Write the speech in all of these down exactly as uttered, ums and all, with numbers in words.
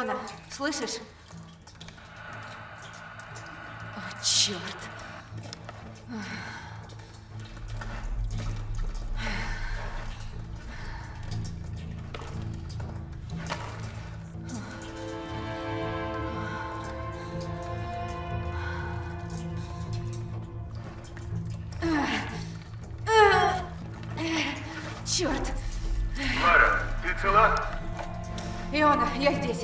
Иона, слышишь? О, черт. Черт. Лара, ты цела? Иона, я здесь.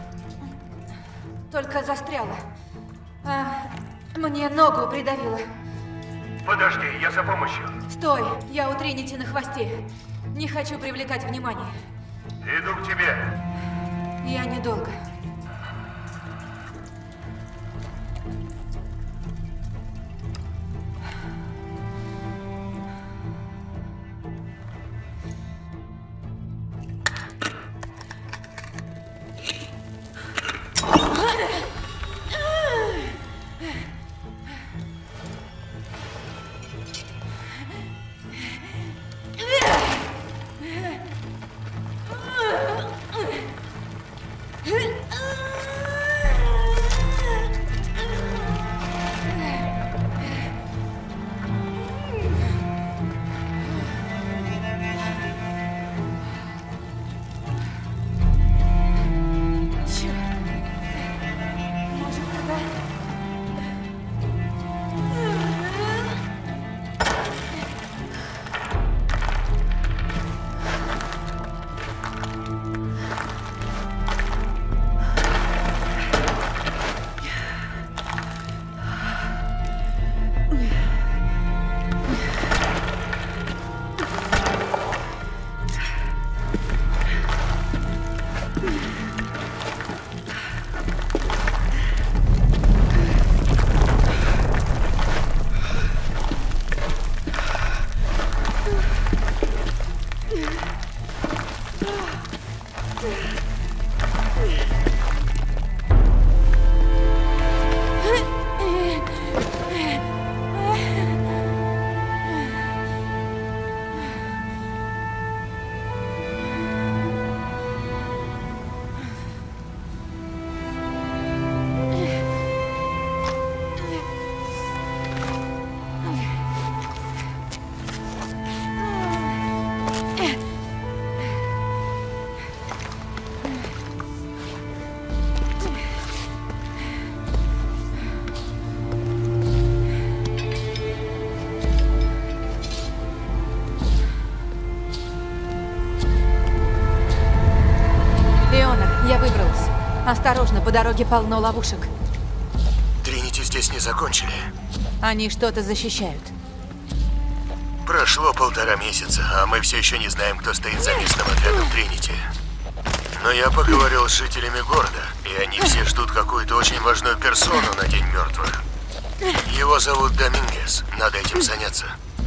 Только застряла. А, мне ногу придавило. Подожди, я за помощью. Стой, я у Тринити на хвосте. Не хочу привлекать внимание. Иду к тебе. Я недолго. Осторожно, по дороге полно ловушек. Тринити здесь не закончили. Они что-то защищают. Прошло полтора месяца, а мы все еще не знаем, кто стоит за местным отрядом Тринити. Но я поговорил с жителями города, и они все ждут какую-то очень важную персону на День мертвых. Его зовут Домингес. Надо этим заняться.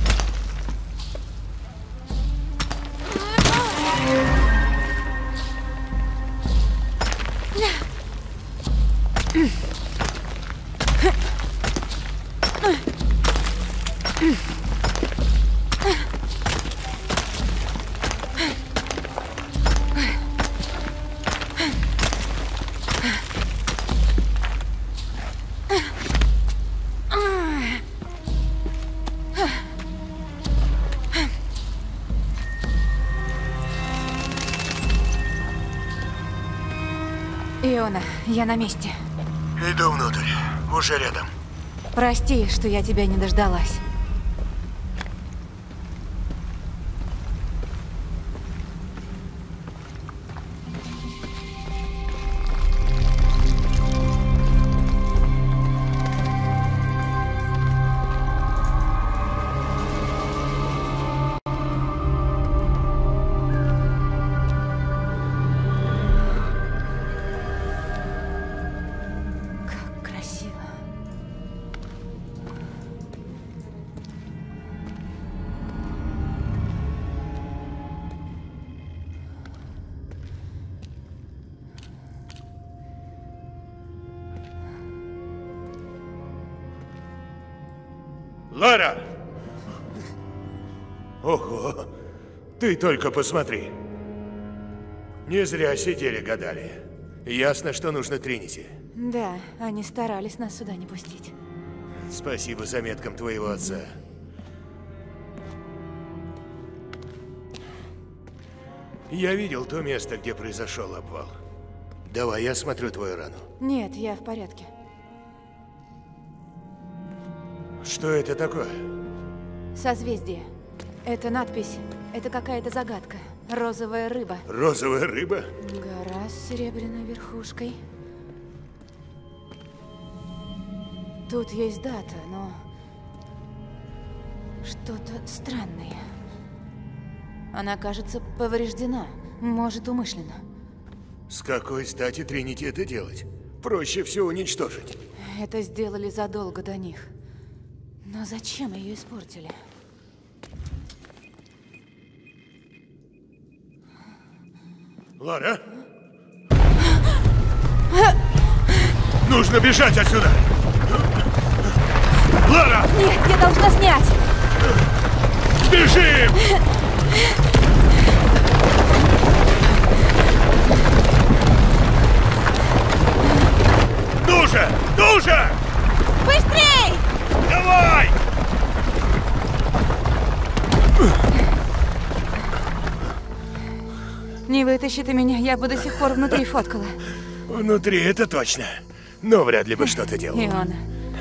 Иона, я на месте. Иду внутрь. Уже рядом. Прости, что я тебя не дождалась. Лара! Ого! Ты только посмотри. Не зря сидели, гадали. Ясно, что нужно Тринити. Да, они старались нас сюда не пустить. Спасибо заметкам твоего отца. Я видел то место, где произошел обвал. Давай я осмотрю твою рану. Нет, я в порядке. Что это такое? Созвездие. Это надпись. Это какая-то загадка. Розовая рыба. Розовая рыба? Гора с серебряной верхушкой. Тут есть дата, но... что-то странное. Она, кажется, повреждена. Может, умышленно. С какой стати Тринити это делать? Проще все уничтожить. Это сделали задолго до них. Но зачем ее испортили? Лара? Нужно бежать отсюда! Лара! Нет, я должна снять! Бежим! Ну же! Ну же! Быстрей! Давай! Не вытащи ты меня, я бы до сих пор внутри фоткала. Внутри это точно. Но вряд ли бы что-то делал. Иона.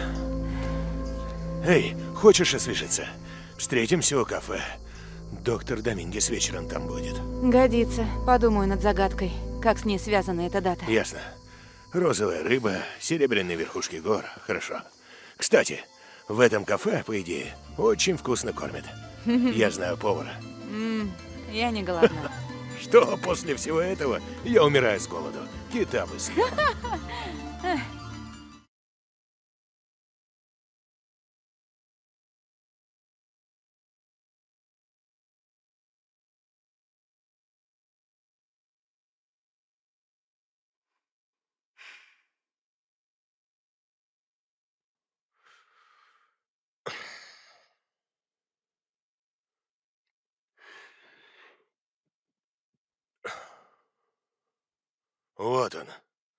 Эй, хочешь освежиться? Встретимся у кафе. Доктор Домингес вечером там будет. Годится. Подумаю над загадкой. Как с ней связана эта дата. Ясно. Розовая рыба, серебряные верхушки гор. Хорошо. Кстати, в этом кафе, по идее, очень вкусно кормят. Я знаю повара. Я не голодна. Что после всего этого я умираю с голоду. Кита бы съел. Вот он.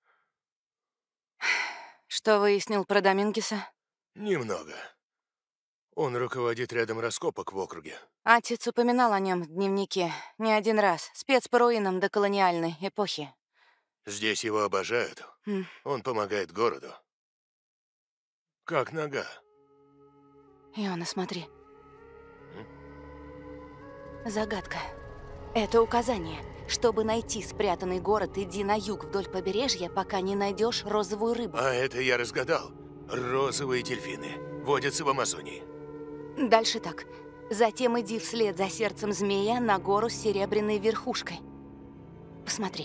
Что выяснил про Домингеса? Немного. Он руководит рядом раскопок в округе. Отец упоминал о нем в дневнике не один раз. Спец по руинам доколониальной эпохи. Здесь его обожают. М. Он помогает городу. Как нога. Иона, смотри. Загадка. Это указание. Чтобы найти спрятанный город, иди на юг вдоль побережья, пока не найдешь розовую рыбу. А это я разгадал. Розовые дельфины водятся в Амазонии. Дальше так. Затем иди вслед за сердцем змея на гору с серебряной верхушкой. Посмотри.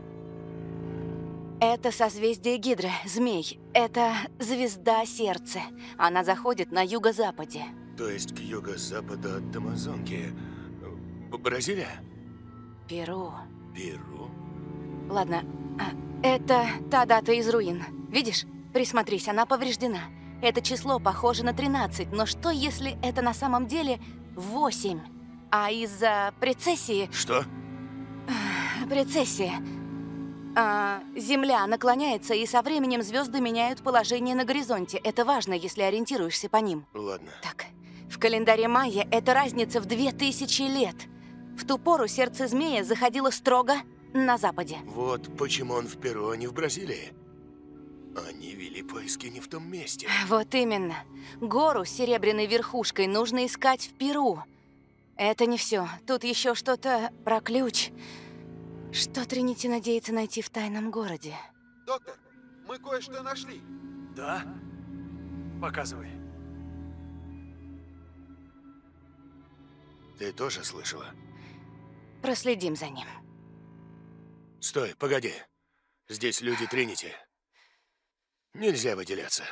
Это созвездие Гидры, змей. Это звезда сердца. Она заходит на юго-западе. То есть к юго-западу от Амазонки. Б- Бразилия? Перу. Перу? Ладно, а, это та дата из руин. Видишь? Присмотрись, она повреждена. Это число похоже на тринадцать, но что, если это на самом деле восемь? А из-за прецессии... Что? Прецессия. А, Земля наклоняется, и со временем звезды меняют положение на горизонте. Это важно, если ориентируешься по ним. Ладно. Так, в календаре майя это разница в две тысячи лет. В ту пору сердце змея заходило строго на западе. Вот почему он в Перу, а не в Бразилии. Они вели поиски не в том месте. Вот именно. Гору с серебряной верхушкой нужно искать в Перу. Это не все. Тут еще что-то про ключ. Что Тринити надеется найти в тайном городе? Доктор, мы кое-что нашли. Да? Показывай. Ты тоже слышала? Проследим за ним. Стой, погоди. Здесь люди Тринити. Нельзя выделяться.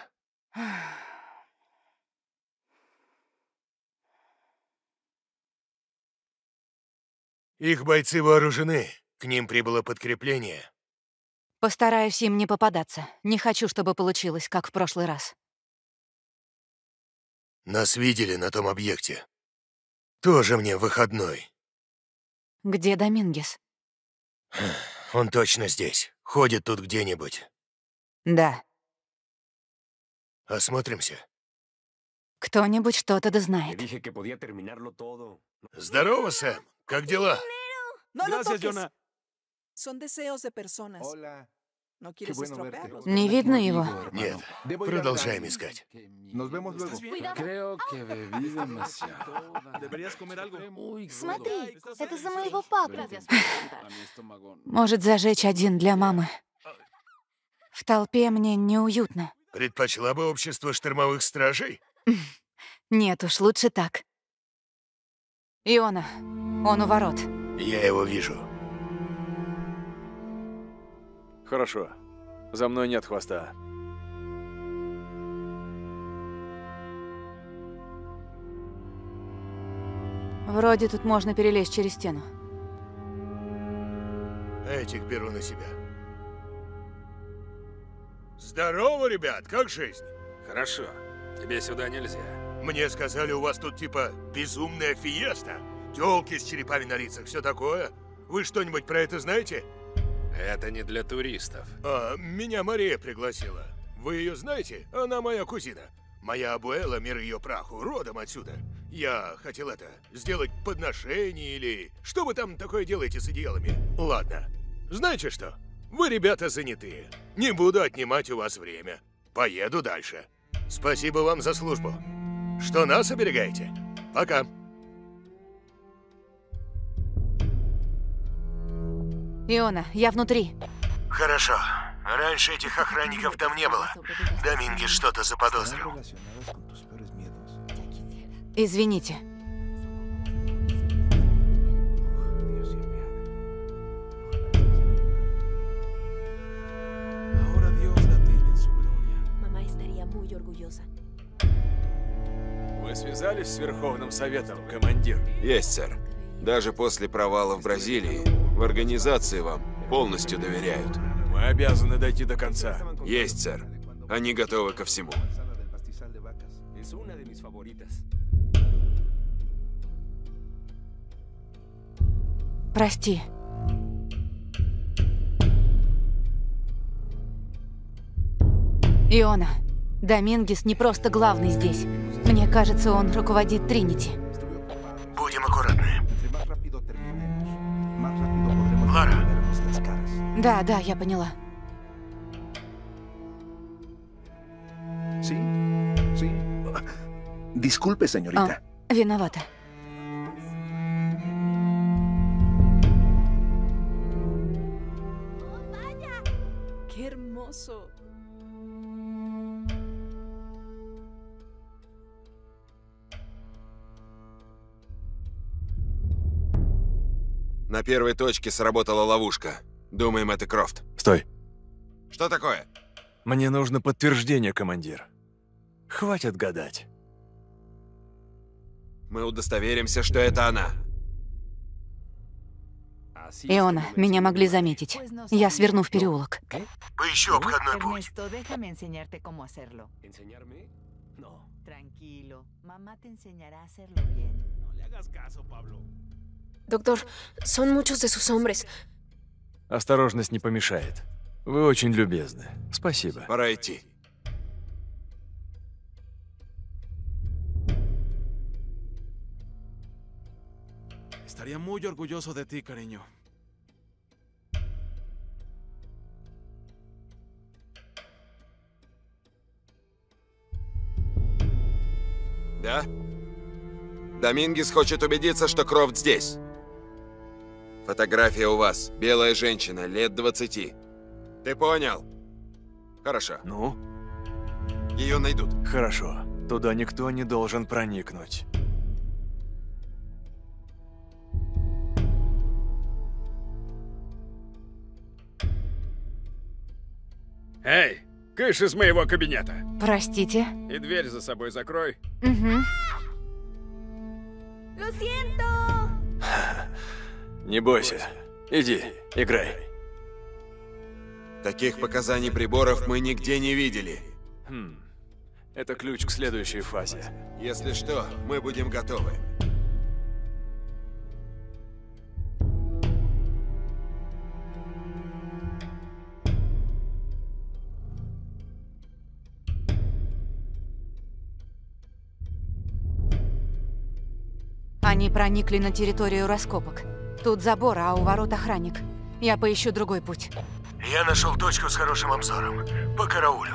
Их бойцы вооружены. К ним прибыло подкрепление. Постараюсь им не попадаться. Не хочу, чтобы получилось, как в прошлый раз. Нас видели на том объекте. Тоже мне выходной. Где Домингес? Он точно здесь. ходит тут где-нибудь? Да. Осмотримся. Кто-нибудь что-то да знает. Здорово, Сэм. Как дела? No lo Gracias, toques. Jonah. Son deseos de personas. Hola. ¿No quieres estropearlos? Не видно его. Нет. Продолжаем искать. Nos vemos luego. Creo que bebí demasiado. Deberías comer algo. Смотри, это за моего папу. A mi estómago. Может, зажечь один для мамы. В толпе мне неуютно. Предпочла бы общество штормовых стражей? Нет уж, лучше так. Иона, он у ворот. Я его вижу. Хорошо. За мной нет хвоста. Вроде тут можно перелезть через стену. Этих беру на себя. Здорово, ребят, как жизнь? Хорошо. Тебе сюда нельзя. Мне сказали, у вас тут типа безумная фиеста. Тёлки с черепами на лицах, все такое. Вы что-нибудь про это знаете? Это не для туристов. А, меня Мария пригласила. Вы ее знаете? Она моя кузина. Моя абуэла, мир ее праху, родом отсюда. Я хотел это, сделать подношение или... Что вы там такое делаете с одеялами? Ладно. Знаете что? Вы, ребята, занятые. Не буду отнимать у вас время. Поеду дальше. Спасибо вам за службу. Что нас оберегаете? Пока. Иона, я внутри. Хорошо. Раньше этих охранников там не было. Домингес что-то заподозрил. Relacionados con tus peores miedos. Извините. Dios siempre Ahora Dios la tiene en su gloria. Mamá estaría muy orgullosa. Вы связались с Верховным Советом, командир? Есть, сэр. Даже после провала в Бразилии, в организации вам полностью доверяют. Мы обязаны дойти до конца. Есть, сэр. Они готовы ко всему. del pastizal de vacas. Es una de mis favoritas. Прости. Иона, Домингес не просто главный здесь. Мне кажется, он руководит Тринити. Будем аккуратны. Entre más rápido terminemos, más rápido podremos Lara. ver nuestras caras. Да, да, я поняла. ¿Sí? ¿Sí? Disculpe, señorita. А, виновата. ¡Qué hermoso! На первой точке сработала ловушка. Думаем, это Крофт. Стой. Что такое? Мне нужно подтверждение, командир. Хватит гадать. Мы удостоверимся, что это она. Иона, меня могли заметить. Я сверну в переулок. Поищу обходной путь. Ernesto, déjame enseñarte cómo hacerlo. ¿Enseñarme? No. Tranquilo, mamá te enseñará a hacerlo bien. No le hagas caso, Pablo. Doctor, son muchos de sus hombres. Осторожность не помешает. Вы очень любезны. Спасибо. Пора идти. Estaría muy orgulloso de ti, cariño. Да? Домингес хочет убедиться, что Крофт здесь. Фотография у вас. Белая женщина, лет двадцати. Ты понял? Хорошо. Ну, Ее найдут. хорошо. Туда никто не должен проникнуть. Эй, кыш из моего кабинета. Простите. И дверь за собой закрой. Угу. ¡Lo siento! Не бойся. Иди, играй. Таких показаний приборов мы нигде не видели. Хм. Это ключ к следующей фазе. Если что, мы будем готовы. Они проникли на территорию раскопок. Тут забор, а у ворот охранник. Я поищу другой путь. Я нашел точку с хорошим обзором. По караулю.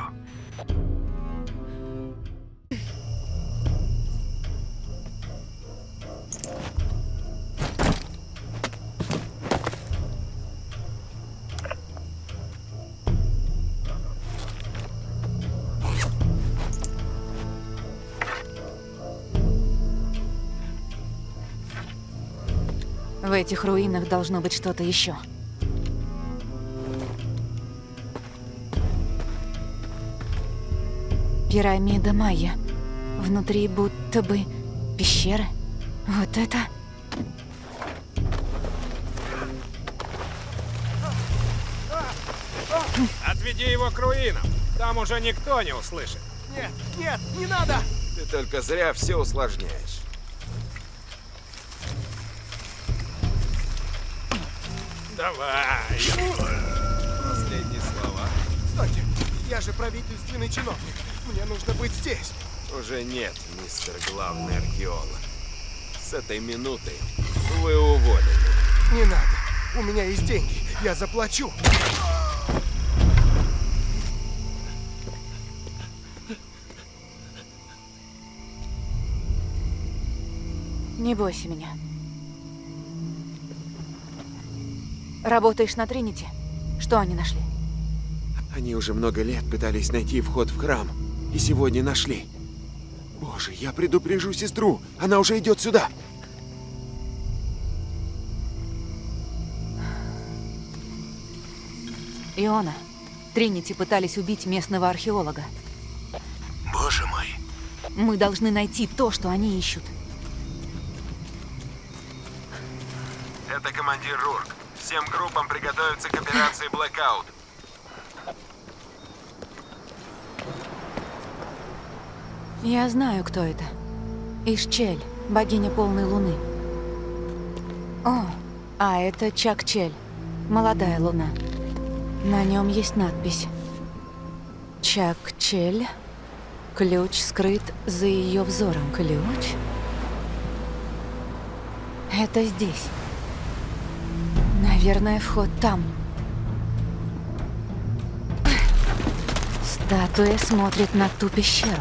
В этих руинах должно быть что-то еще. Пирамида майя. Внутри будто бы пещеры. Вот это... Отведи его к руинам. Там уже никто не услышит. Нет, нет, не надо! Ты только зря все усложняешь. Давай. Последние слова. Стойте, я же правительственный чиновник. Мне нужно быть здесь. Уже нет, мистер главный археолог. С этой минуты вы уволены. Не надо. У меня есть деньги. Я заплачу. Не бойся меня. Работаешь на Тринити? Что они нашли? Они уже много лет пытались найти вход в храм. И сегодня нашли. Боже, я предупрежу сестру. Она уже идет сюда. Иона, Тринити пытались убить местного археолога. Боже мой. Мы должны найти то, что они ищут. Это командир Рурк. Всем группам приготовиться к операции Blackout. Я знаю, кто это. Ишчель, богиня полной луны. О, а это Чак-Чель, молодая луна. На нем есть надпись. Чак-Чель. Ключ скрыт за ее взором. Ключ? Это здесь. Наверное, вход там. Статуя смотрит на ту пещеру.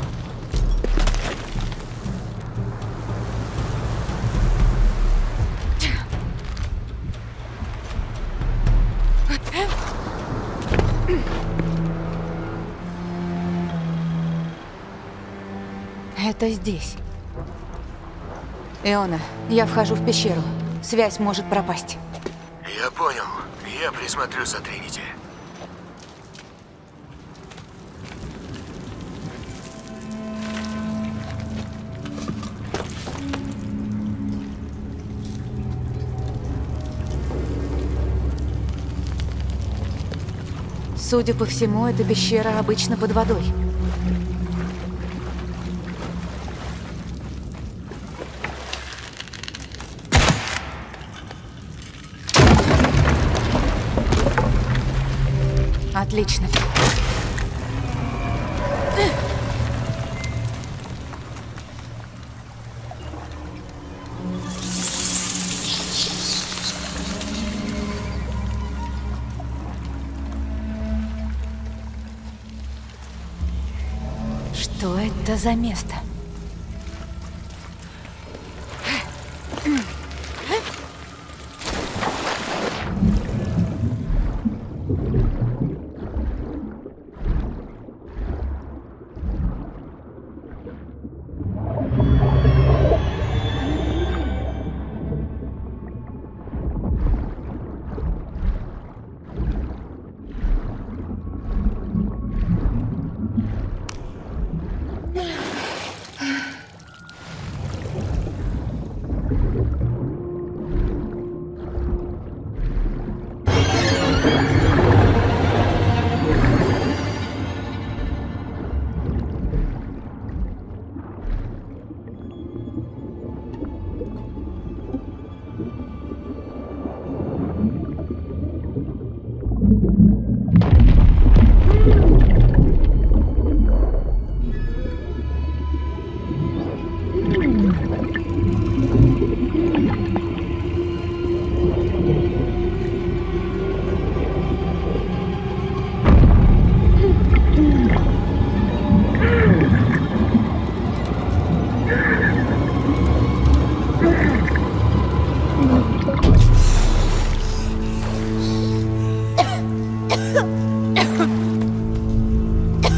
Это здесь. Иона, я вхожу в пещеру. Связь может пропасть. Я понял. Я присмотрю за Тринити. Судя по всему, эта пещера обычно под водой. Отлично. Что это за место?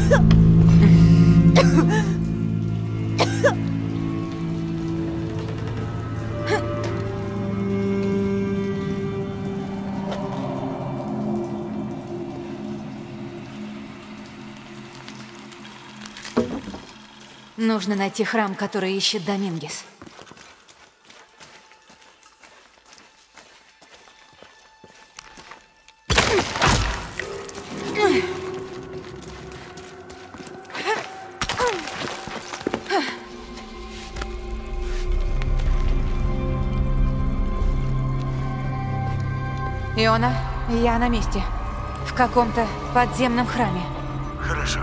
Нужно найти храм, который ищет Домингес. Иона, я на месте. В каком-то подземном храме. Хорошо.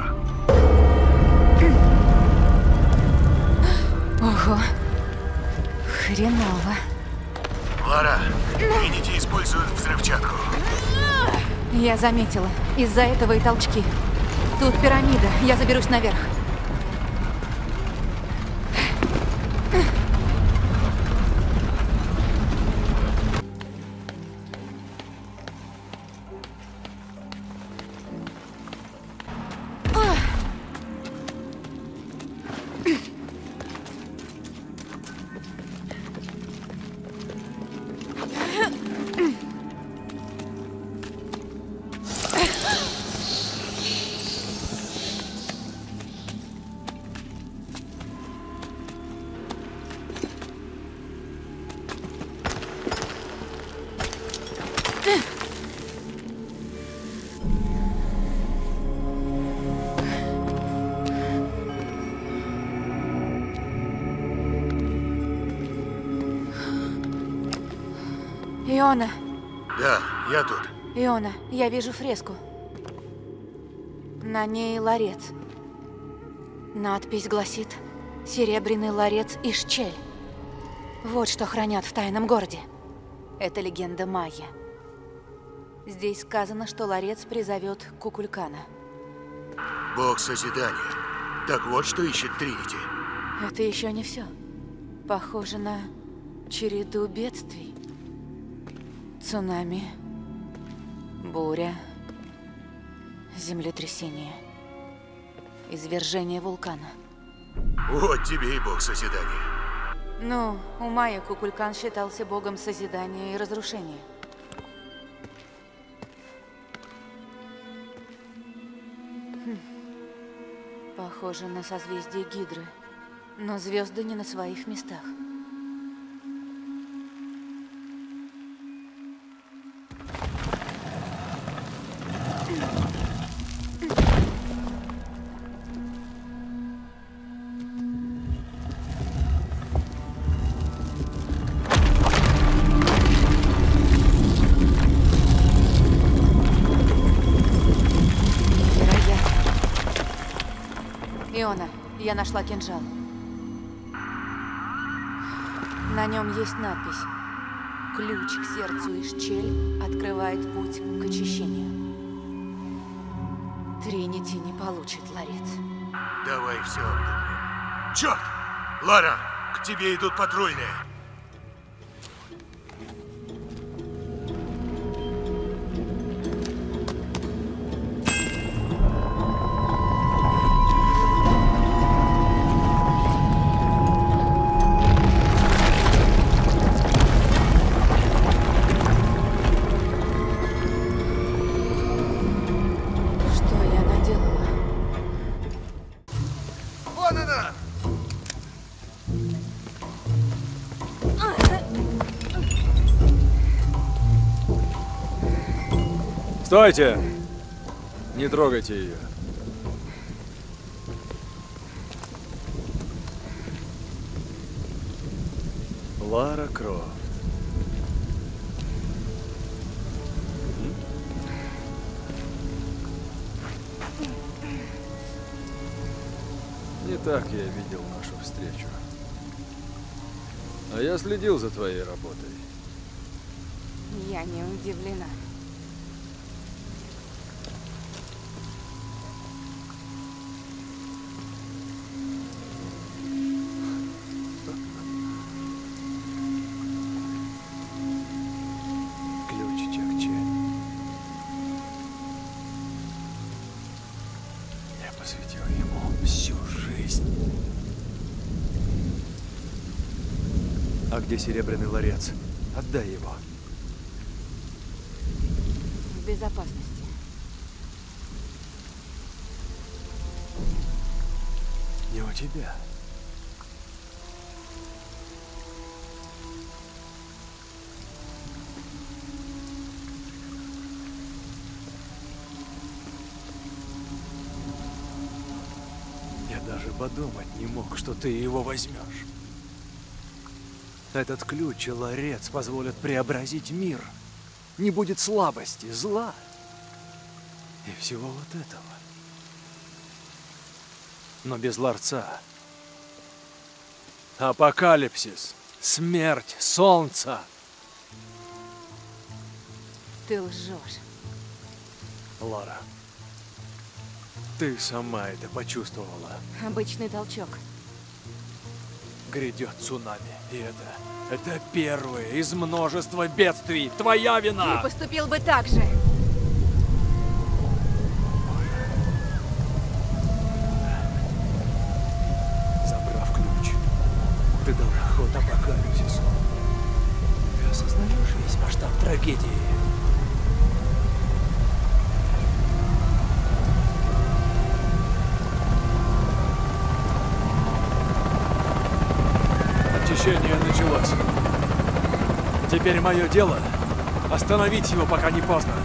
Ого. Хреново. Лара, Тринити используют взрывчатку. Я заметила. Из-за этого и толчки. Тут пирамида. Я заберусь наверх. Иона. Да, я тут. Иона, я вижу фреску. На ней ларец. Надпись гласит «Серебряный ларец Ишчель». Вот что хранят в тайном городе. Это легенда майя. Здесь сказано, что ларец призовет Кукулькана. Бог созидания. Так вот, что ищет Тринити. Это еще не все. Похоже на череду бедствий. Цунами, буря, землетрясение, извержение вулкана. Вот тебе и бог созидания. Ну, у майя Кукулькан считался богом созидания и разрушения. Хм. Похоже на созвездие Гидры, но звезды не на своих местах. Иона, я нашла кинжал. На нем есть надпись. Ключ к сердцу Ишчель открывает путь к очищению. Тринити не получит ларец. Давай все обдумаем. Черт! Лара, к тебе идут патрульные. Стойте! Не трогайте ее. Лара Крофт. Не так я видел нашу встречу. А я следил за твоей работой. Я не удивлена. Не посвятил ему всю жизнь. А где серебряный ларец? Отдай его. В безопасности. Не у тебя. Я даже подумать не мог, что ты его возьмешь. Этот ключ и ларец позволят преобразить мир. Не будет слабости, зла и всего вот этого. Но без ларца апокалипсис, смерть, солнце. Ты лжешь. Лара, ты сама это почувствовала. Обычный толчок. Грядет цунами, и это, это первое из множества бедствий. Твоя вина! Ты поступил бы так же. Забрав ключ, ты дал ход апокалипсису. Ты осознаешь весь масштаб трагедии? Очищение началось. Теперь мое дело — остановить его, пока не поздно.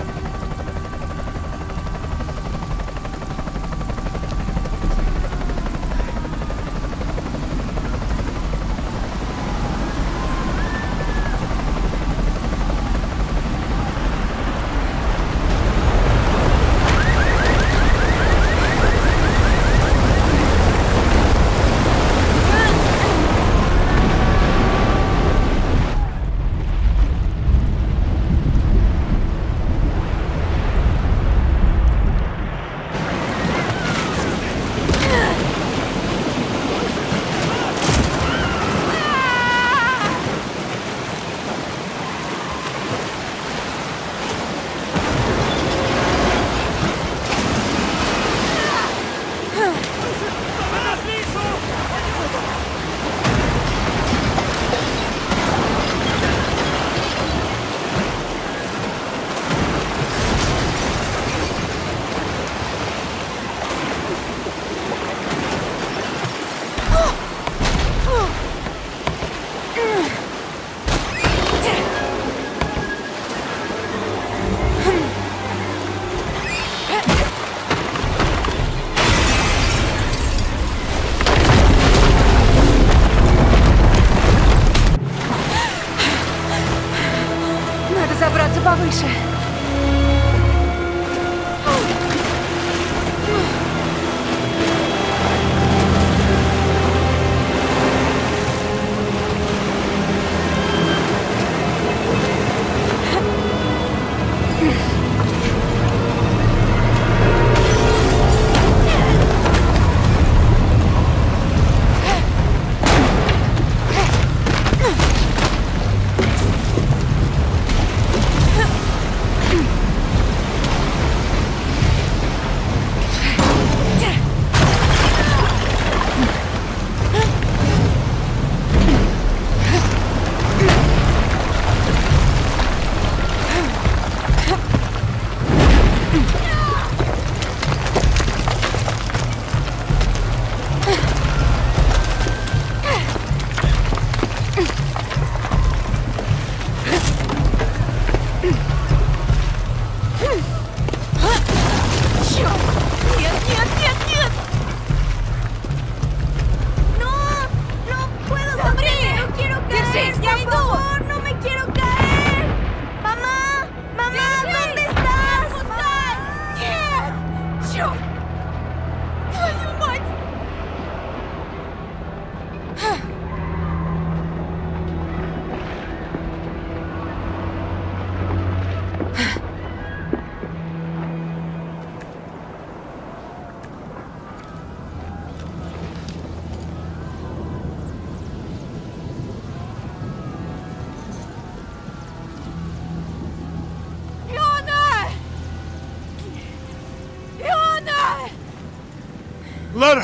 Лара!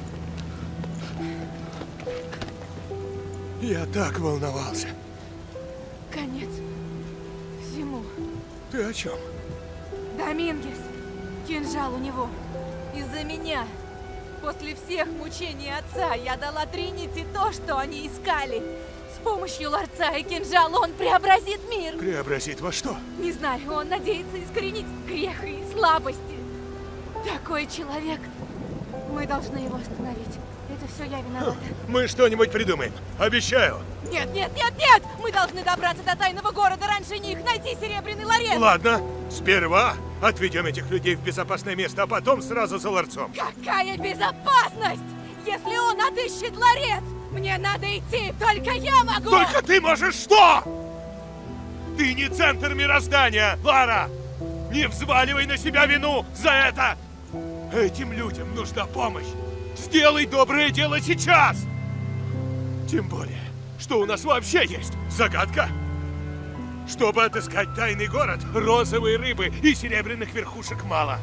Я так волновался. Конец всему. Ты о чем? Домингес. Кинжал у него. Из-за меня. После всех мучений отца я дала Тринити то, что они искали. С помощью ларца и кинжала он преобразит мир. Преобразит во что? Не знаю, он надеется искоренить грех и слабости. Такой человек. Мы должны его остановить. Это все я виновата. Мы что-нибудь придумаем. Обещаю. Нет, нет, нет, нет! Мы должны добраться до тайного города раньше них, найти серебряный ларец. Ладно, сперва отведем этих людей в безопасное место, а потом сразу за ларцом. Какая безопасность? Если он отыщет ларец, мне надо идти, только я могу! Только ты можешь что? Ты не центр мироздания, Лара! Не взваливай на себя вину за это! Этим людям нужна помощь! Сделай доброе дело сейчас! Тем более, что у нас вообще есть загадка. Чтобы отыскать тайный город, розовой рыбы и серебряных верхушек мало.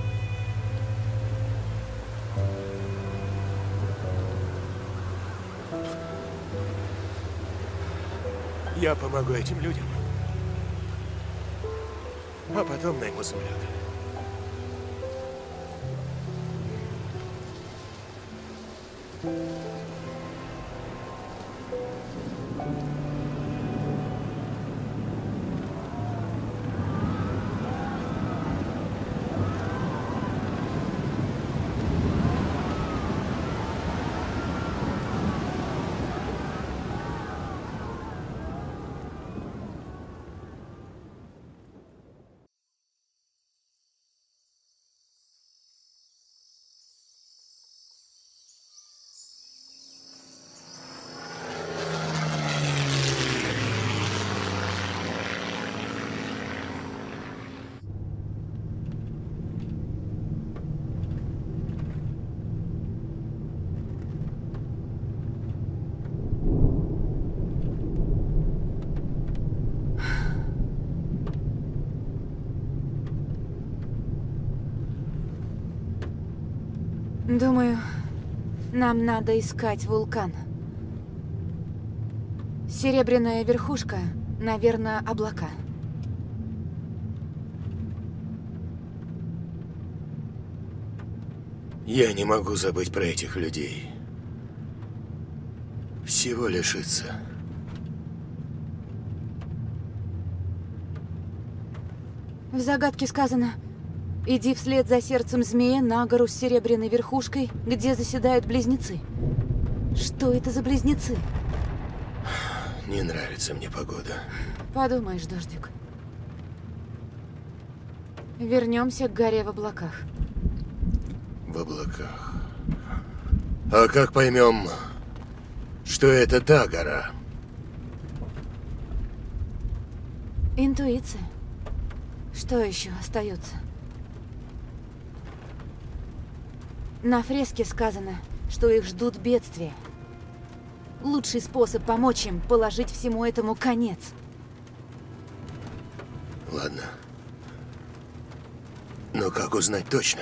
Я помогу этим людям, а потом найму самолет. Думаю, нам надо искать вулкан. Серебряная верхушка, наверное, облака. Я не могу забыть про этих людей. Всего лишиться. В загадке сказано: иди вслед за сердцем змея на гору с серебряной верхушкой, где заседают близнецы. Что это за близнецы? Не нравится мне погода. Подумаешь, дождик. Вернемся к горе в облаках. В облаках. А как поймем, что это та гора? Интуиция. Что еще остается? На фреске сказано, что их ждут бедствия. Лучший способ помочь им — положить всему этому конец. Ладно. Но как узнать точно?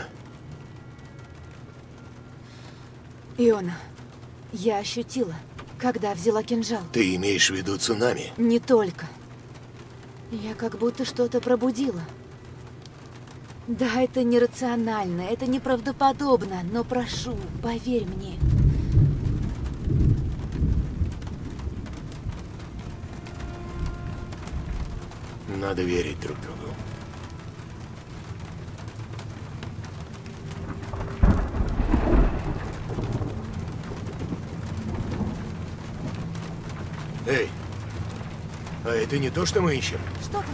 Иона, я ощутила, когда взяла кинжал. Ты имеешь в виду цунами? Не только. Я как будто что-то пробудила. Да, это нерационально, это неправдоподобно, но прошу, поверь мне. Надо верить друг другу. Эй, а это не то, что мы ищем? Что там?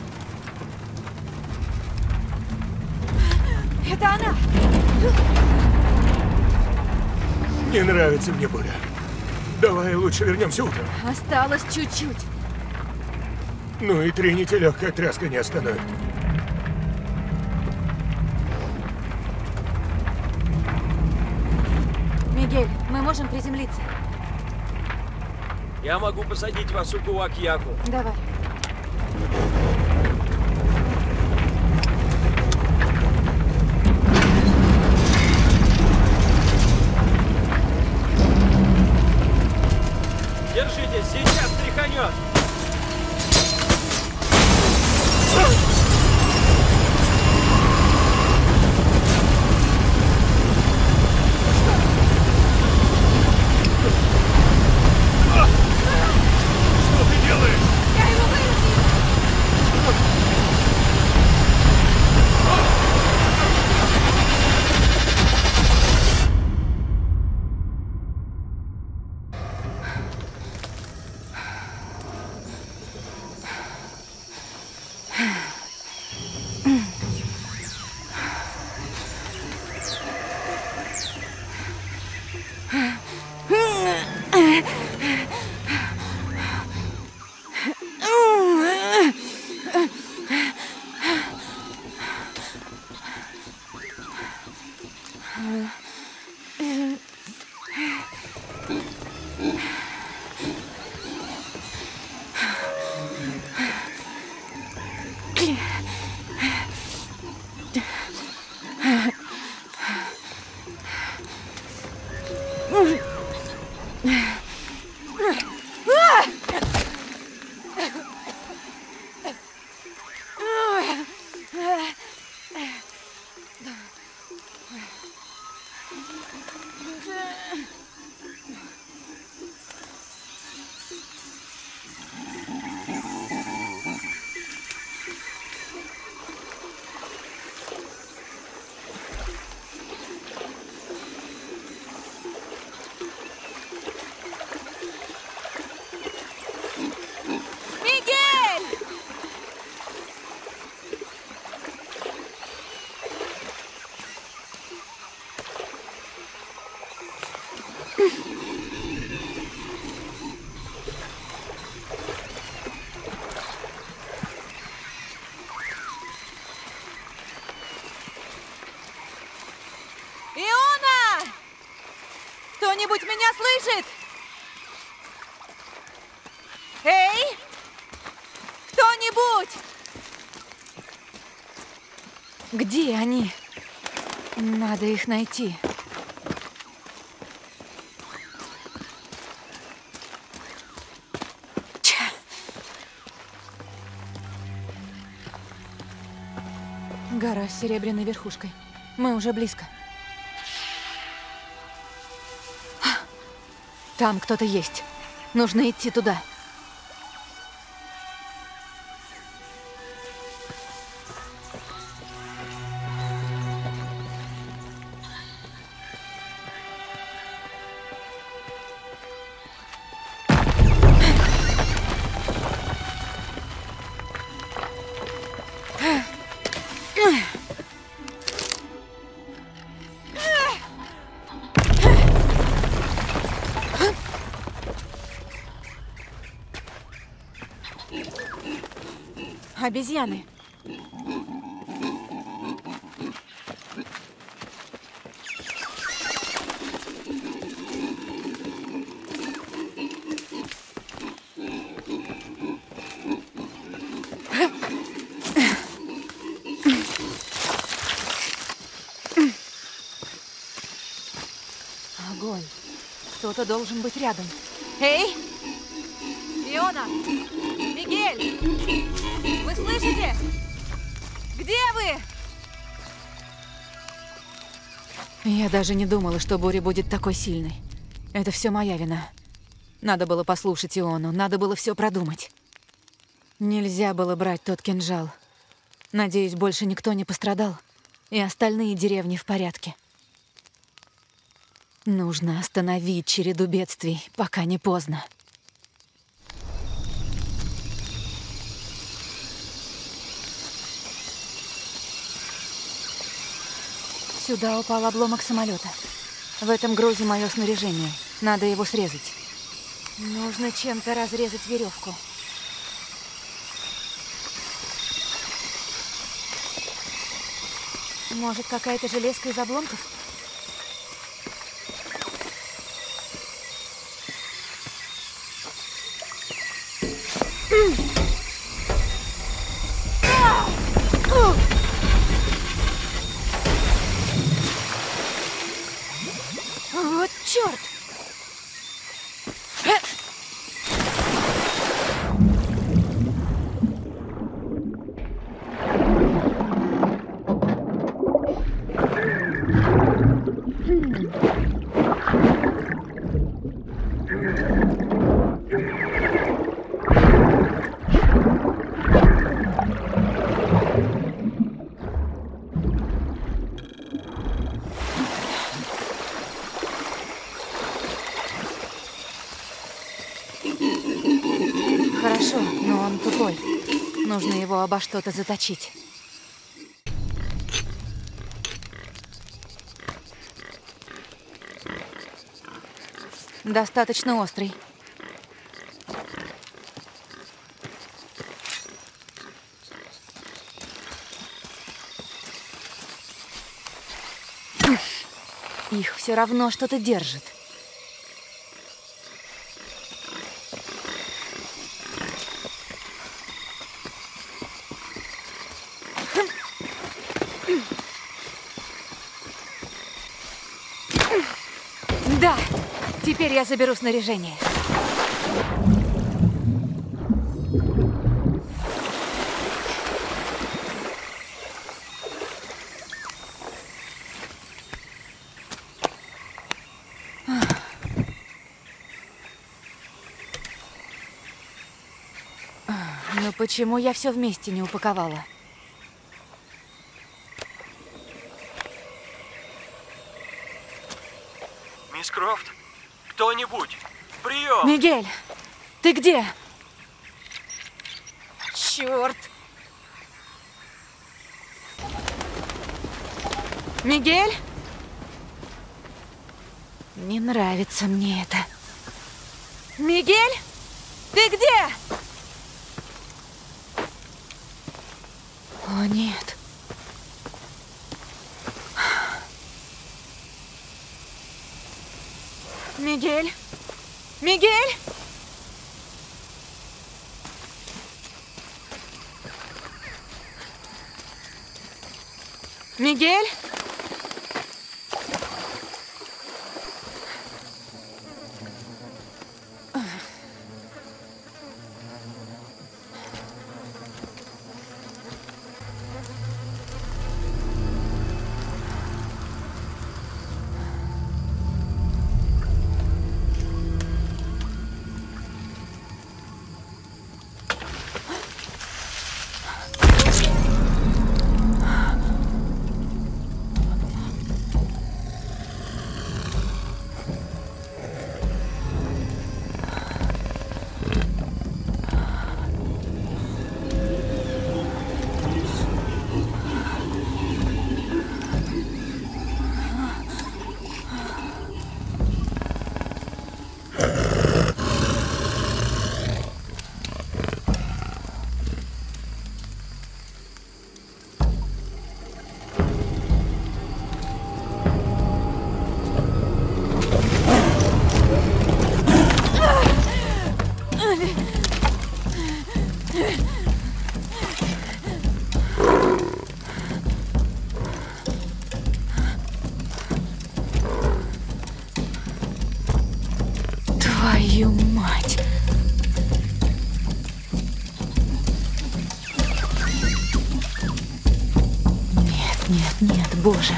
Это она! Не нравится мне буря. Давай лучше вернемся утром. Осталось чуть-чуть. Ну и Тринити легкая тряска не остановит. Мигель, мы можем приземлиться? Я могу посадить вас у Куакьяку. Давай. Иона! Кто-нибудь меня слышит? Эй! Кто-нибудь! Где они? Надо их найти. Гора с серебряной верхушкой. Мы уже близко. Там кто-то есть. Нужно идти туда. Обезьяны. Огонь. Кто-то должен быть рядом. Эй! Иона! Мигель! Вы слышите? Где вы? Я даже не думала, что буря будет такой сильной. Это все моя вина. Надо было послушать Иону, надо было все продумать. Нельзя было брать тот кинжал. Надеюсь, больше никто не пострадал, и остальные деревни в порядке. Нужно остановить череду бедствий, пока не поздно. Сюда упал обломок самолета. В этом грузе мое снаряжение. Надо его срезать. Нужно чем-то разрезать веревку. Может, какая-то железка из обломков? Вот черт! Хорошо, но он тупой. Нужно его обо что-то заточить. Достаточно острый. Их все равно что-то держит. Да, теперь я заберу снаряжение. Но почему я все вместе не упаковала? Мисс Крофт, кто-нибудь, прием! Мигель, ты где? Черт! Мигель? Не нравится мне это. Мигель? Ты где? О, нет. Мигель? Мигель? Мигель? Твою мать! Нет, нет, нет, боже!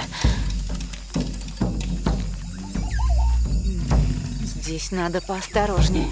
Здесь надо поосторожнее.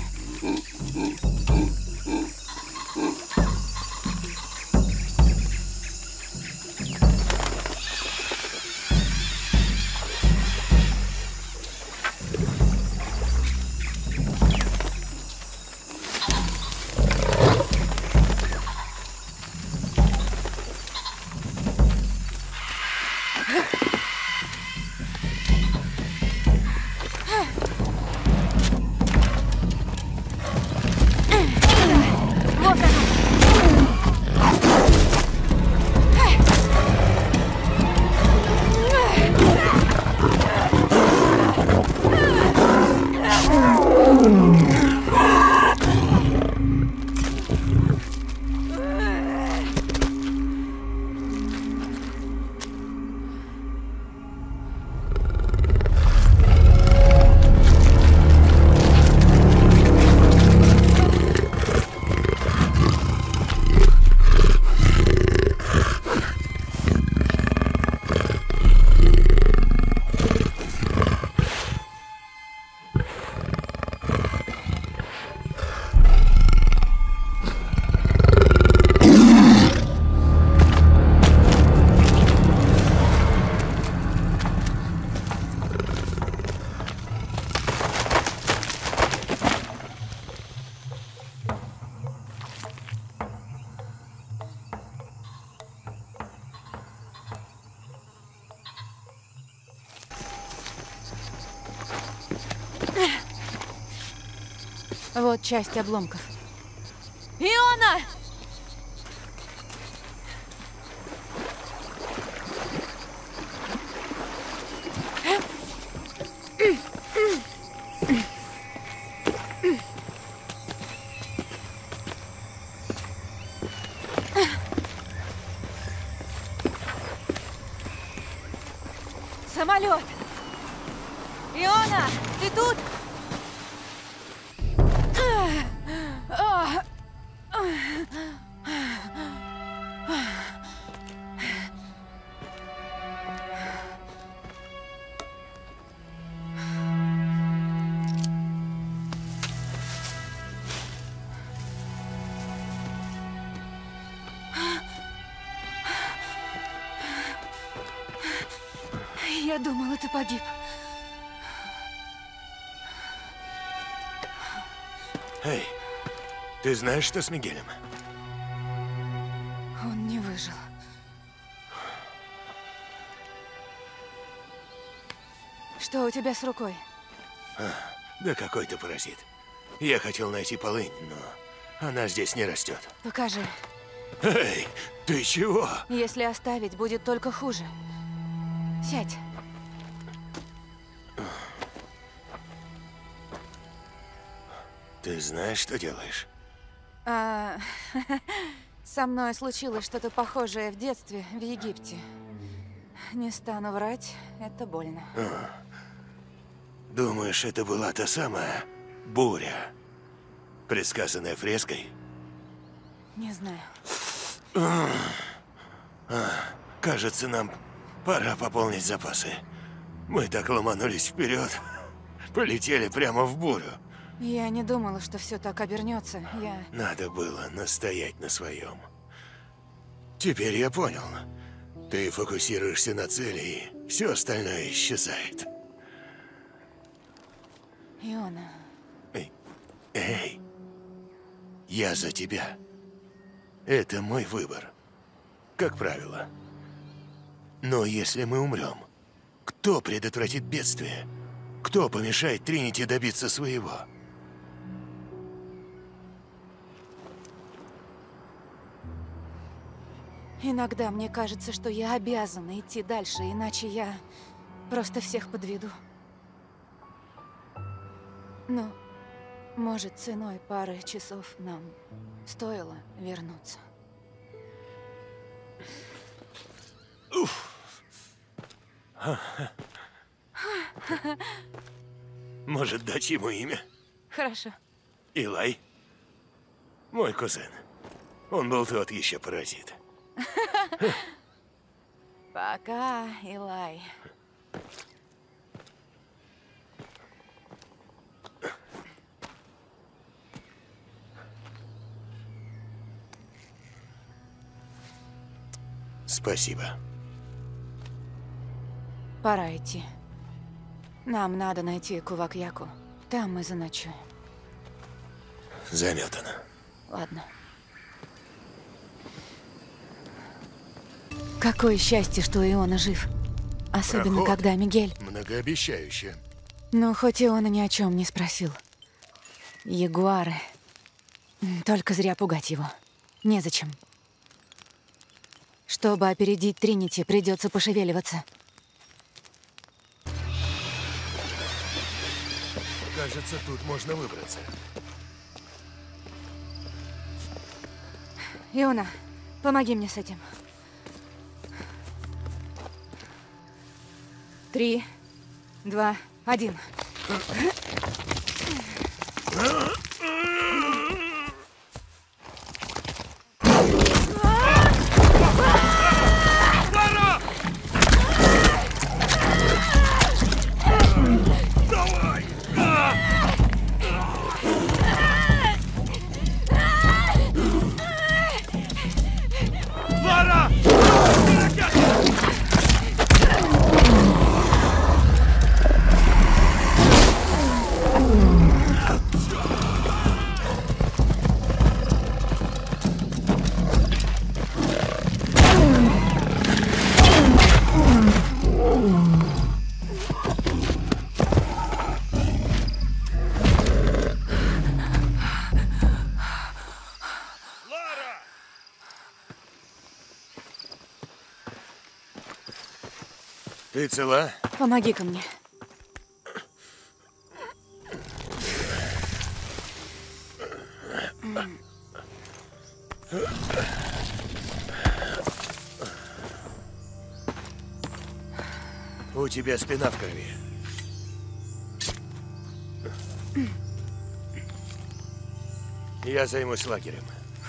Вот часть обломков. Иона! Самолет! Иона, ты тут? Я думала, ты погиб. Эй, ты знаешь, что с Мигелем? Он не выжил. Что у тебя с рукой? А, да какой-то паразит. Я хотел найти полынь, но она здесь не растет. Покажи. Эй, ты чего? Если оставить, будет только хуже. Сядь. Ты знаешь, что делаешь? А, со мной случилось что-то похожее в детстве в Египте. Не стану врать, это больно. А, думаешь, это была та самая буря, предсказанная фреской? Не знаю. А, кажется, нам пора пополнить запасы. Мы так ломанулись вперед, полетели прямо в бурю. Я не думала, что все так обернется. Я... Надо было настоять на своем. Теперь я понял. Ты фокусируешься на цели, и все остальное исчезает. Иона. Эй, эй, я за тебя. Это мой выбор, как правило. Но если мы умрем, кто предотвратит бедствие? Кто помешает Тринити добиться своего? Иногда мне кажется, что я обязана идти дальше, иначе я просто всех подведу. Ну, может, ценой пары часов нам стоило вернуться. Уф. Может, дать ему имя? Хорошо. Илай. Мой кузен. Он был тот еще паразит. Пока, Илай. Спасибо. Пора идти. Нам надо найти Кувакьяку. Там мы заночуем. Заметано. Ладно. Какое счастье, что Иона жив. Особенно, Проход. когда Мигель... Многообещающе. Ну, хоть Иона ни о чем не спросил. Ягуары. Только зря пугать его. Незачем. Чтобы опередить Тринити, придется пошевеливаться. Кажется, тут можно выбраться. Иона, помоги мне с этим. Три, два, один. Ты цела? Помоги-ка мне. У тебя спина в крови. Я займусь лагерем.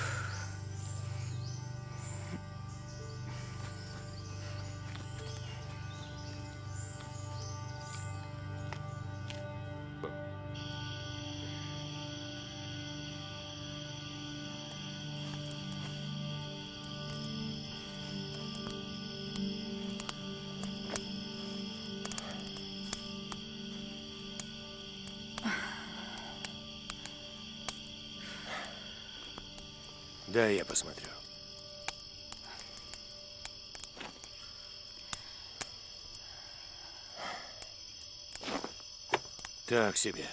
Да, я посмотрю. Так себе.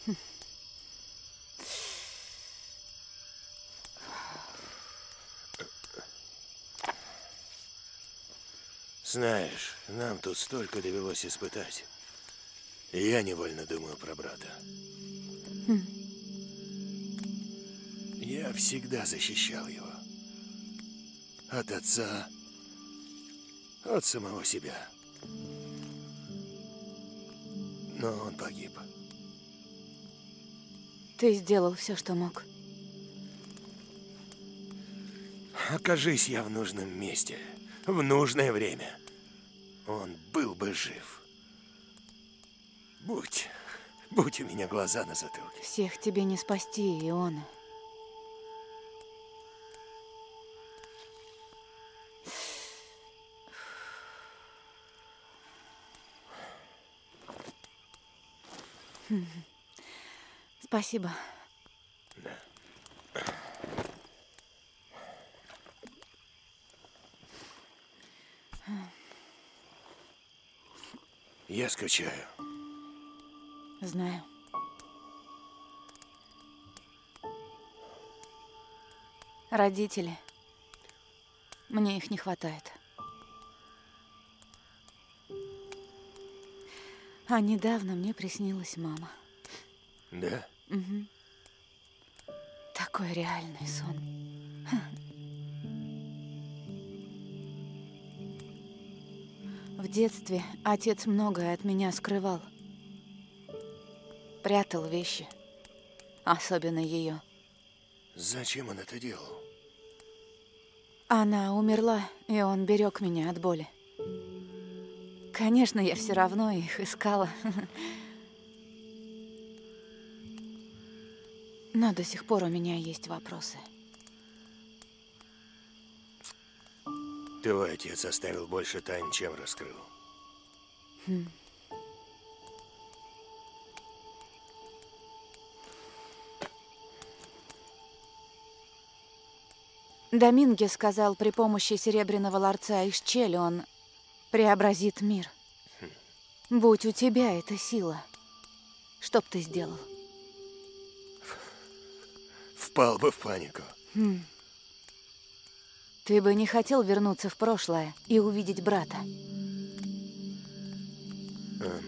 Знаешь, нам тут столько довелось испытать. И я невольно думаю про брата. Хм. Я всегда защищал его. От отца, от самого себя. Но он погиб. Ты сделал все, что мог. Окажись я в нужном месте, в нужное время, он был бы жив. Будь, будь у меня глаза на затылке. Всех тебе не спасти, Иона. Спасибо. Да. Я скучаю. Знаю. Родители. Мне их не хватает. А недавно мне приснилась мама. Да? Угу. Такой реальный сон. В детстве отец многое от меня скрывал. Прятал вещи. Особенно ее. Зачем он это делал? Она умерла, и он берег меня от боли. Конечно, я все равно их искала. Но до сих пор у меня есть вопросы. Твой отец оставил больше тайн, чем раскрыл. Хм. Доминге сказал, при помощи серебряного ларца из Чели он преобразит мир. Хм. Будь у тебя эта сила, что б ты сделал? Впал бы в панику. Хм. Ты бы не хотел вернуться в прошлое и увидеть брата? Эм.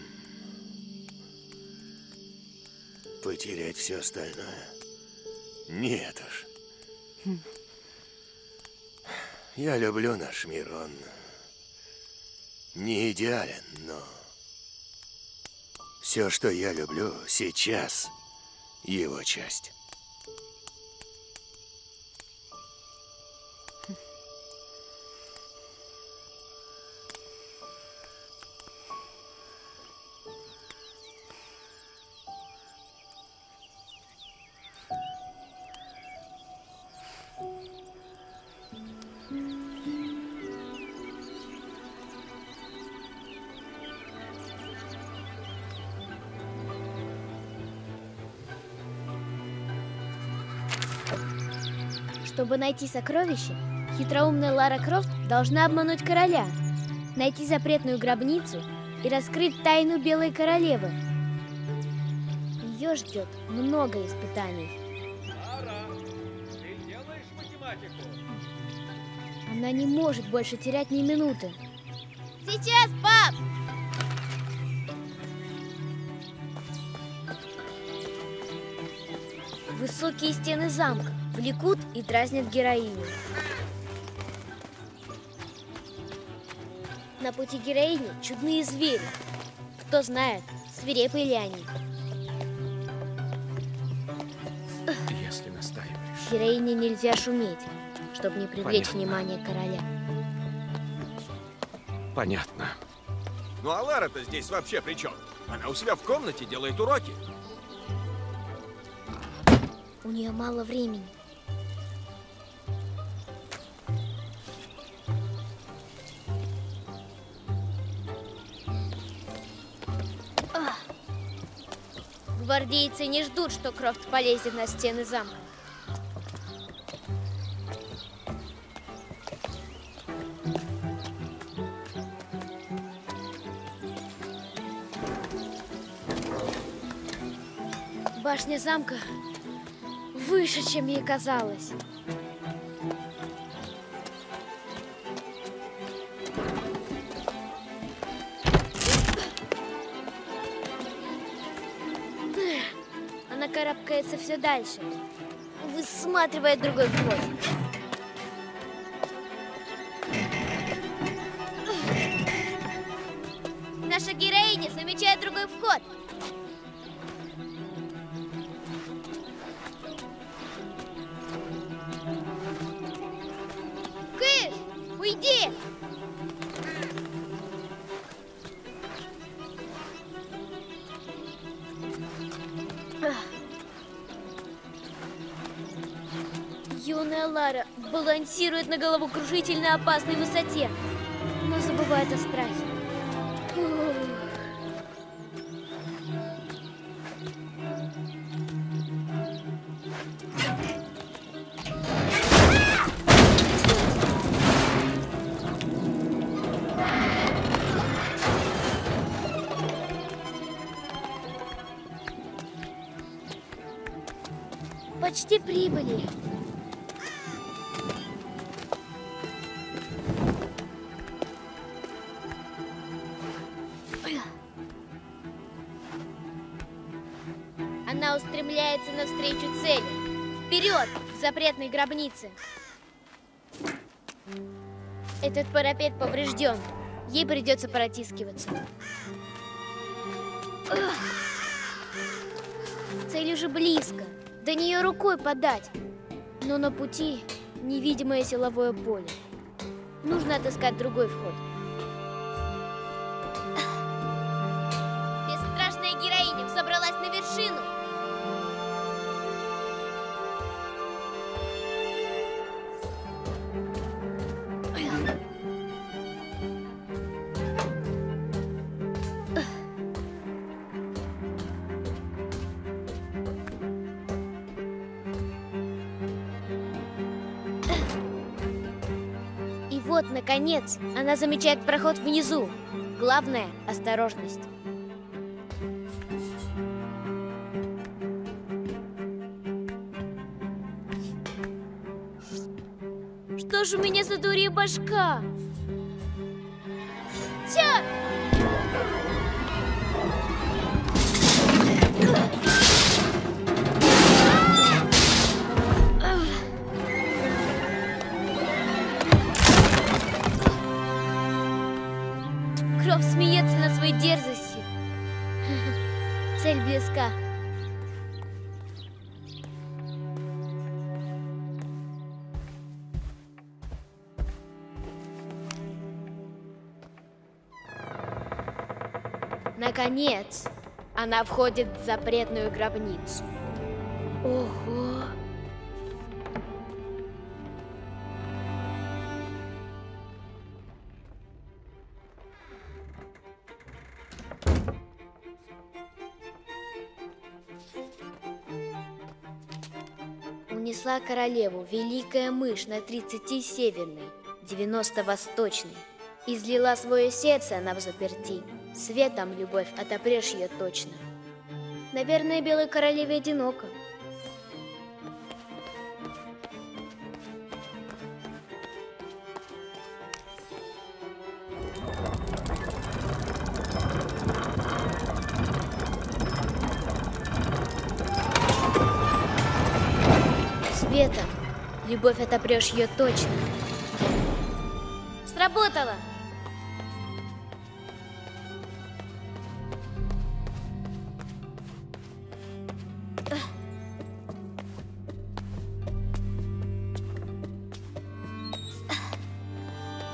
Потерять все остальное? Нет уж. Хм. Я люблю наш мир, он не идеален, но все, что я люблю сейчас, его часть. Чтобы найти сокровище, хитроумная Лара Крофт должна обмануть короля, найти запретную гробницу и раскрыть тайну Белой Королевы. Ее ждет много испытаний. Лара, ты делаешь математику? Она не может больше терять ни минуты. Сейчас, пап! Высокие стены замка влекут и дразнят героиню. На пути героини чудные звери. Кто знает, свирепые ли они. героине нельзя шуметь, чтобы не привлечь Понятно. внимание короля. Понятно. Ну а Лара-то здесь вообще при чем? Она у себя в комнате делает уроки. У нее мало времени. Ах. Гвардейцы не ждут, что Крофт полезет на стены замка. Башня замка выше, чем ей казалось. Она карабкается все дальше, высматривая другой вход. Наша героиня замечает другой вход. Кыш, уйди! Юная Лара балансирует на головокружительно опасной высоте, но забывает о страхе. Ух. Почти прибыли. Она устремляется навстречу цели. Вперед, к запретной гробнице. Этот парапет поврежден. Ей придется протискиваться. Цель уже близко. До нее рукой подать. Но на пути невидимое силовое поле. Нужно отыскать другой вход. Бесстрашная героиня взобралась на вершину. И вот, наконец, она замечает проход внизу. Главное – осторожность. Что ж у меня за дурья башка? Черт! Крофт смеется над своей дерзостью. Цель близка. Наконец, она входит в запретную гробницу. Ого! Унесла королеву великая мышь на тридцати северной, девяносто восточной. Излила свое сердце она взаперти. Светом, любовь, отопрешь ее точно. Наверное, белой королеве одиноко. Светом, любовь, отопрешь ее точно. Сработало!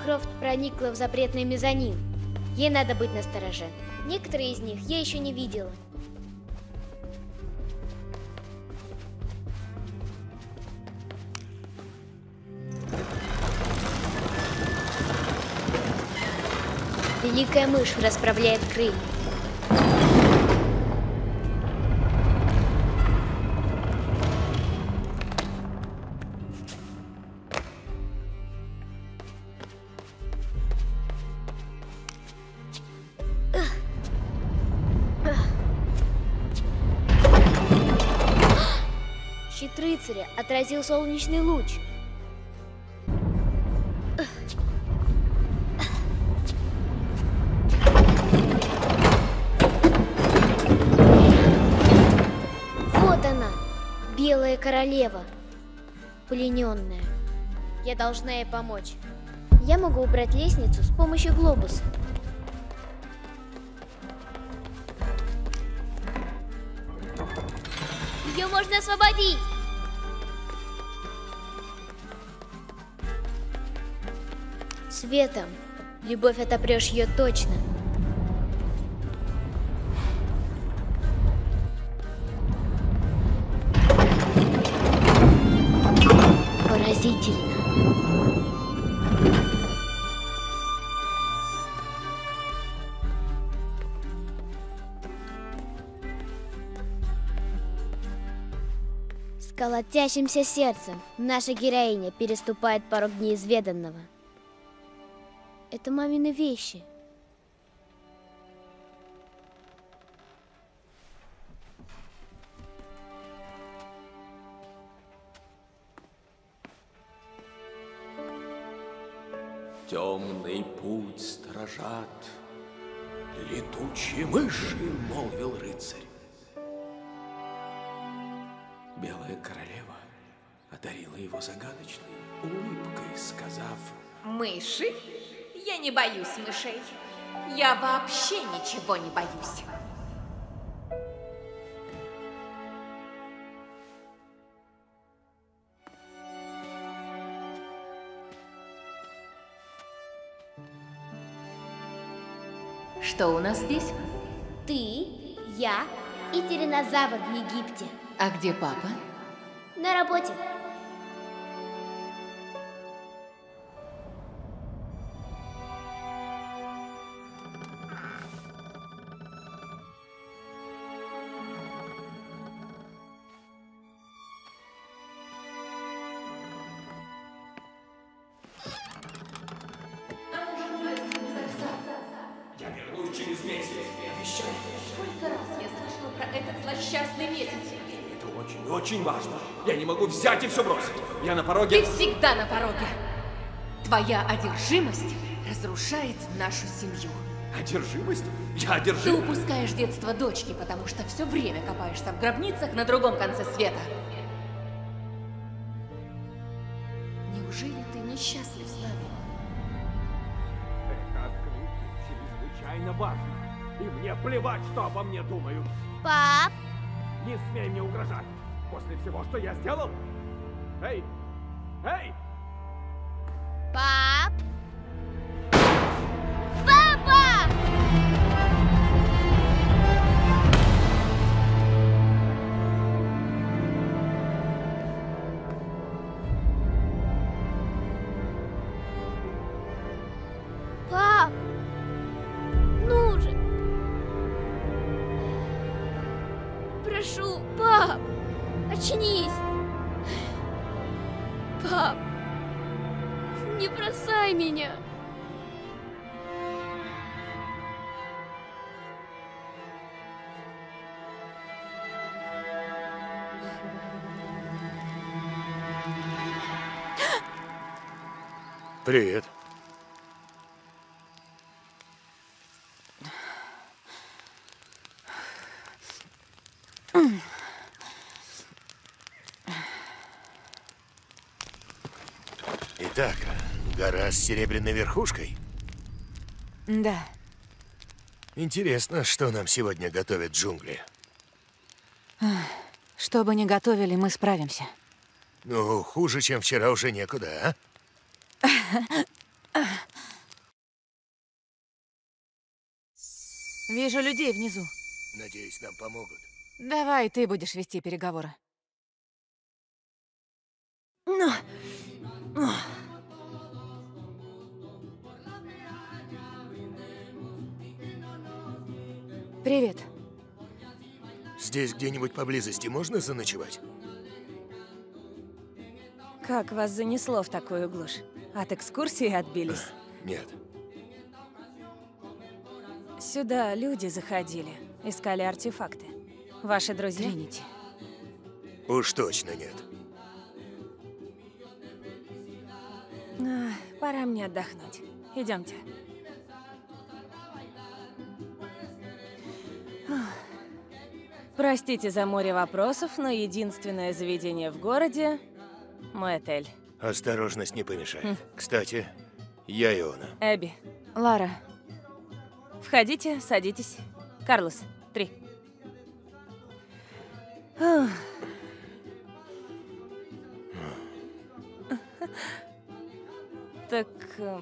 Крофт проникла в запретный мезонин. Ей надо быть настороже. Некоторые из них я еще не видела. Великая мышь расправляет крылья. Щит рыцаря отразил солнечный луч. Вот она, белая королева, плененная. Я должна ей помочь. Я могу убрать лестницу с помощью глобуса. Ее можно освободить! Светом. Любовь отопрешь ее точно. Поразительно. С колотящимся сердцем наша героиня переступает порог неизведанного. Это мамины вещи. Темный путь сторожат летучие мыши, молвил рыцарь. Белая королева одарила его загадочной улыбкой, сказав: Мыши? Я не боюсь мышей. Я вообще ничего не боюсь. Что у нас здесь? Ты, я и тираннозавр в Египте. А где папа? На работе. Я вернусь через месяц, обещаю. Сколько раз я слышала про этот злосчастный месяц? Это очень, очень важно. Я не могу взять и все бросить. Я на пороге... Ты всегда на пороге. Твоя одержимость разрушает нашу семью. Одержимость? Я одержим? Ты упускаешь детство дочки, потому что все время копаешься в гробницах на другом конце света. Неужели ты несчастлив с нами? Это открытие чрезвычайно важно. И мне плевать, что обо мне думают. Пап! Не смей мне угрожать. После всего, что я сделал. Эй! Эй! Пап! Папа! Пап! Ну же! Прошу, пап! Очнись! Пап! Не бросай меня! Привет. Итак, гора с серебряной верхушкой? Да. Интересно, что нам сегодня готовят джунгли. Что бы ни готовили, мы справимся. Ну, хуже, чем вчера, уже некуда, а? Вижу людей внизу. Надеюсь, нам помогут. Давай ты будешь вести переговоры. Ну. Ну. Привет. Здесь где-нибудь поблизости можно заночевать? Как вас занесло в такую глушь? От экскурсии отбились? Нет. Сюда люди заходили, искали артефакты. Ваши друзья? Тринити. Уж точно нет. А, пора мне отдохнуть. Идемте. Простите за море вопросов, но единственное заведение в городе – мой отель. Осторожность не помешает. Кстати, я Иона. Эбби. Лара. Входите, садитесь. Карлос, три. Ух. Так, э,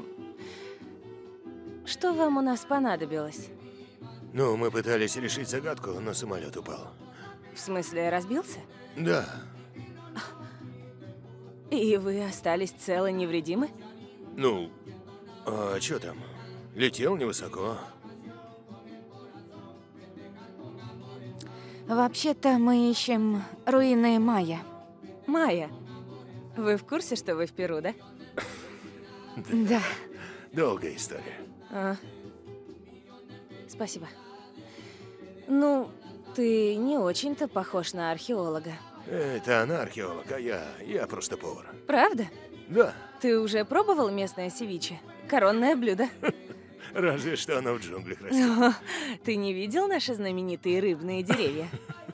что вам у нас понадобилось? Ну, мы пытались решить загадку, но самолет упал. В смысле, разбился? Да. И вы остались целы невредимы? Ну, а что там? Летел невысоко. Вообще-то мы ищем руины майя. Майя? Вы в курсе, что вы в Перу, да? Да. Долгая история. А. Спасибо. Ну, ты не очень-то похож на археолога. Это она археолог, а я... я просто повар. Правда? Да. Ты уже пробовал местное севиче? Коронное блюдо. Разве что оно в джунглях растет. О, ты не видел наши знаменитые рыбные деревья?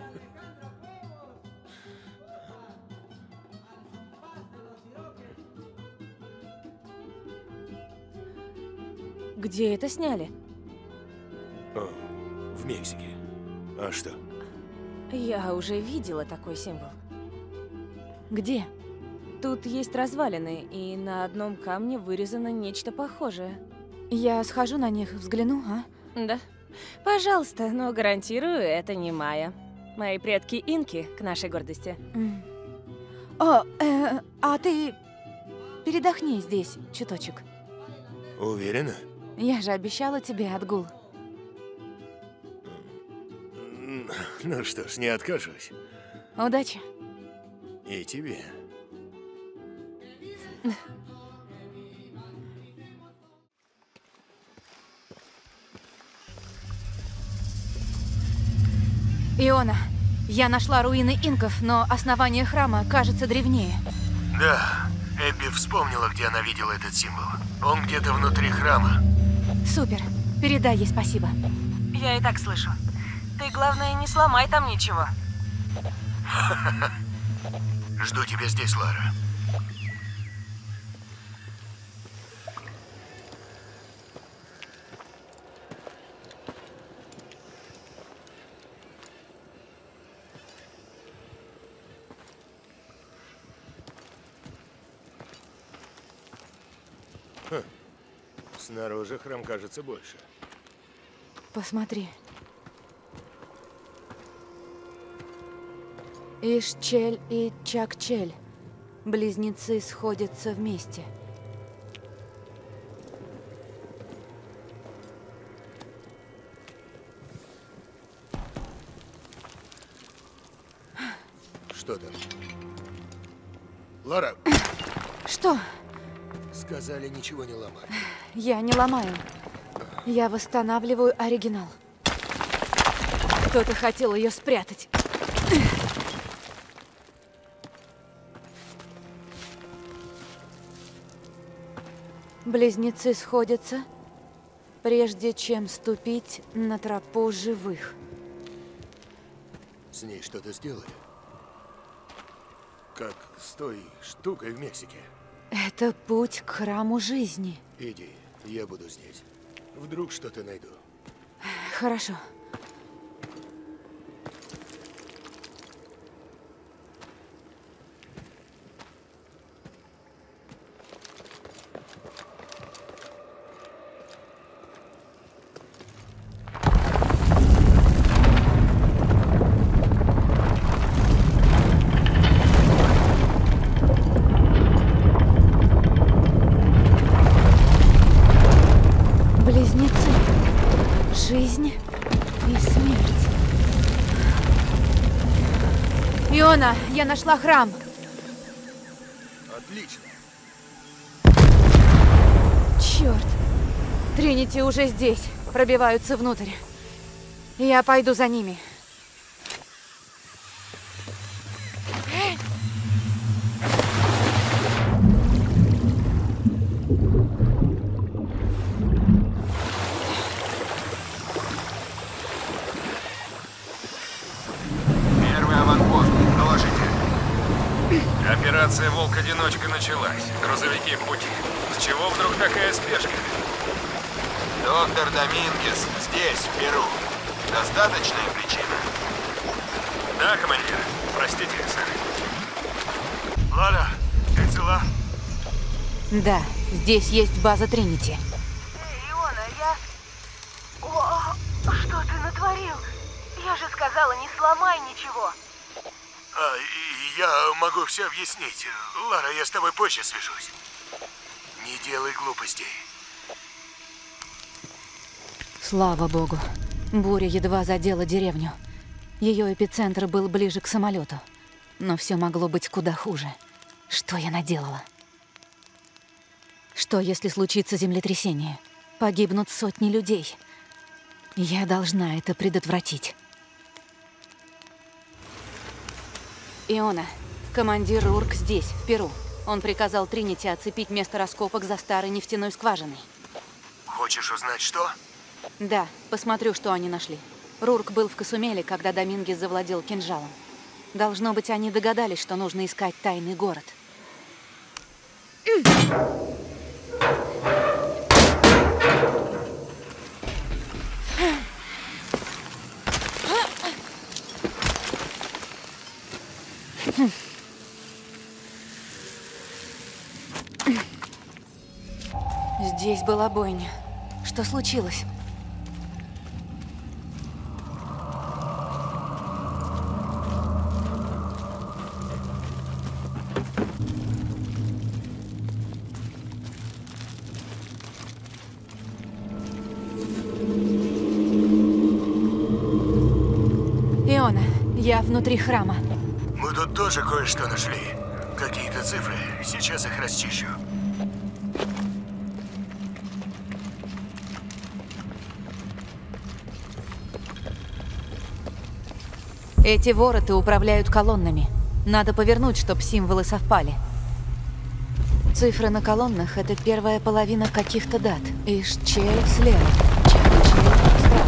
Где это сняли? О, в Мексике. А что? Я уже видела такой символ. Где? Тут есть развалины, и на одном камне вырезано нечто похожее. Я схожу на них, взгляну, а? Да. Пожалуйста, но гарантирую, это не майя. Мои предки инки, к нашей гордости. Mm. О, э, а ты передохни здесь чуточек. Уверена? Я же обещала тебе отгул. Ну что ж, не откажусь. Удачи. И тебе. Иона, я нашла руины инков, но основание храма кажется древнее. Да, Эбби вспомнила, где она видела этот символ. Он где-то внутри храма. Супер. Передай ей спасибо. Я и так слышу. Ты, главное, не сломай там ничего. Жду тебя здесь, Лара. Хм. Снаружи храм кажется больше. Посмотри. Ишчель и Чакчель. Близнецы сходятся вместе. Что там? Лара! Что? Сказали, ничего не ломать. Я не ломаю. Я восстанавливаю оригинал. Кто-то хотел ее спрятать. Близнецы сходятся, прежде чем ступить на тропу живых. С ней что-то сделали? Как с той штукой в Мексике? Это путь к храму жизни. Иди, я буду здесь. Вдруг что-то найду. Хорошо. Иона, я нашла храм. Отлично. Черт. Тринити уже здесь. Пробиваются внутрь. Я пойду за ними. Первый аванпост. Доложите. Операция «Волк-одиночка» началась. Грузовики в пути. С чего вдруг такая спешка? Доктор Домингес здесь, в Перу. Достаточная причина? Да, командир. Простите, сэр. Лара, ты цела? Да, здесь есть база Тринити. Эй, Иона, я... О, что ты натворил? Я же сказала, не сломай ничего. А, и я могу все объяснить. Лара, я с тобой позже свяжусь. Не делай глупостей. Слава богу. Буря едва задела деревню. Ее эпицентр был ближе к самолету. Но все могло быть куда хуже. Что я наделала? Что, если случится землетрясение? Погибнут сотни людей. Я должна это предотвратить. Иона, командир Рурк здесь, в Перу. Он приказал Тринити оцепить место раскопок за старой нефтяной скважиной. Хочешь узнать, что? Да, посмотрю, что они нашли. Рурк был в Касумеле, когда Домингес завладел кинжалом. Должно быть, они догадались, что нужно искать тайный город. Здесь была бойня. Что случилось? Иона, я внутри храма. Мы тут тоже кое-что нашли. Какие-то цифры. Сейчас их расчищу. Эти вороты управляют колоннами. Надо повернуть, чтобы символы совпали. Цифры на колоннах — это первая половина каких-то дат. Иш-Чей слева, Ча-Чей справа.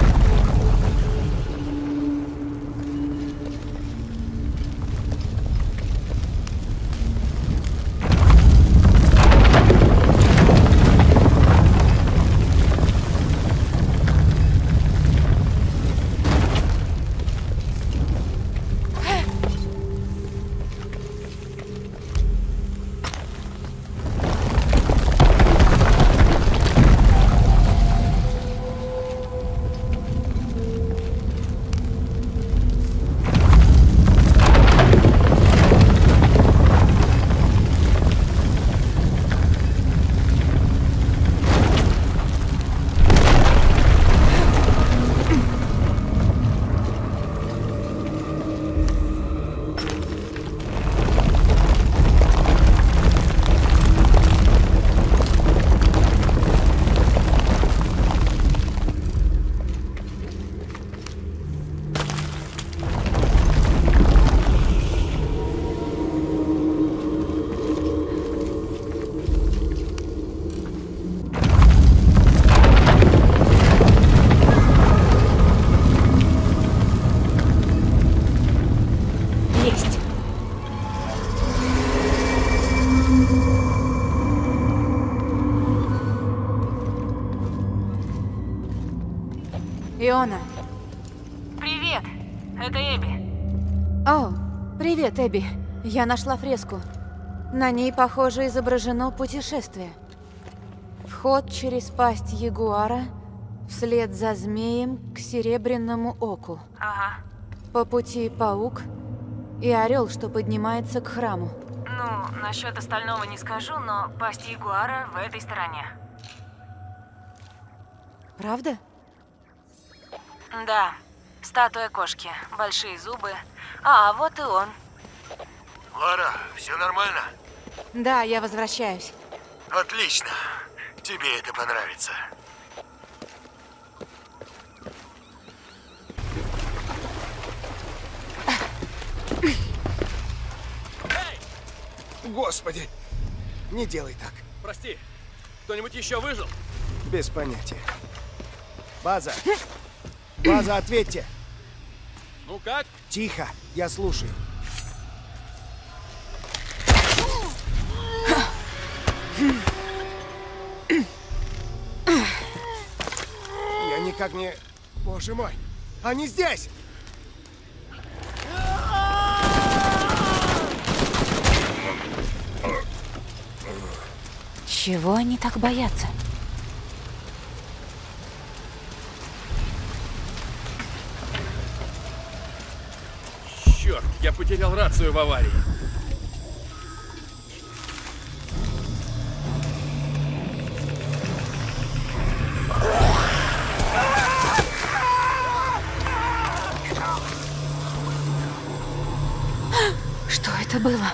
Иона. Привет, это Эбби. О, привет, Эбби. Я нашла фреску. На ней, похоже, изображено путешествие. Вход через пасть ягуара, вслед за змеем к серебряному оку. Ага. По пути паук и орел, что поднимается к храму. Ну, насчет остального не скажу, но пасть ягуара в этой стороне. Правда? Да. Статуя кошки, большие зубы. А, вот и он. Лара, все нормально? Да, я возвращаюсь. Отлично. Тебе это понравится. Господи, не делай так. Прости, кто-нибудь еще выжил? Без понятия. База! База, ответьте! Ну как? Тихо, я слушаю. Я никак не... Боже мой! Они здесь! Чего они так боятся? Черт, я потерял рацию в аварии. Что это было?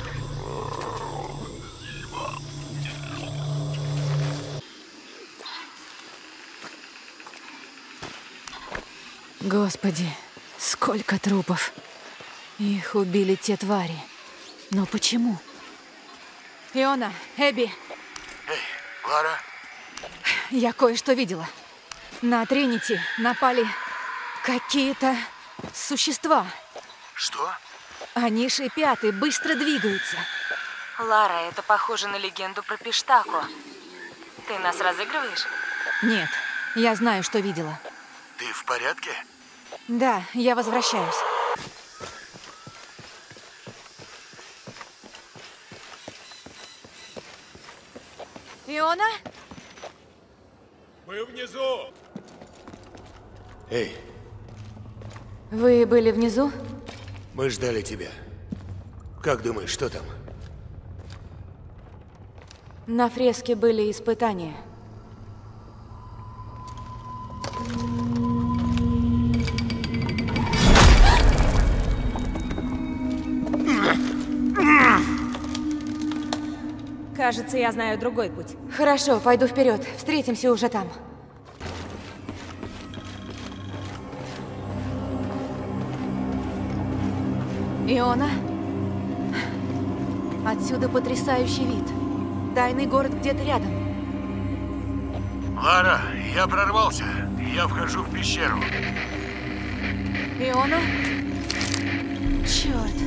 Господи, сколько трупов. Их убили те твари. Но почему? Иона, Эбби. Эй, Лара. Я кое-что видела. На Тринити напали какие-то существа. Что? Они шипят и быстро двигаются. Лара, это похоже на легенду про Пиштаку. Ты нас разыгрываешь? Нет, я знаю, что видела. Ты в порядке? Да, я возвращаюсь. Иона? Мы внизу. Эй. Вы были внизу? Мы ждали тебя. Как думаешь, что там? На фреске были испытания. Кажется, я знаю другой путь. Хорошо, пойду вперед. Встретимся уже там. Иона? Отсюда потрясающий вид. Тайный город где-то рядом. Лара, я прорвался. Я вхожу в пещеру. Иона? Черт.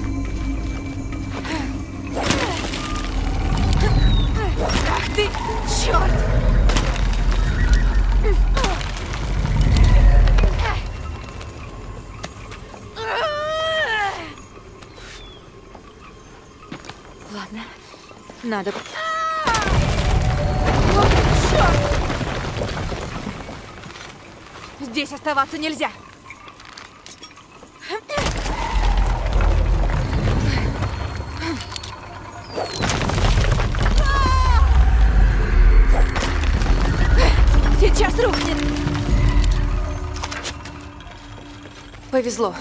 Ах ты, черт! Ладно, надо... О, черт! Здесь оставаться нельзя! Сейчас рухнет! Повезло.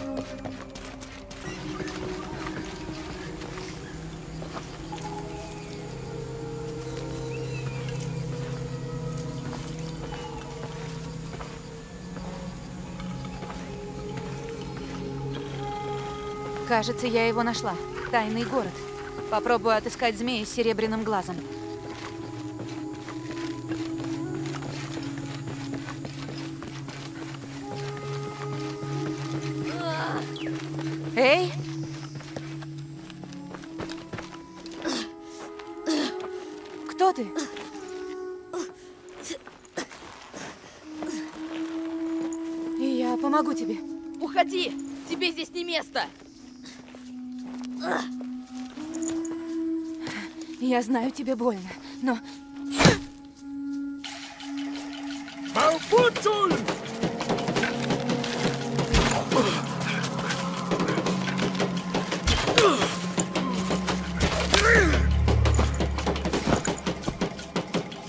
Кажется, я его нашла. Тайный город. Попробую отыскать змея с серебряным глазом. Эй! Кто ты? Я помогу тебе. Уходи! Тебе здесь не место! Я знаю, тебе больно, но...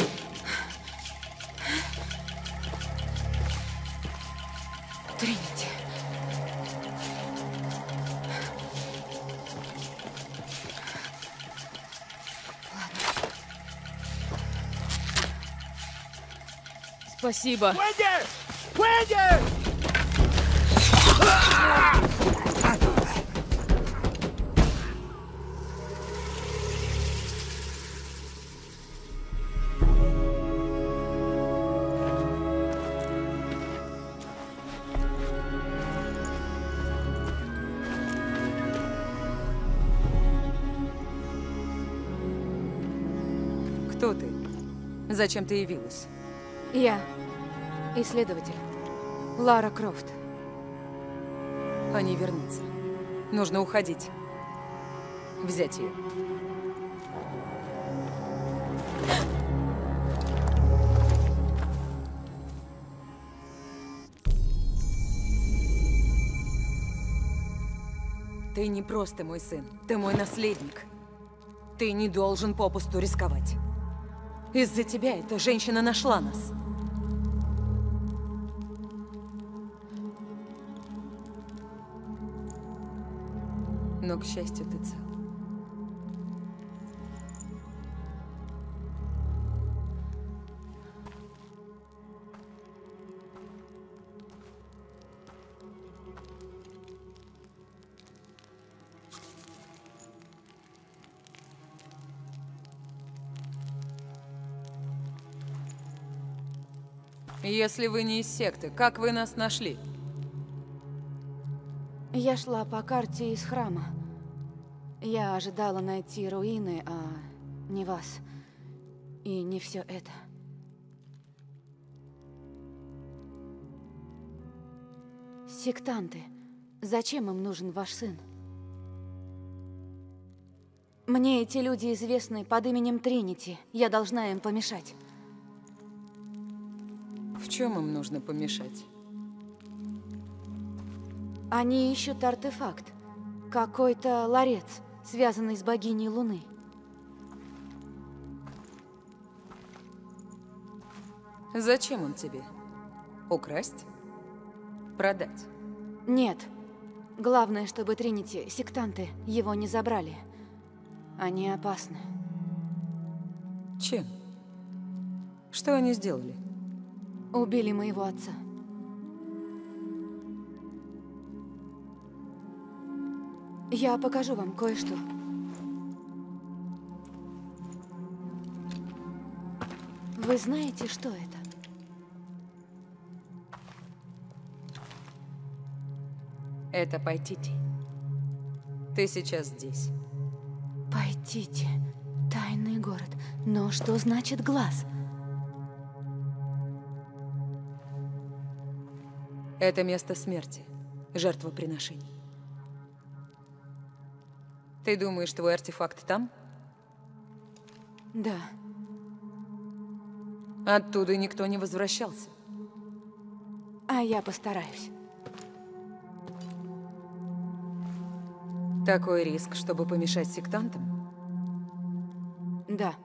Тринити. Спасибо. Уэнди! Уэнди! Кто ты? Зачем ты явилась? Я исследователь. Лара Крофт. Они вернутся. Нужно уходить. Взять ее. Ты не просто мой сын. Ты мой наследник. Ты не должен попусту рисковать. Из-за тебя эта женщина нашла нас. Но, к счастью, ты цел. Если вы не из секты, как вы нас нашли? Я шла по карте из храма. Я ожидала найти руины, а не вас. И не все это. Сектанты. Зачем им нужен ваш сын? Мне эти люди известны под именем Тринити. Я должна им помешать. В чем им нужно помешать? Они ищут артефакт. Какой-то ларец, связанный с богиней Луны. Зачем он тебе? Украсть? Продать? Нет. Главное, чтобы Тринити, сектанты, его не забрали. Они опасны. Чем? Что они сделали? Убили моего отца. Я покажу вам кое-что. Вы знаете, что это? Это Пайтити. Ты сейчас здесь. Пайтити. Тайный город. Но что значит глаз? Это место смерти. Жертвоприношений. Ты думаешь, твой артефакт там? Да. Оттуда никто не возвращался. А я постараюсь. Такой риск, чтобы помешать сектантам? Да.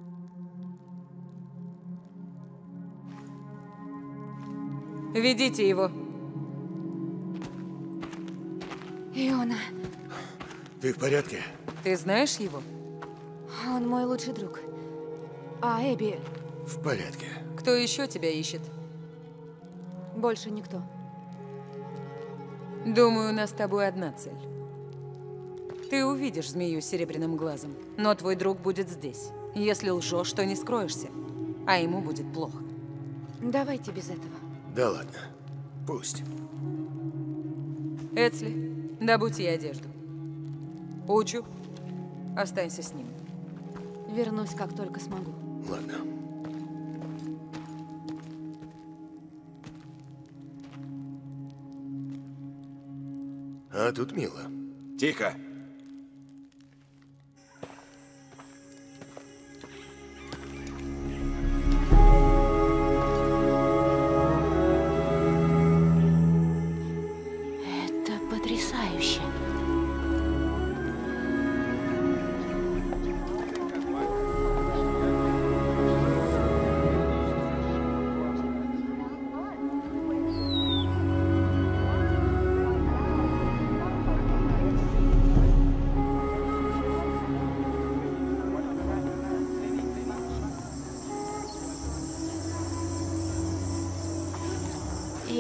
Ведите его. Иона. Ты в порядке? Ты знаешь его? Он мой лучший друг. А Эбби... В порядке. Кто еще тебя ищет? Больше никто. Думаю, у нас с тобой одна цель. Ты увидишь змею с серебряным глазом, но твой друг будет здесь. Если лжешь, то не скроешься, а ему будет плохо. Давайте без этого. Да ладно. Пусть. Эцли, добудь ей одежду. Учу, останься с ним. Вернусь, как только смогу. Ладно. А тут мило. Тихо. Это потрясающе.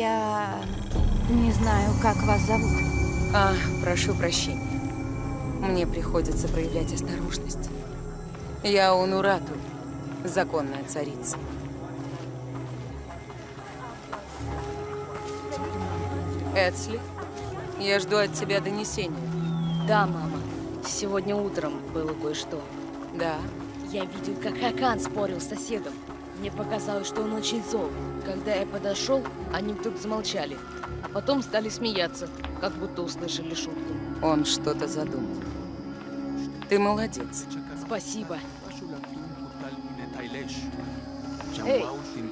Я не знаю, как вас зовут. А, прошу прощения. Мне приходится проявлять осторожность. Я Унурату, законная царица. Эцли, я жду от тебя донесения. Да, мама. Сегодня утром было кое-что. Да? Я видел, как Хакан спорил с соседом. Мне показалось, что он очень зол. Когда я подошел, они вдруг замолчали. А потом стали смеяться, как будто услышали шутку. Он что-то задумал. Ты молодец. Спасибо. Эй!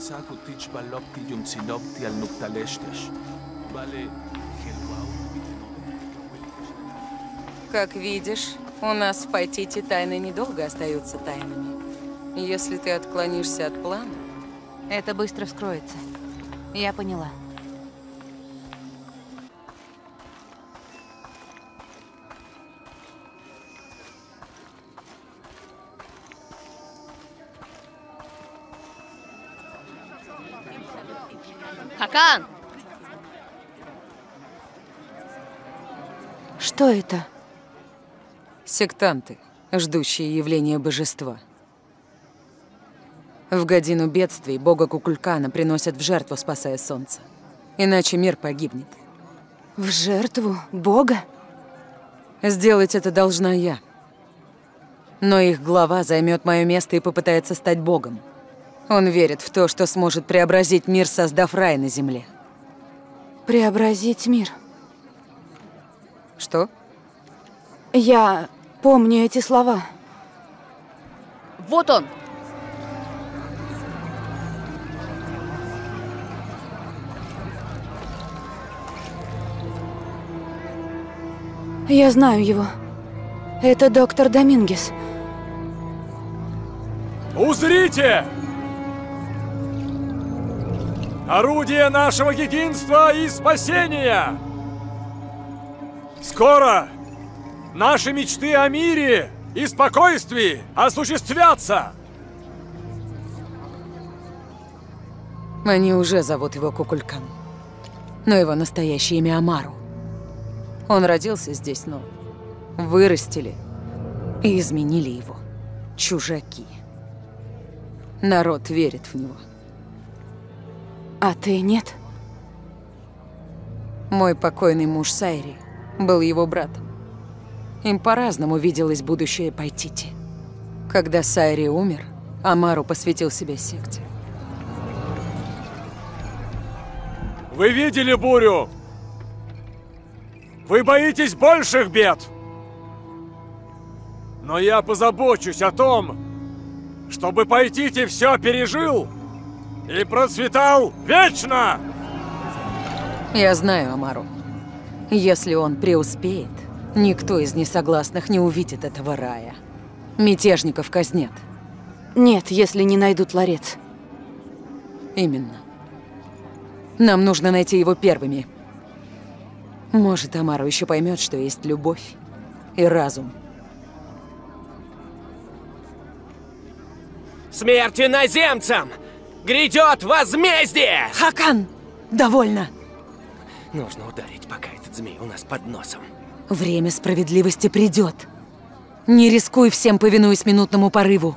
Как видишь, у нас в Пайтите тайны недолго остаются тайнами. Если ты отклонишься от плана... Это быстро вскроется. Я поняла. Хакан! Что это? Сектанты, ждущие явления божества. В годину бедствий бога Кукулькана приносят в жертву, спасая солнце. Иначе мир погибнет. В жертву бога? Сделать это должна я. Но их глава займет мое место и попытается стать богом. Он верит в то, что сможет преобразить мир, создав рай на земле. Преобразить мир? Что? Я помню эти слова. Вот он! Я знаю его. Это доктор Домингес. Узрите! Орудие нашего единства и спасения! Скоро наши мечты о мире и спокойствии осуществятся! Они уже зовут его Кукулькан. Но его настоящее имя Амару. Он родился здесь, но вырастили и изменили его. Чужаки. Народ верит в него. А ты нет? Мой покойный муж Сайри был его братом. Им по-разному виделось будущее Пайтити. Когда Сайри умер, Амару посвятил себя секте. Вы видели бурю? Вы боитесь больших бед. Но я позабочусь о том, чтобы Пайтити все пережил и процветал вечно! Я знаю Амару. Если он преуспеет, никто из несогласных не увидит этого рая. Мятежников казнят. Нет, если не найдут ларец. Именно. Нам нужно найти его первыми. Может, Амару еще поймет, что есть любовь и разум. Смерть иноземцам! Грядет возмездие! Хакан! Довольно! Нужно ударить, пока этот змей у нас под носом. Время справедливости придет. Не рискуй всем, повинуясь минутному порыву.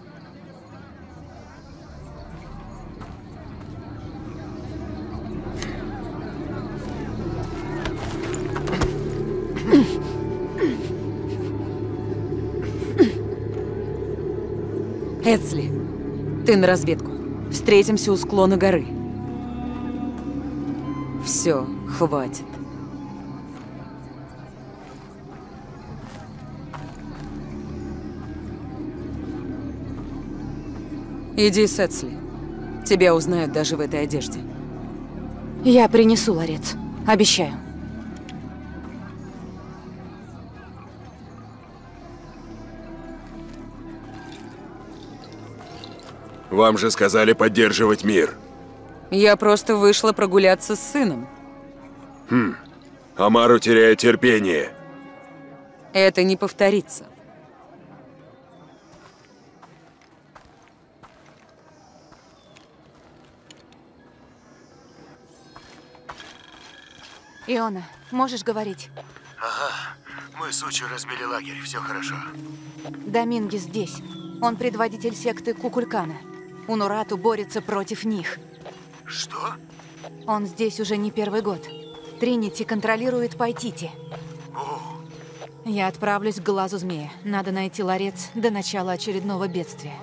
Эцли, ты на разведку. Встретимся у склона горы. Все, хватит. Иди с Эцли. Тебя узнают даже в этой одежде. Я принесу ларец. Обещаю. Вам же сказали поддерживать мир. Я просто вышла прогуляться с сыном. Хм. Амару теряет терпение. Это не повторится. Иона, можешь говорить? Ага. Мы с Учи разбили лагерь, все хорошо. Домингес здесь. Он предводитель секты Кукулькана. Унурату борется против них. Что? Он здесь уже не первый год. Тринити контролирует Пайтити. О. Я отправлюсь к глазу змея. Надо найти ларец до начала очередного бедствия.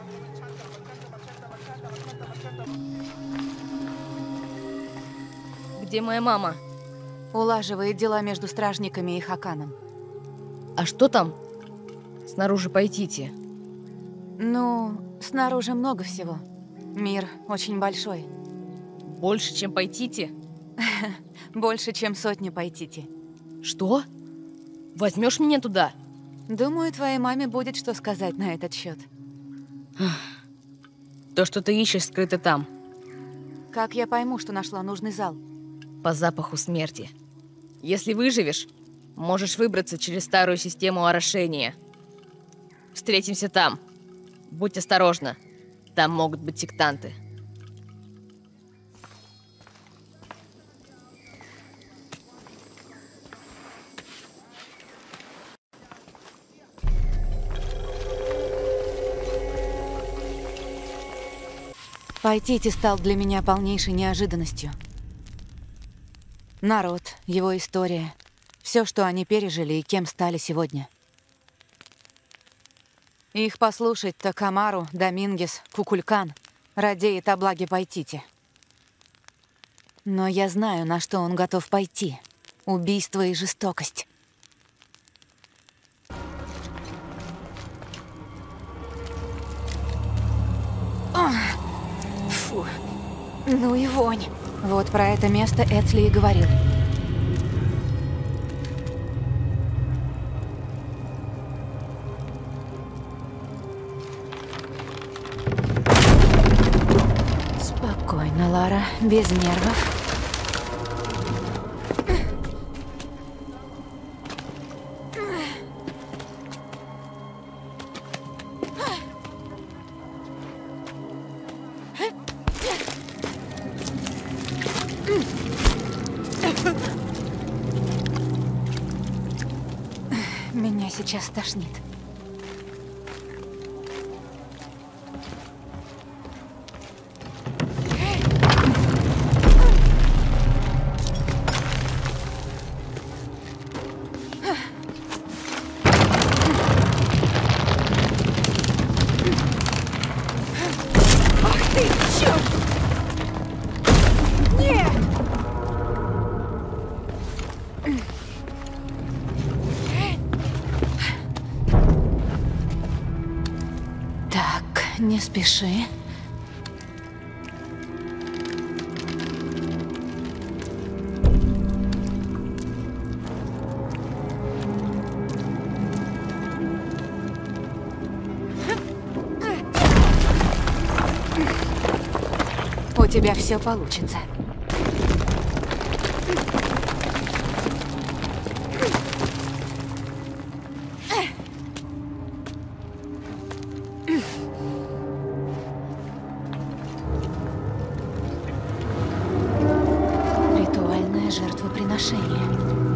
Где моя мама? Улаживает дела между стражниками и Хаканом. А что там? Снаружи Пайтити. Ну, снаружи много всего. Мир очень большой. Больше, чем Пайтити? Больше, чем сотни Пайтити. Что? Возьмешь меня туда? Думаю, твоей маме будет что сказать на этот счет. То, что ты ищешь, скрыто там. Как я пойму, что нашла нужный зал? По запаху смерти. Если выживешь, можешь выбраться через старую систему орошения. Встретимся там. Будь осторожна. Там могут быть сектанты. Пайтити стал для меня полнейшей неожиданностью. Народ, его история, все, что они пережили и кем стали сегодня. Их послушать-то Камару, Домингес, Кукулькан радеет о благе Пайтити. Но я знаю, на что он готов пойти. Убийство и жестокость. Фу, ну и вонь. Вот про это место Эцли и говорил. Спокойно, Лара, без нервов. Меня сейчас тошнит. Ах ты, чёрт! Нет! Не спеши. У тебя все получится. Жертвоприношение.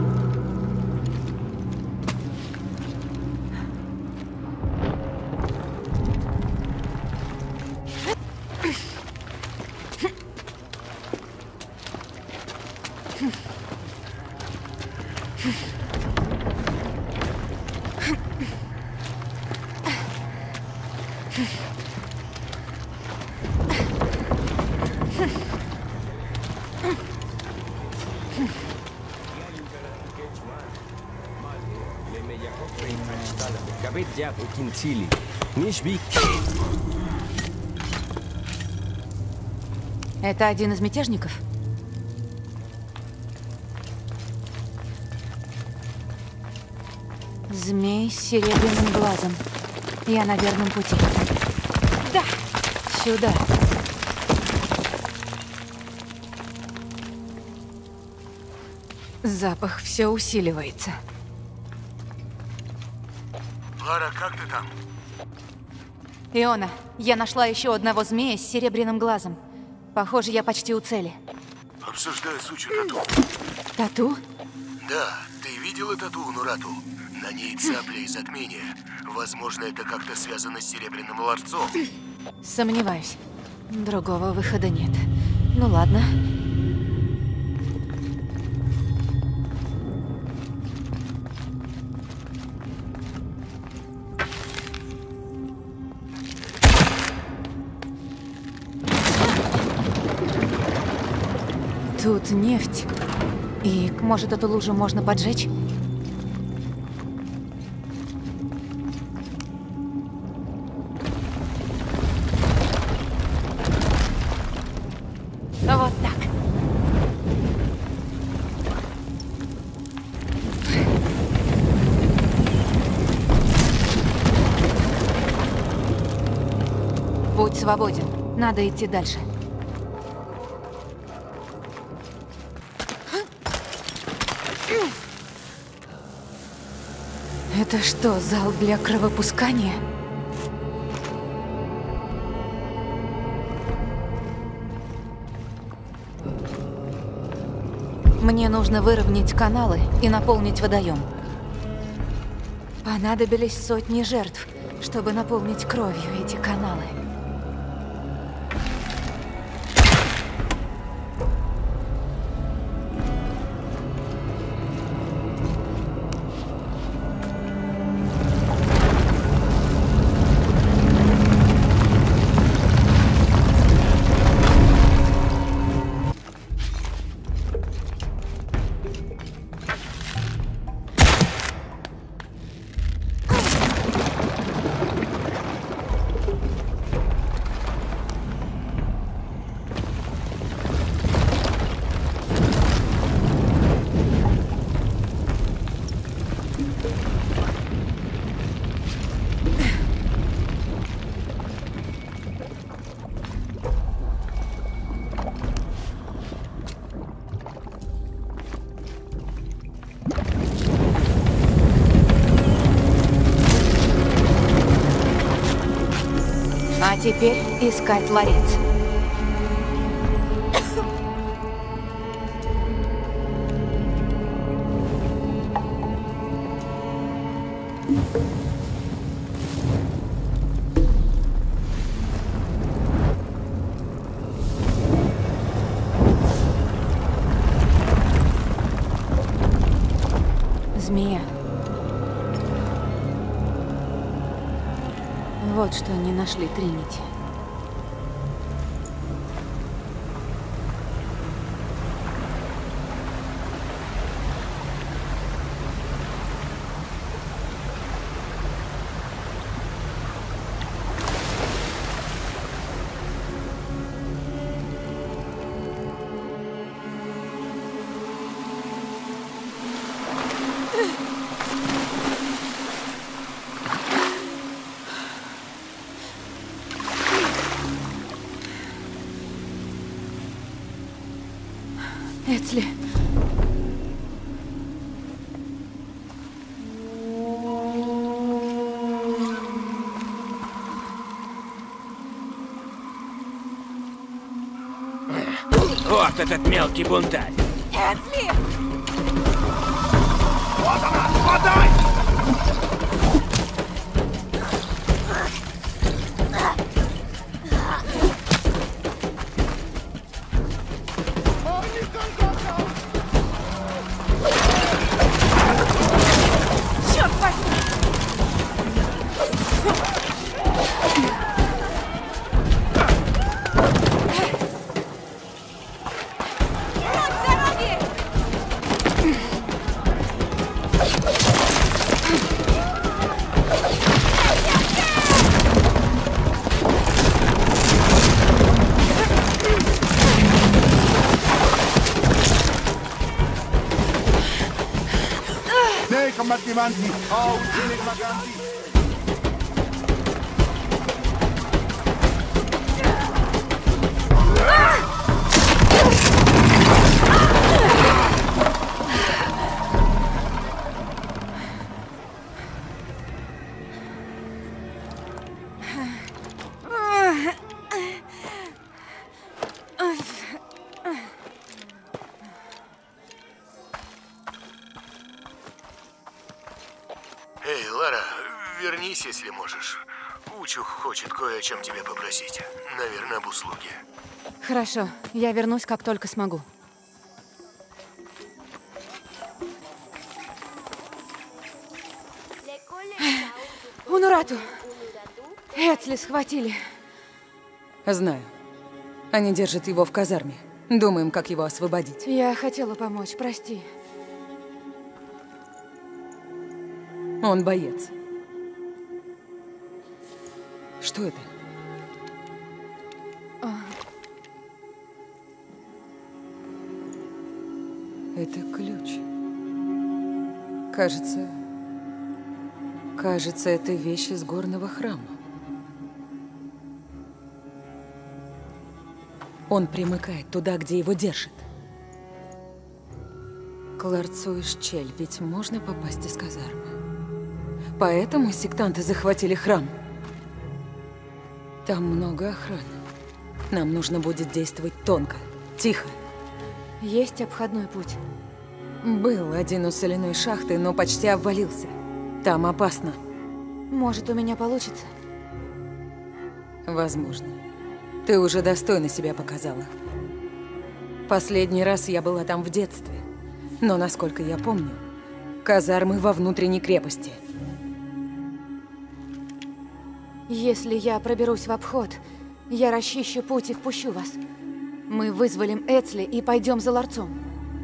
Это один из мятежников? Змей с серебряным глазом. Я на верном пути. Да! Сюда. Запах все усиливается. Лара, как ты там? Иона, я нашла еще одного змея с серебряным глазом. Похоже, я почти у цели. Обсуждаю случай тату. Тату? Да, ты видела тату Нурату? На ней цапля и затмение. Возможно, это как-то связано с Серебряным ларцом. Сомневаюсь. Другого выхода нет. Ну ладно. Тут нефть. И, может, эту лужу можно поджечь? Вот так. Путь свободен. Надо идти дальше. Это что, зал для кровопускания? Мне нужно выровнять каналы и наполнить водоем. Понадобились сотни жертв, чтобы наполнить кровью эти каналы. А теперь искать ларец. Змея. Вот что не нашли Тринити. Эцли. Вот этот мелкий бунтарь. Эцли! Вот она! Подай! Combattimanti, ho uccisi i vaganti. Эй, Лара, вернись, если можешь. Учух хочет кое о чем тебя попросить. Наверное, об услуге. Хорошо, я вернусь, как только смогу. Унурату! Эцли схватили. Знаю. Они держат его в казарме. Думаем, как его освободить. Я хотела помочь, прости. Он боец. Что это? О. Это ключ. Кажется... Кажется, это вещь из горного храма. Он примыкает туда, где его держат. К ларцу Исчель ведь можно попасть из казармы. Поэтому сектанты захватили храм. Там много охраны. Нам нужно будет действовать тонко, тихо. Есть обходной путь? Был один у соляной шахты, но почти обвалился. Там опасно. Может, у меня получится? Возможно. Ты уже достойно себя показала. Последний раз я была там в детстве. Но, насколько я помню, казармы во внутренней крепости. Если я проберусь в обход, я расчищу путь и впущу вас. Мы вызволим Эцли и пойдем за ларцом.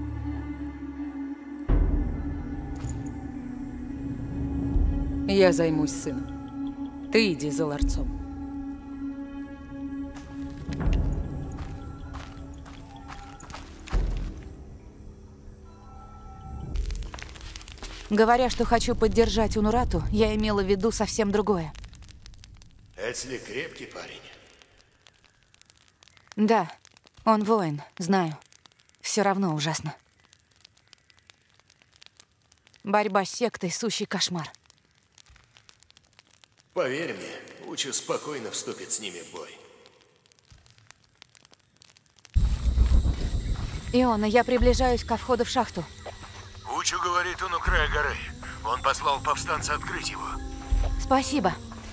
Я займусь сыном. Ты иди за ларцом. Говоря, что хочу поддержать Унурату, я имела в виду совсем другое. Эцли крепкий парень. Да, он воин, знаю. Все равно ужасно. Борьба с сектой — сущий кошмар. Поверь мне, Учу спокойно вступит с ними в бой. Иона, я приближаюсь ко входу в шахту. Учу говорит, он у края горы. Он послал повстанца открыть его. Спасибо.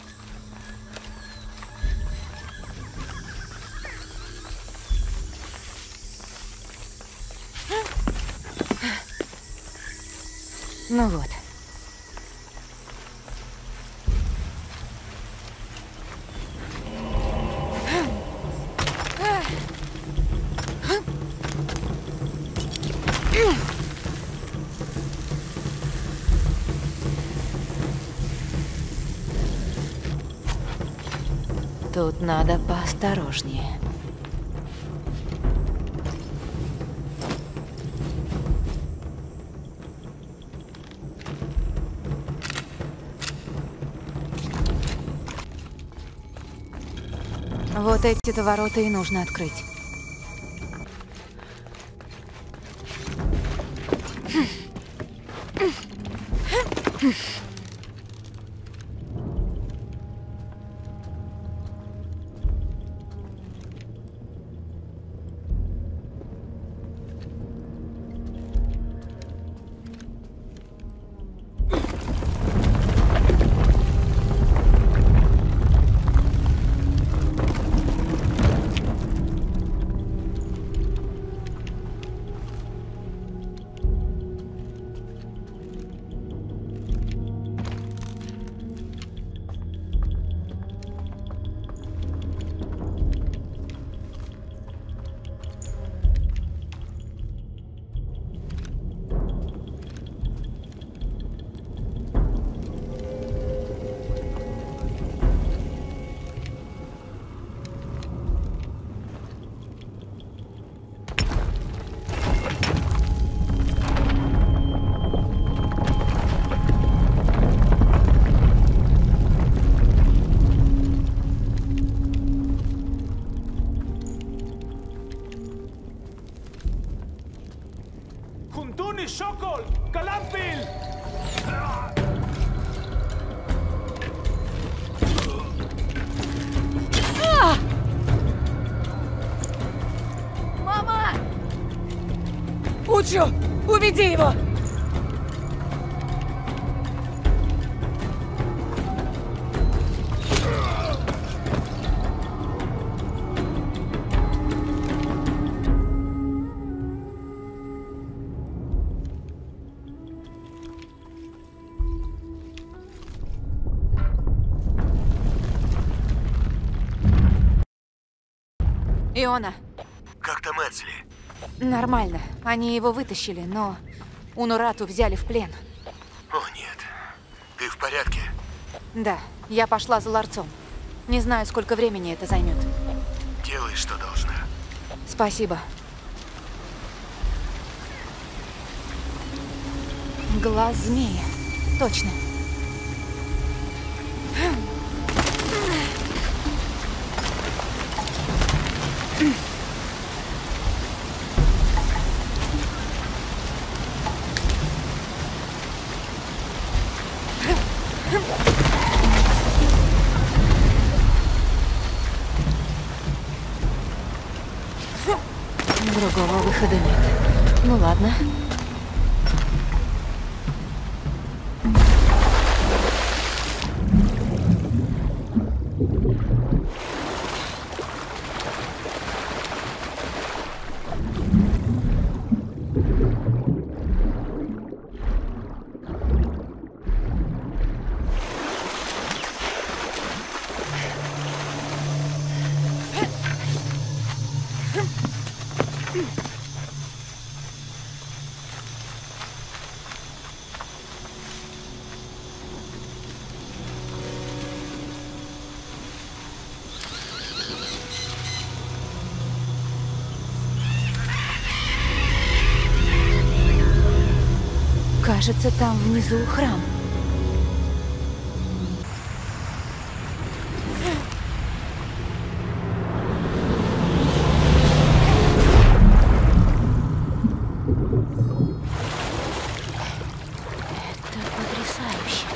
Ну вот. Тут надо поосторожнее. Вот эти-то ворота и нужно открыть. Sokol! Kalampil! Мама! Учу! Уведи его! Леона. Как там Эдсли? Нормально. Они его вытащили, но Унурату взяли в плен. О, нет. Ты в порядке? Да, я пошла за ларцом. Не знаю, сколько времени это займет. Делай, что должна. Спасибо. Глаз змея. Точно. Другого выхода нет. Ну ладно. Кажется, там внизу храм. Это потрясающе.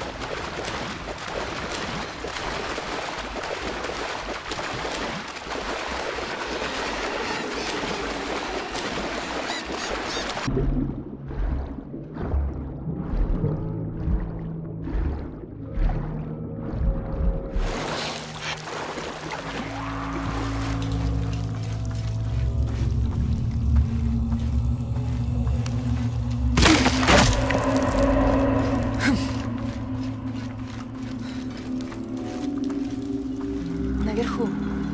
Наверху.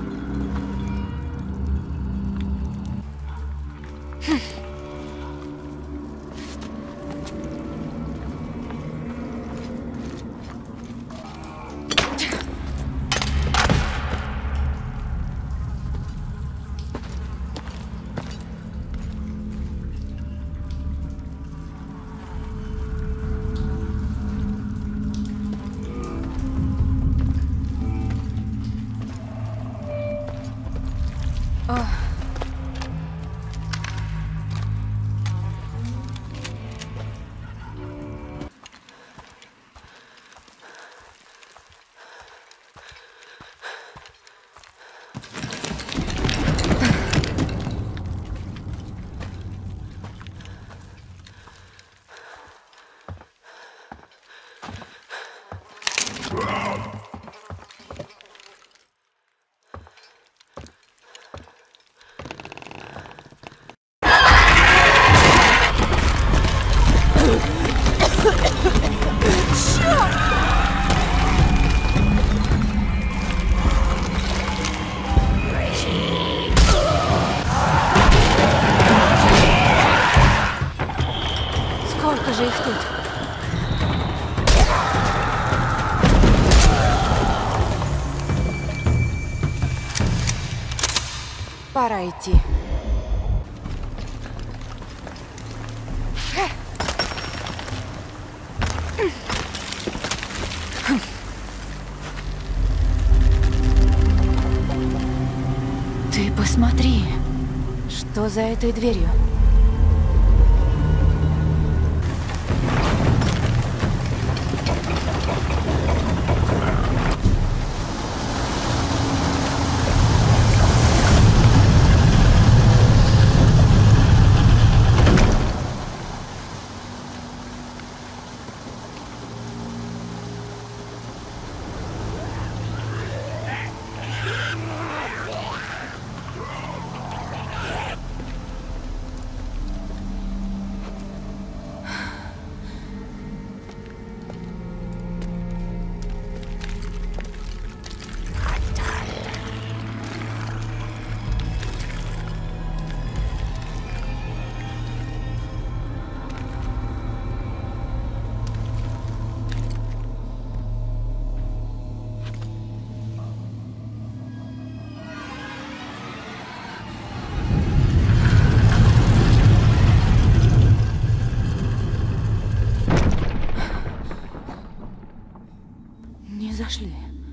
Ох. Сколько же их тут? Пора идти. Ты посмотри, что за этой дверью? зашли?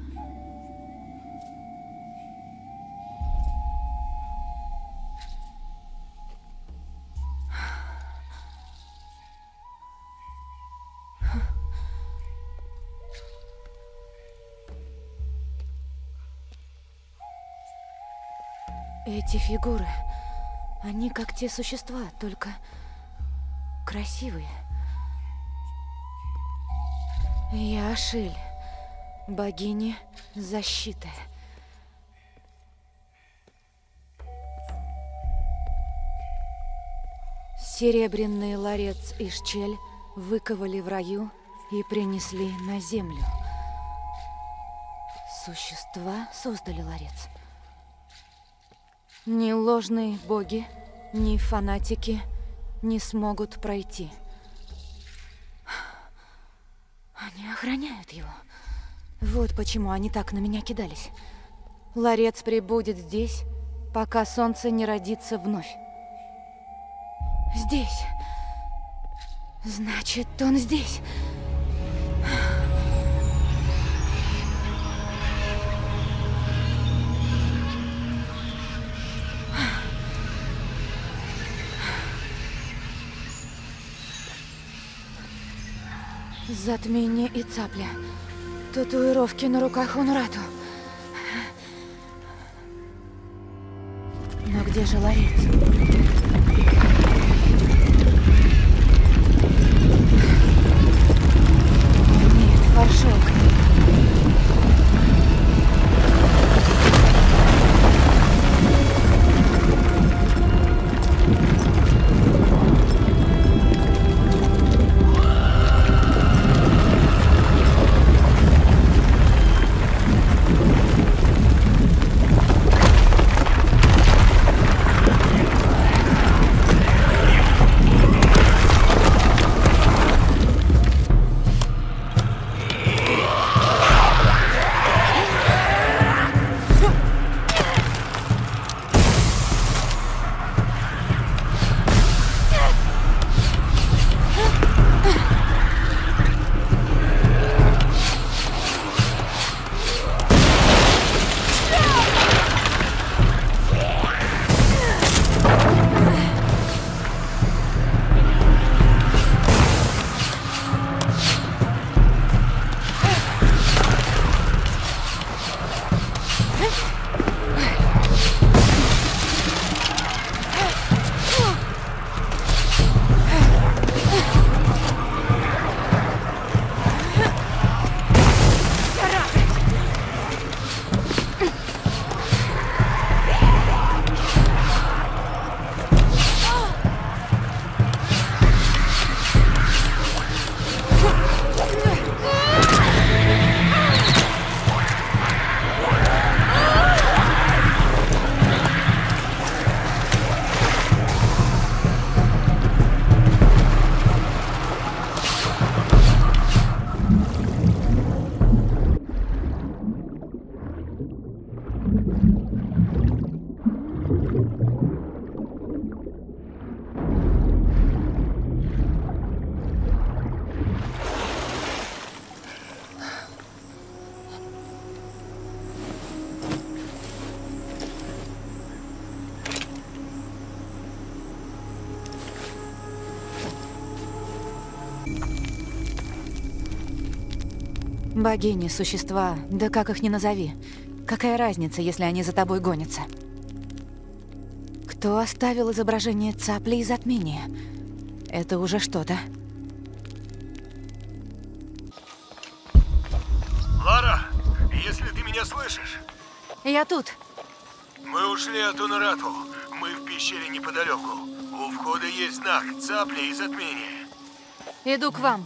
Эти фигуры, они как те существа, только красивые. Яшиль, богиня защиты. Серебряный ларец Ишчель выковали в раю и принесли на землю. Существа создали ларец. Ни ложные боги, ни фанатики не смогут пройти. Они охраняют его. Вот почему они так на меня кидались. Ларец прибудет здесь, пока солнце не родится вновь. Здесь. Значит, он здесь. Затмение и цапля. Татуировки на руках Унурату. Но где же ларец? Нет, фаршок. Богини, существа, да как их ни назови. Какая разница, если они за тобой гонятся? Кто оставил изображение цапли и затмения? Это уже что-то. Лара, если ты меня слышишь... Я тут. Мы ушли от Унурату. Мы в пещере неподалеку. У входа есть знак, цапля и затмение. Иду к вам.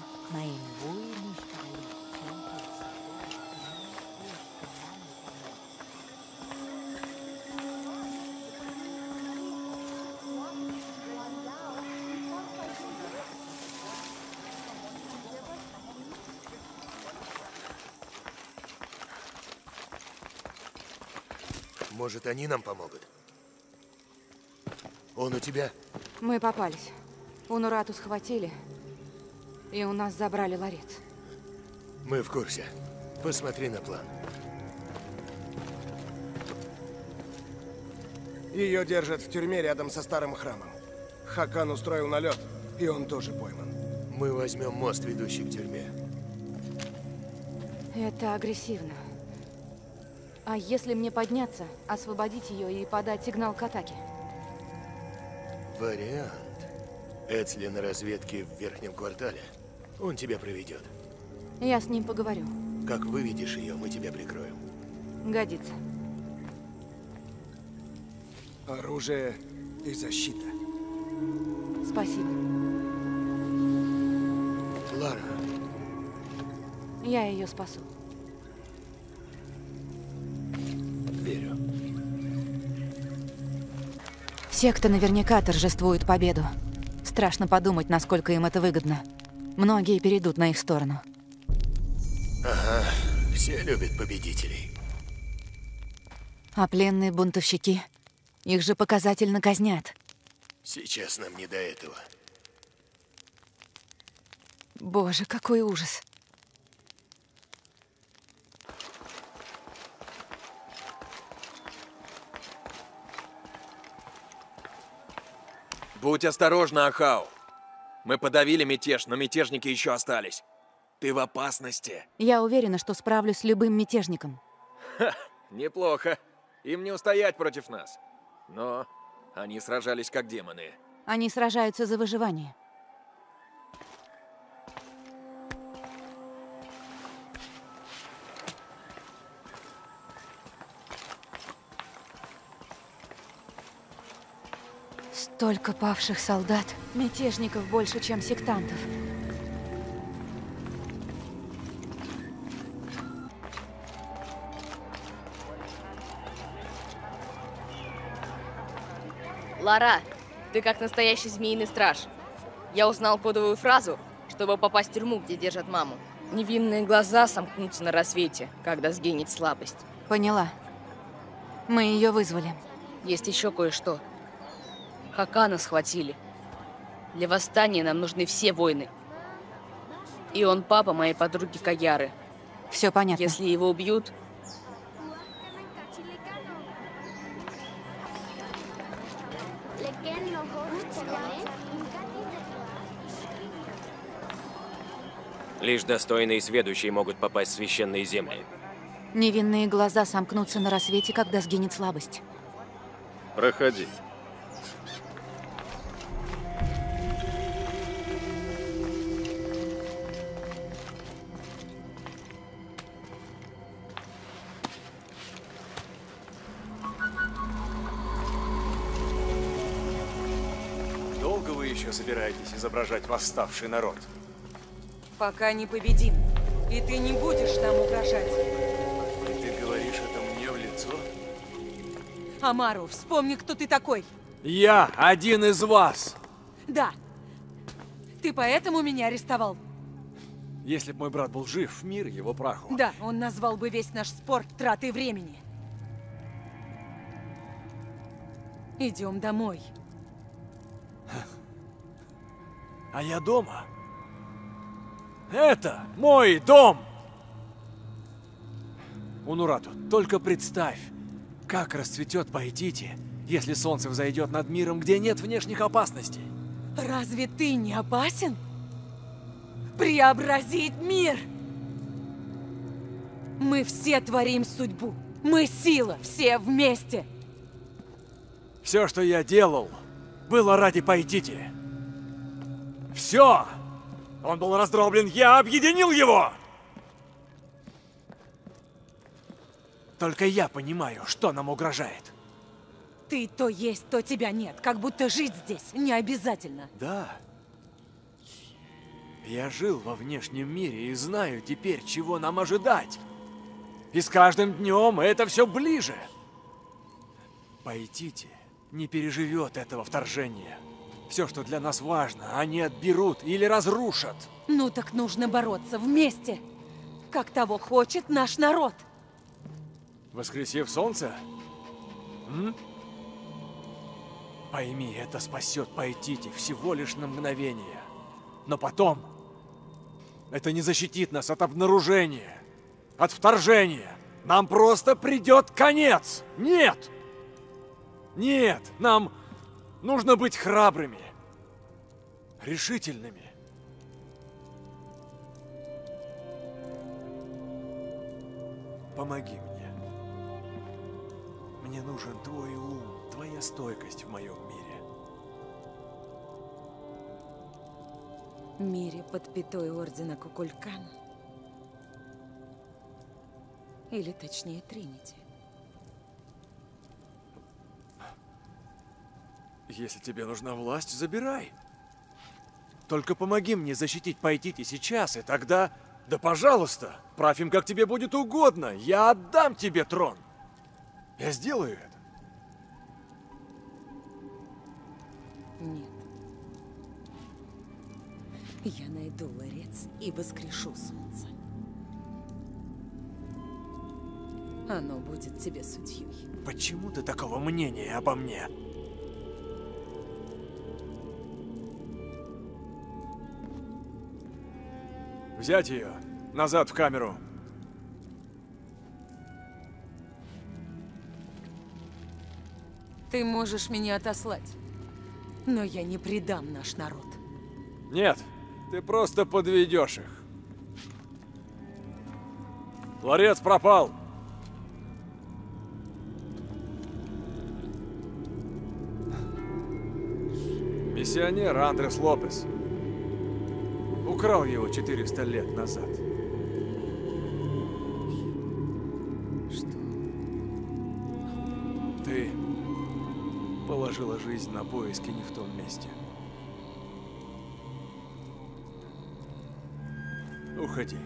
Может, они нам помогут? Он у тебя? Мы попались. Унурату схватили, и у нас забрали ларец. Мы в курсе. Посмотри на план. Ее держат в тюрьме рядом со старым храмом. Хакан устроил налет, и он тоже пойман. Мы возьмем мост, ведущий к тюрьме. Это агрессивно. А если мне подняться, освободить ее и подать сигнал к атаке? Вариант. Эцли на разведке в верхнем квартале. Он тебя проведет. Я с ним поговорю. Как выведешь ее, мы тебя прикроем. Годится. Оружие и защита. Спасибо. Лара. Я ее спасу. Верю. Секта наверняка торжествует победу. Страшно подумать, насколько им это выгодно. Многие перейдут на их сторону. Ага, все любят победителей. А пленные бунтовщики? Их же показательно казнят. Сейчас нам не до этого. Боже, какой ужас. Будь осторожна, Ахау. Мы подавили мятеж, но мятежники еще остались. Ты в опасности. Я уверена, что справлюсь с любым мятежником. Ха, неплохо. Им не устоять против нас. Но они сражались как демоны. Они сражаются за выживание. Столько павших солдат. Мятежников больше, чем сектантов. Лара, ты как настоящий змеиный страж. Я узнал кодовую фразу, чтобы попасть в тюрьму, где держат маму. Невинные глаза сомкнутся на рассвете, когда сгинет слабость. Поняла. Мы ее вызвали. Есть еще кое-что. Хакана схватили. Для восстания нам нужны все воины. И он папа моей подруги Каяры. Все понятно. Если его убьют... Лишь достойные сведущие могут попасть в священные земли. Невинные глаза сомкнутся на рассвете, когда сгинет слабость. Проходи. Долго вы еще собираетесь изображать восставший народ? Пока не победим. И ты не будешь нам угрожать. И ты говоришь это мне в лицо? Амару, вспомни, кто ты такой. Я один из вас. Да. Ты поэтому меня арестовал? Если бы мой брат был жив, мир его праху. Да, он назвал бы весь наш спор тратой времени. Идем домой. А я дома. Это мой дом! Унурату, только представь, как расцветет Пайтити, если солнце взойдет над миром, где нет внешних опасностей. Разве ты не опасен? Преобразить мир! Мы все творим судьбу. Мы сила, все вместе. Все, что я делал, было ради Пайтити. Все! Он был раздроблен, я объединил его! Только я понимаю, что нам угрожает. Ты то есть, то тебя нет. Как будто жить здесь не обязательно. Да. Я жил во внешнем мире и знаю теперь, чего нам ожидать. И с каждым днем это все ближе. Пайтити не переживет этого вторжения. Все, что для нас важно, они отберут или разрушат. Ну так нужно бороться вместе, как того хочет наш народ. Воскресив солнце? М? Пойми, это спасет Пайтити всего лишь на мгновение. Но потом это не защитит нас от обнаружения. от вторжения. Нам просто придет конец. Нет! Нет, нам нужно быть храбрыми, решительными. Помоги мне. Мне нужен твой ум, твоя стойкость в моем мире. В мире под пятой Ордена Кукулькана. Или точнее Тринити. Если тебе нужна власть, забирай. Только помоги мне защитить Пайтити сейчас, и тогда... Да пожалуйста, правь им, как тебе будет угодно. Я отдам тебе трон. Я сделаю это. Нет. Я найду ларец и воскрешу солнце. Оно будет тебе судьей. Почему ты такого мнения обо мне? Взять ее. Назад в камеру. Ты можешь меня отослать, но я не предам наш народ. Нет, ты просто подведешь их. Ларец пропал. Миссионер Андрес Лопес украл его четыреста лет назад. Что? Ты положила жизнь на поиски не в том месте. Уходи.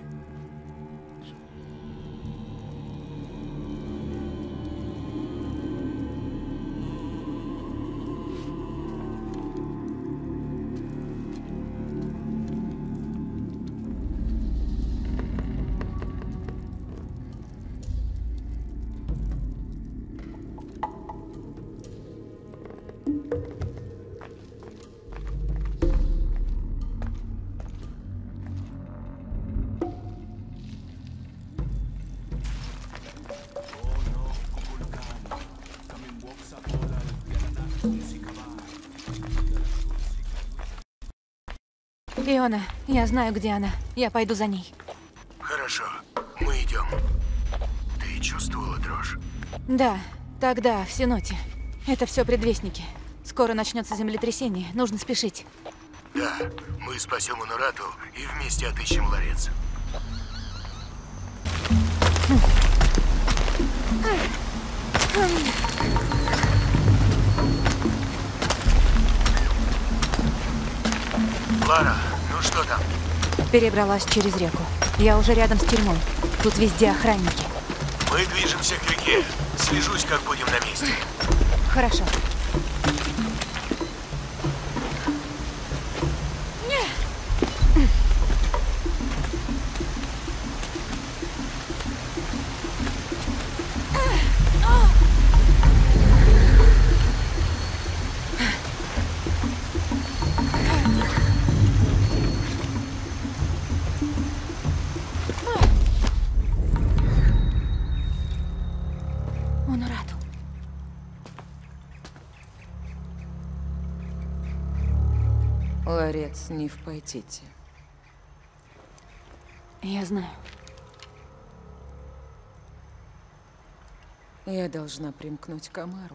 Леона, я знаю, где она. Я пойду за ней. Хорошо, мы идем. Ты чувствовала дрожь? Да, тогда, в Сеноте. Это все предвестники. Скоро начнется землетрясение, нужно спешить. Да, мы спасем Унурату и вместе отыщем ларец. Лара, ну что там? Перебралась через реку. Я уже рядом с тюрьмой. Тут везде охранники. Мы движемся к реке. Свяжусь, как будем на месте. Хорошо. Ларец не в Пайтити. Я знаю. Я должна примкнуть к Амару.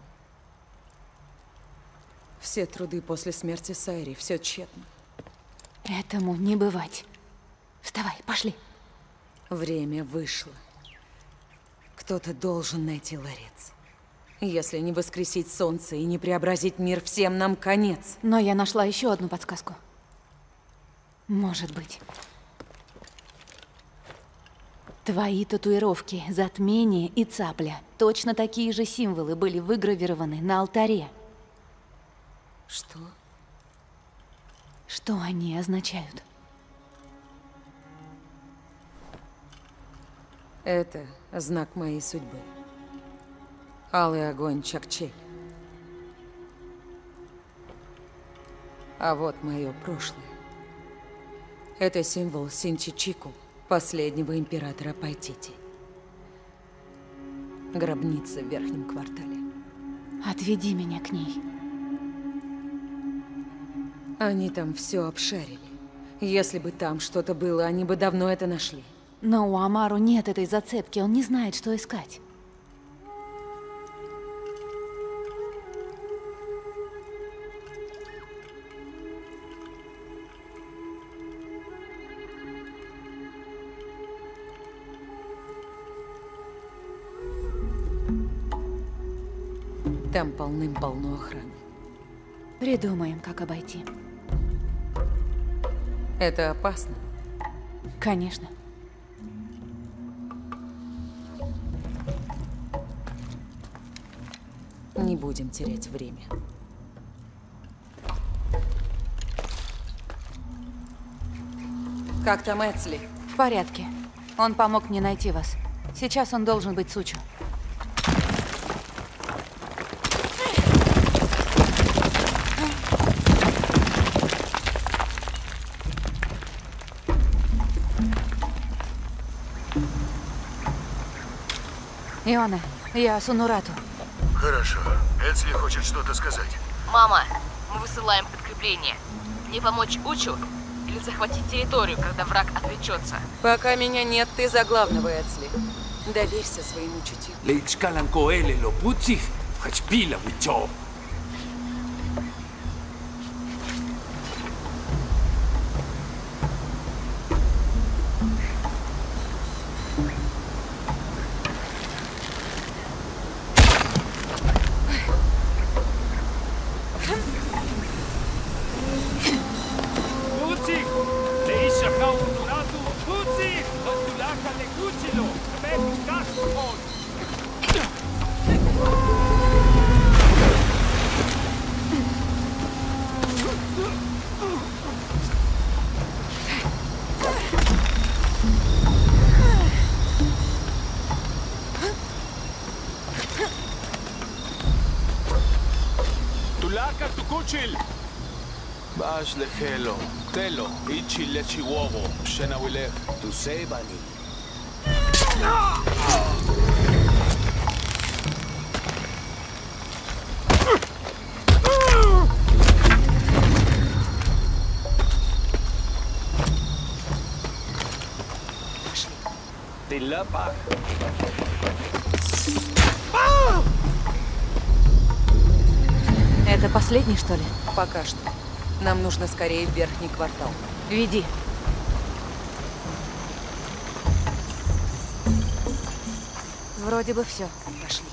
Все труды после смерти Сайри, все тщетно. Этому не бывать. Вставай, пошли. Время вышло. Кто-то должен найти ларец. Если не воскресить солнце и не преобразить мир, всем нам конец. Но я нашла еще одну подсказку. Может быть. Твои татуировки, затмение и цапля. Точно такие же символы были выгравированы на алтаре. Что? Что они означают? Это знак моей судьбы. Алый огонь Чакчель. А вот мое прошлое. Это символ Синчичику, последнего императора Пайтити. Гробница в верхнем квартале. Отведи меня к ней. Они там все обшарили. Если бы там что-то было, они бы давно это нашли. Но у Амару нет этой зацепки, он не знает, что искать. Там полным-полно охраны. Придумаем, как обойти. Это опасно. Конечно. Не будем терять время. Как там Эцли? В порядке. Он помог мне найти вас. Сейчас он должен быть с Учу. Иона, я Сунурату. Хорошо. Эцли хочет что-то сказать. Мама, мы высылаем подкрепление. Мне помочь Учу или захватить территорию, когда враг отвлечется? Пока меня нет, ты за главного, Эцли. Доверься своему чутью. Лейчкалан коэле ло путих, хачпила вичо. Bash lehelo, telo, ichi lechi wobo, shena wilech, tu sebani. Tilapa. Это последний, что ли? Пока что. Нам нужно скорее в верхний квартал. Веди. Вроде бы все. Пошли.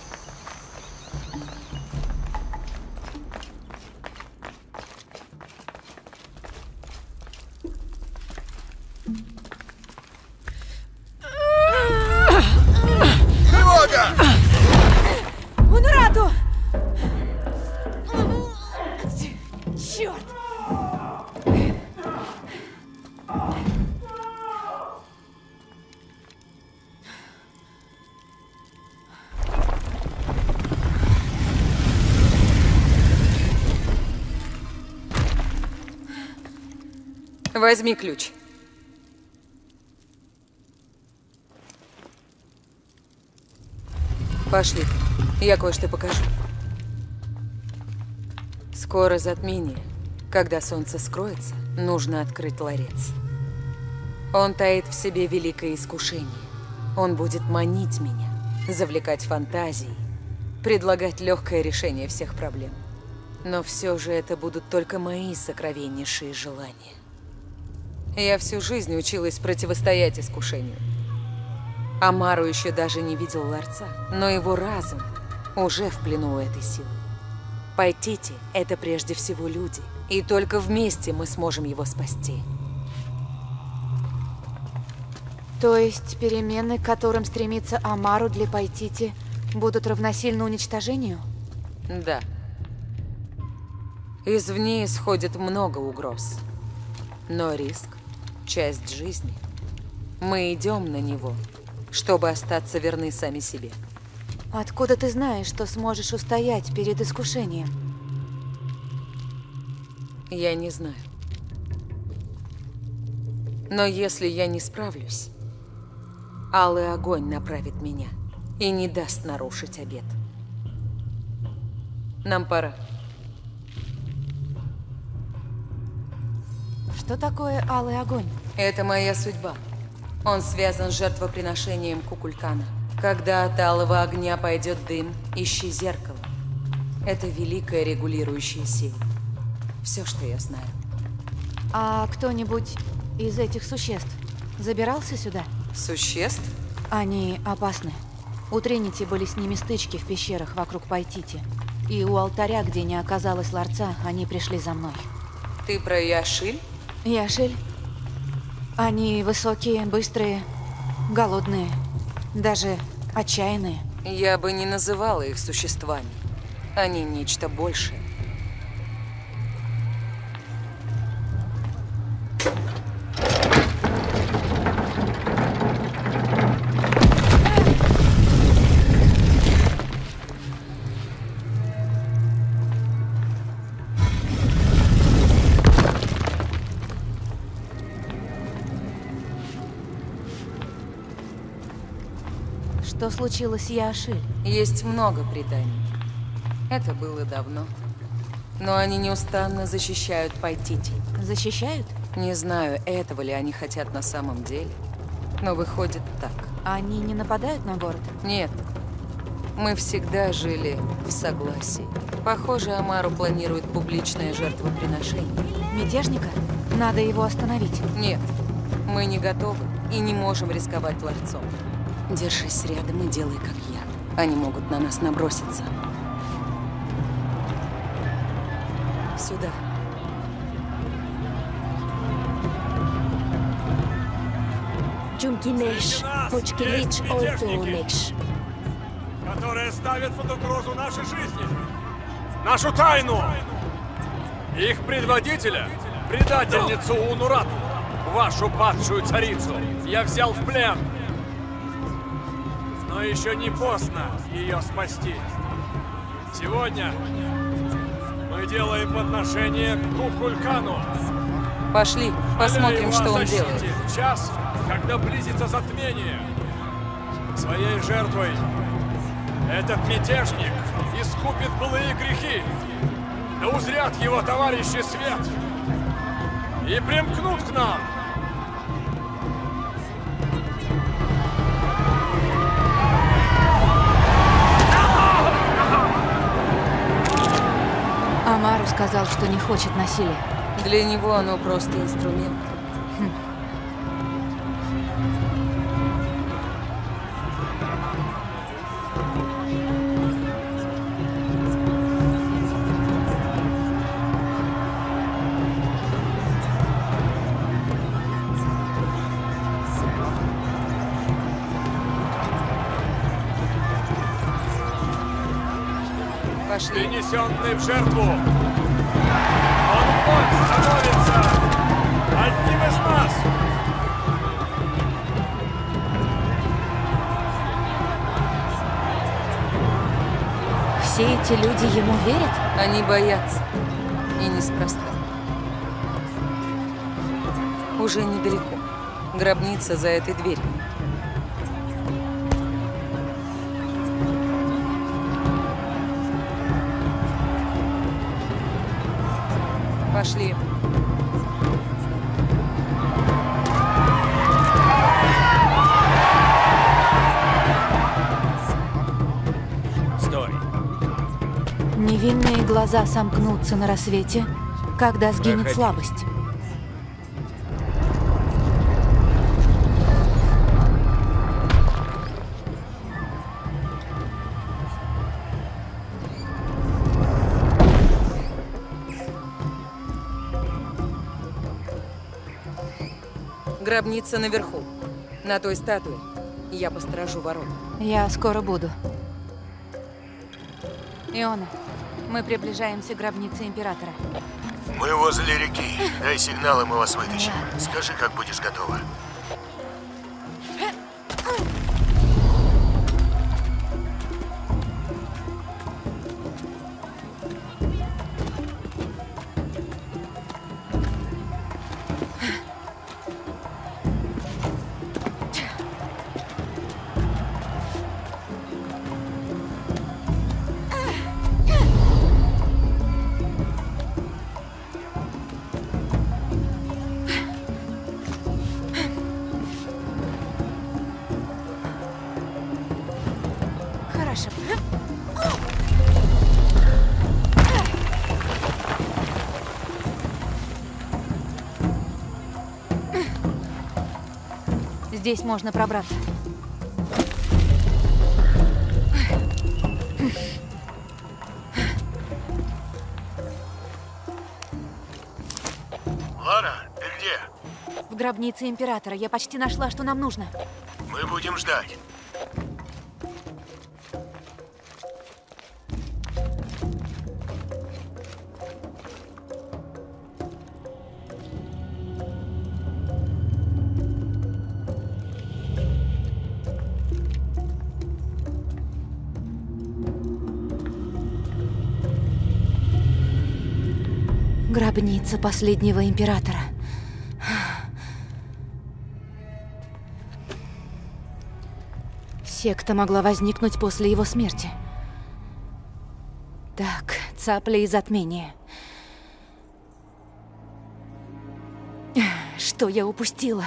Тревога! Унурату! Черт! Возьми ключ. Пошли. Я кое-что покажу. Скоро затмение. Когда солнце скроется, нужно открыть ларец. Он таит в себе великое искушение. Он будет манить меня, завлекать фантазией, предлагать легкое решение всех проблем. Но все же это будут только мои сокровеннейшие желания. Я всю жизнь училась противостоять искушению. Амару еще даже не видел ларца, но его разум уже в плену этой силы. Пайтити – это прежде всего люди, и только вместе мы сможем его спасти. То есть перемены, к которым стремится Амару для Пайтити, будут равносильны уничтожению? Да. Извне исходит много угроз. Но риск – часть жизни. Мы идем на него, чтобы остаться верны сами себе. Откуда ты знаешь, что сможешь устоять перед искушением? Я не знаю. Но если я не справлюсь, алый огонь направит меня. и не даст нарушить обет. Нам пора. Что такое алый огонь? Это моя судьба. Он связан с жертвоприношением Кукулькана. Когда от алого огня пойдет дым, ищи зеркало. Это великая регулирующая сила. Все, что я знаю. А кто-нибудь из этих существ забирался сюда? Существ? Они опасны. У Тринити были с ними стычки в пещерах вокруг Пайтити. И у алтаря, где не оказалось ларца, они пришли за мной. Ты про Яшиль? Яшиль? Они высокие, быстрые, голодные, даже отчаянные. Я бы не называла их существами. Они нечто большее. Что случилось с Яшиль? Есть много преданий. Это было давно. Но они неустанно защищают Пайтити. Защищают? Не знаю, этого ли они хотят на самом деле. Но выходит так. Они не нападают на город? Нет. Мы всегда жили в согласии. Похоже, Амару планирует публичное жертвоприношение. Мятежника? Надо его остановить. Нет. Мы не готовы и не можем рисковать ларцом. Держись рядом и делай, как я. Они могут на нас наброситься. Сюда. Джумкинеш, почкилич олтонеш. Которые ставят под угрозу наши жизни, нашу тайну. Их предводителя, предательницу Унурату, вашу падшую царицу, я взял в плен. Но еще не поздно ее спасти. Сегодня мы делаем подношение Кукулькану. Пошли, посмотрим, что он делает. В час, когда близится затмение, своей жертвой этот мятежник искупит былые грехи. Да узрят его товарищи свет и примкнут к нам. Амару сказал, что не хочет насилия. Для него оно просто инструмент. Хм. Пошли. Принесенный в жертву, он вновь становится одним из нас. Все эти люди ему верят? Они боятся. И неспроста. Уже недалеко. Гробница за этой дверью. Пошли. Стой. Невинные глаза сомкнутся на рассвете, когда сгинет Проходи. слабость. Гробница наверху. На той статуе. Я посторожу ворот. Я скоро буду. Иона, мы приближаемся к гробнице Императора. Мы возле реки. Дай сигнал, и мы вас вытащим. Скажи, как будешь готова. спрашиваю? Здесь можно пробраться. Лара, ты где? В гробнице Императора. Я почти нашла, что нам нужно. Мы будем ждать. Гробница последнего императора. Секта могла возникнуть после его смерти. Так, цапля и затмение. Что я упустила?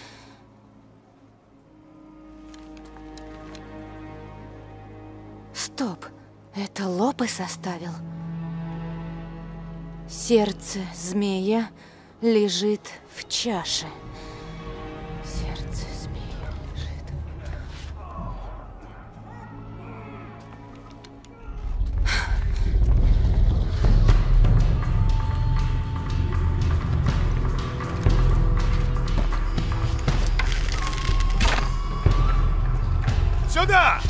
Стоп, это Лопес составил. Сердце змея лежит в чаше. Сердце змея лежит. Сюда!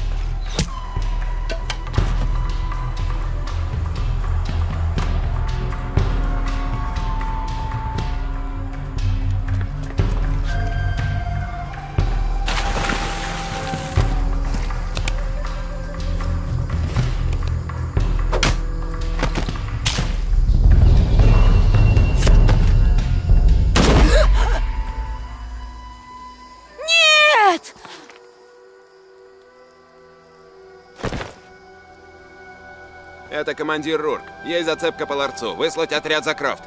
Это командир Рурк. Есть зацепка по ларцу. Выслать отряд за Крофт.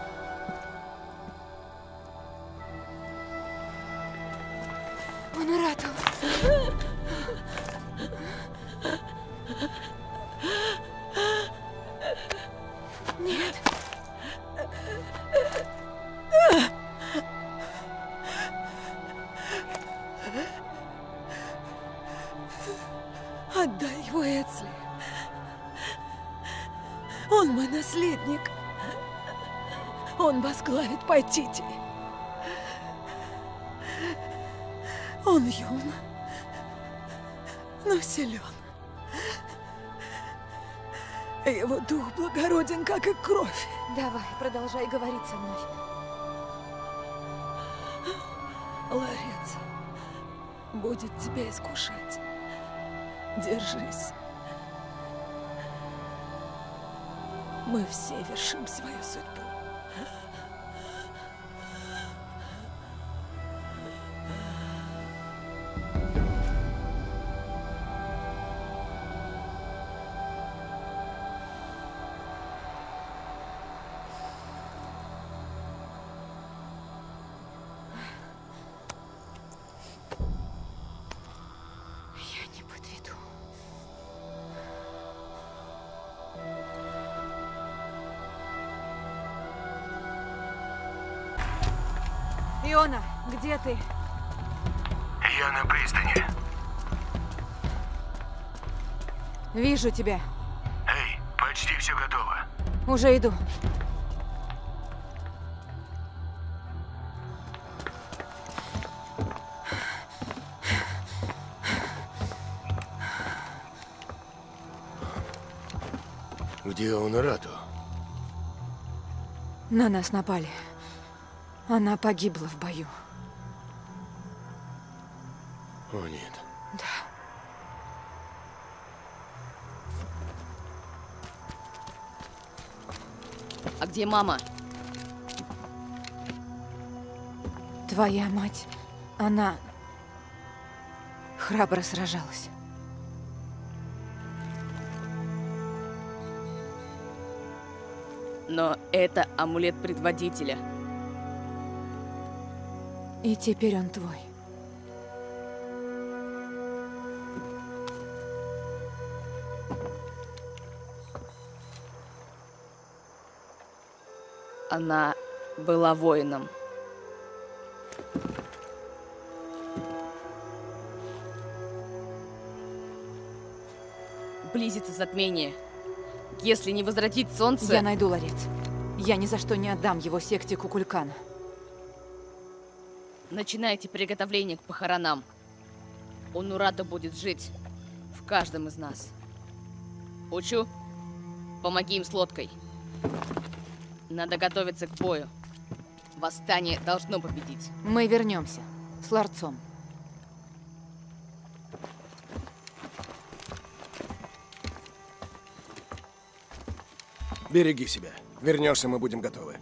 Онорату. Нет. Отдай его Эцли. Он мой наследник. Он возглавит Пайтити. Он юн, но силен. Его дух благороден, как и кровь. Давай, продолжай говорить со мной. Ларец будет тебя искушать. Держись. Мы все вершим свою судьбу. Я не подведу. Иона, где ты? Я на пристани. Вижу тебя. Эй, почти все готово. Уже иду. Где Онорату? На нас напали. Она погибла в бою. О, нет. Да. А где мама? Твоя мать, она храбро сражалась. Но это амулет предводителя. И теперь он твой. Она была воином. Близится затмение. Если не возвратить солнце... Я найду ларец. Я ни за что не отдам его секте Кукулькана. Начинайте приготовление к похоронам. Онурата будет жить в каждом из нас. Учу, помоги им с лодкой. Надо готовиться к бою. Восстание должно победить. Мы вернемся с ларцом. Береги себя. Вернешься, мы будем готовы.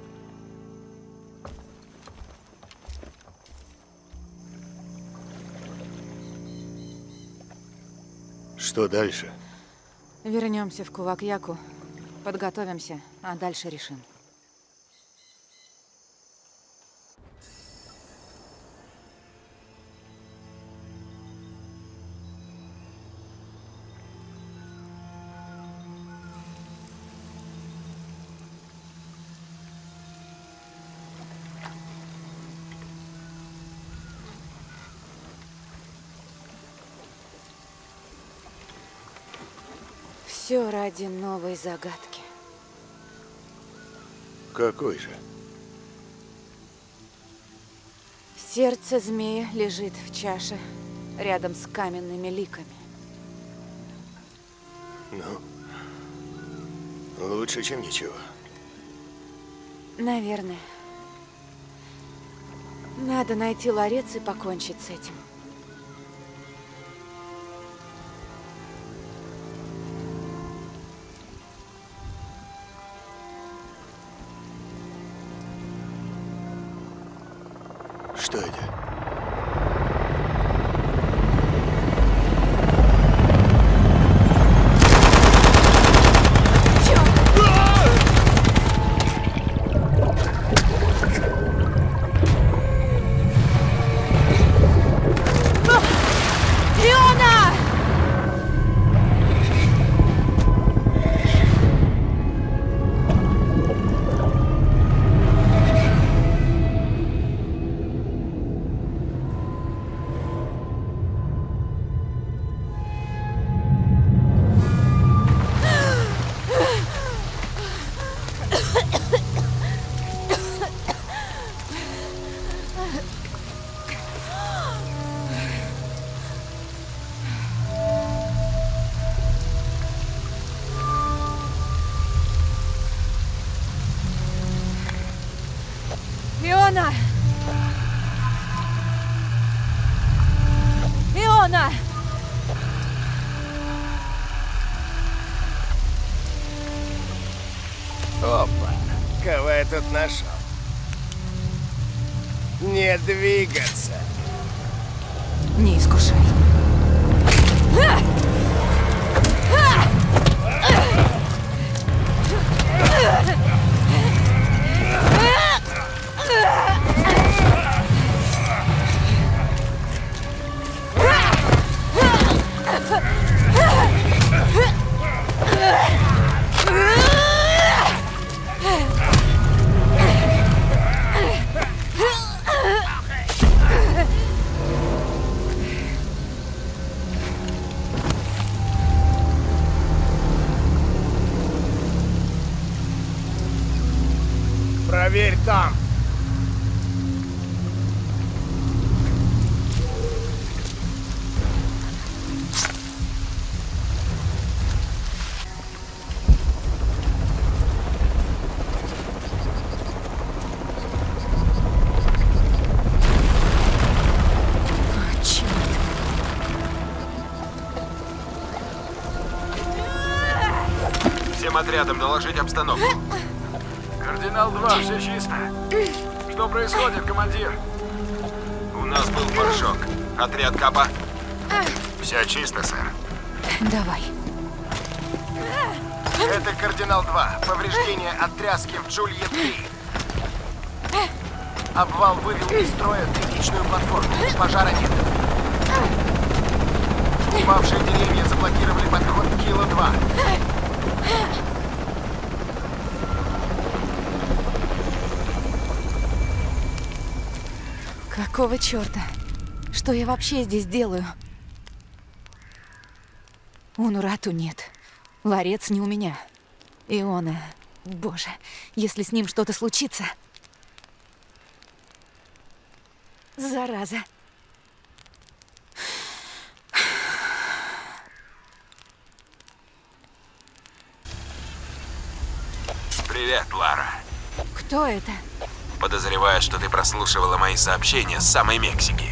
Что дальше? Вернемся в Кувакьяку, подготовимся, а дальше решим. Все ради новой загадки. Какой же? Сердце змея лежит в чаше рядом с каменными ликами. Ну, лучше, чем ничего. Наверное. Надо найти ларец и покончить с этим. Что это? Иона! Иона! Опа, кого я тут нашел? Не двигаться. Не искушай. Проверь там. Всем отрядам доложить обстановку. Кардинал два, все чисто. Что происходит, командир? У нас был форшок. Отряд Капа. Все чисто, сэр. Давай. Это Кардинал два. Повреждение от тряски в Джулье три. Обвал вывел из строя тысячную платформу. Пожара нет. Упавшие деревья заблокировали подход к Кило два. Какого черта? Что я вообще здесь делаю? Унурату нет. Ларец не у меня. Иона... Боже, если с ним что-то случится... Зараза. Привет, Лара. Кто это? Подозреваю, что ты прослушивала мои сообщения с самой Мексики.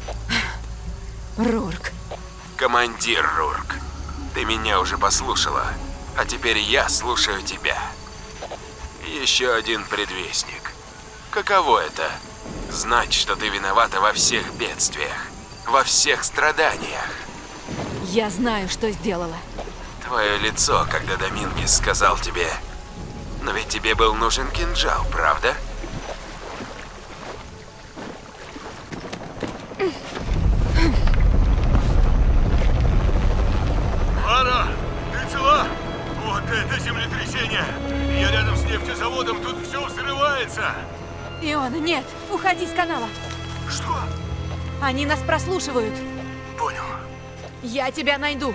Рурк. Командир Рурк. Ты меня уже послушала, а теперь я слушаю тебя. Еще один предвестник. Каково это? Знать, что ты виновата во всех бедствиях, во всех страданиях. Я знаю, что сделала. Твое лицо, когда Домингес сказал тебе... Но ведь тебе был нужен кинжал, правда? Лара, ты цела? Вот это землетрясение! Я рядом с нефтезаводом, тут все взрывается! Иона, нет! Уходи с канала! Что? Они нас прослушивают! Понял. Я тебя найду!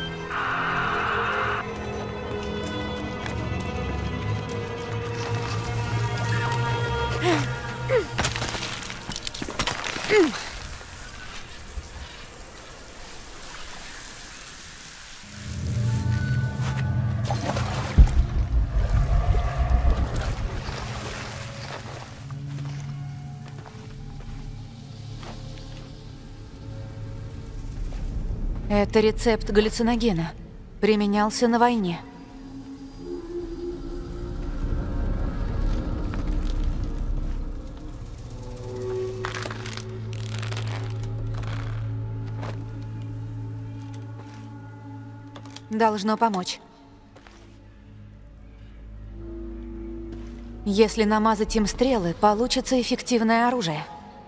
Это рецепт галлюциногена. Применялся на войне. Должно помочь. Если намазать им стрелы, получится эффективное оружие.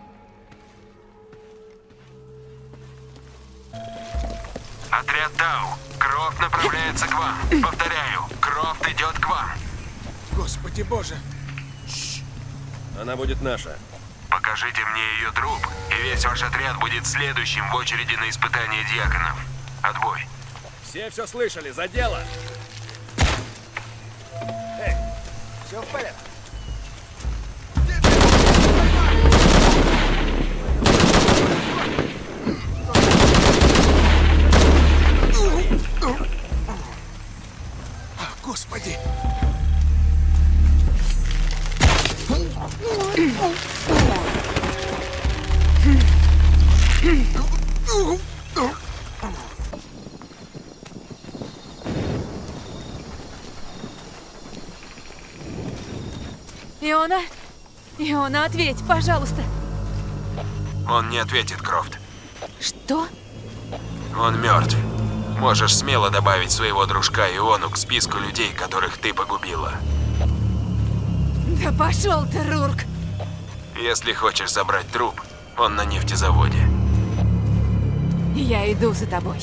Отряд Тау, Крофт направляется к вам. Повторяю, Крофт идет к вам. Господи боже. Она будет наша. Покажите мне ее труп, и весь ваш отряд будет следующим в очереди на испытание диаконов. Отбой. Все все слышали, за дело! Эй, все в порядке? Господи! Иона? Иона, ответь, пожалуйста. Он не ответит, Крофт. Что? Он мертв. Можешь смело добавить своего дружка Иону к списку людей, которых ты погубила. Да пошел ты, Рурк! Если хочешь забрать труп, он на нефтезаводе. Я иду за тобой.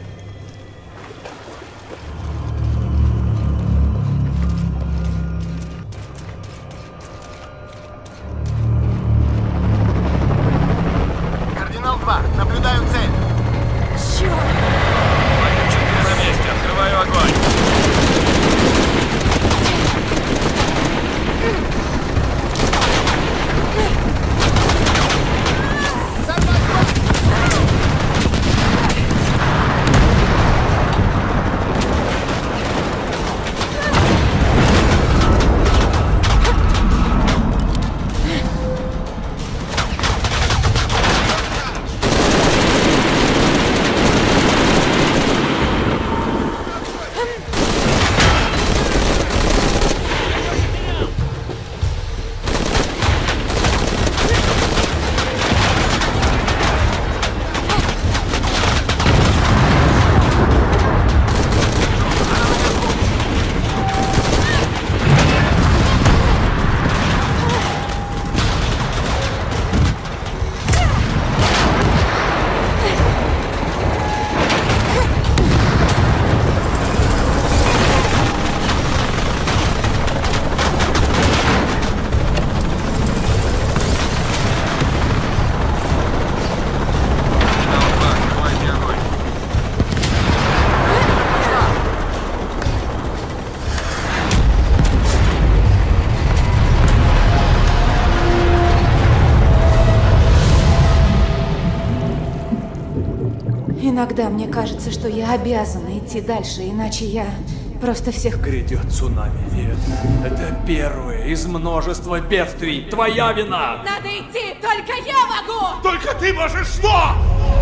Кардинал два, наблюдаю цель. Черт! На месте, открываю огонь. Иногда мне кажется, что я обязана идти дальше, иначе я просто всех... Грядет цунами. Нет, это первое из множества бедствий. Твоя вина! Надо идти, только я могу! Только ты можешь что?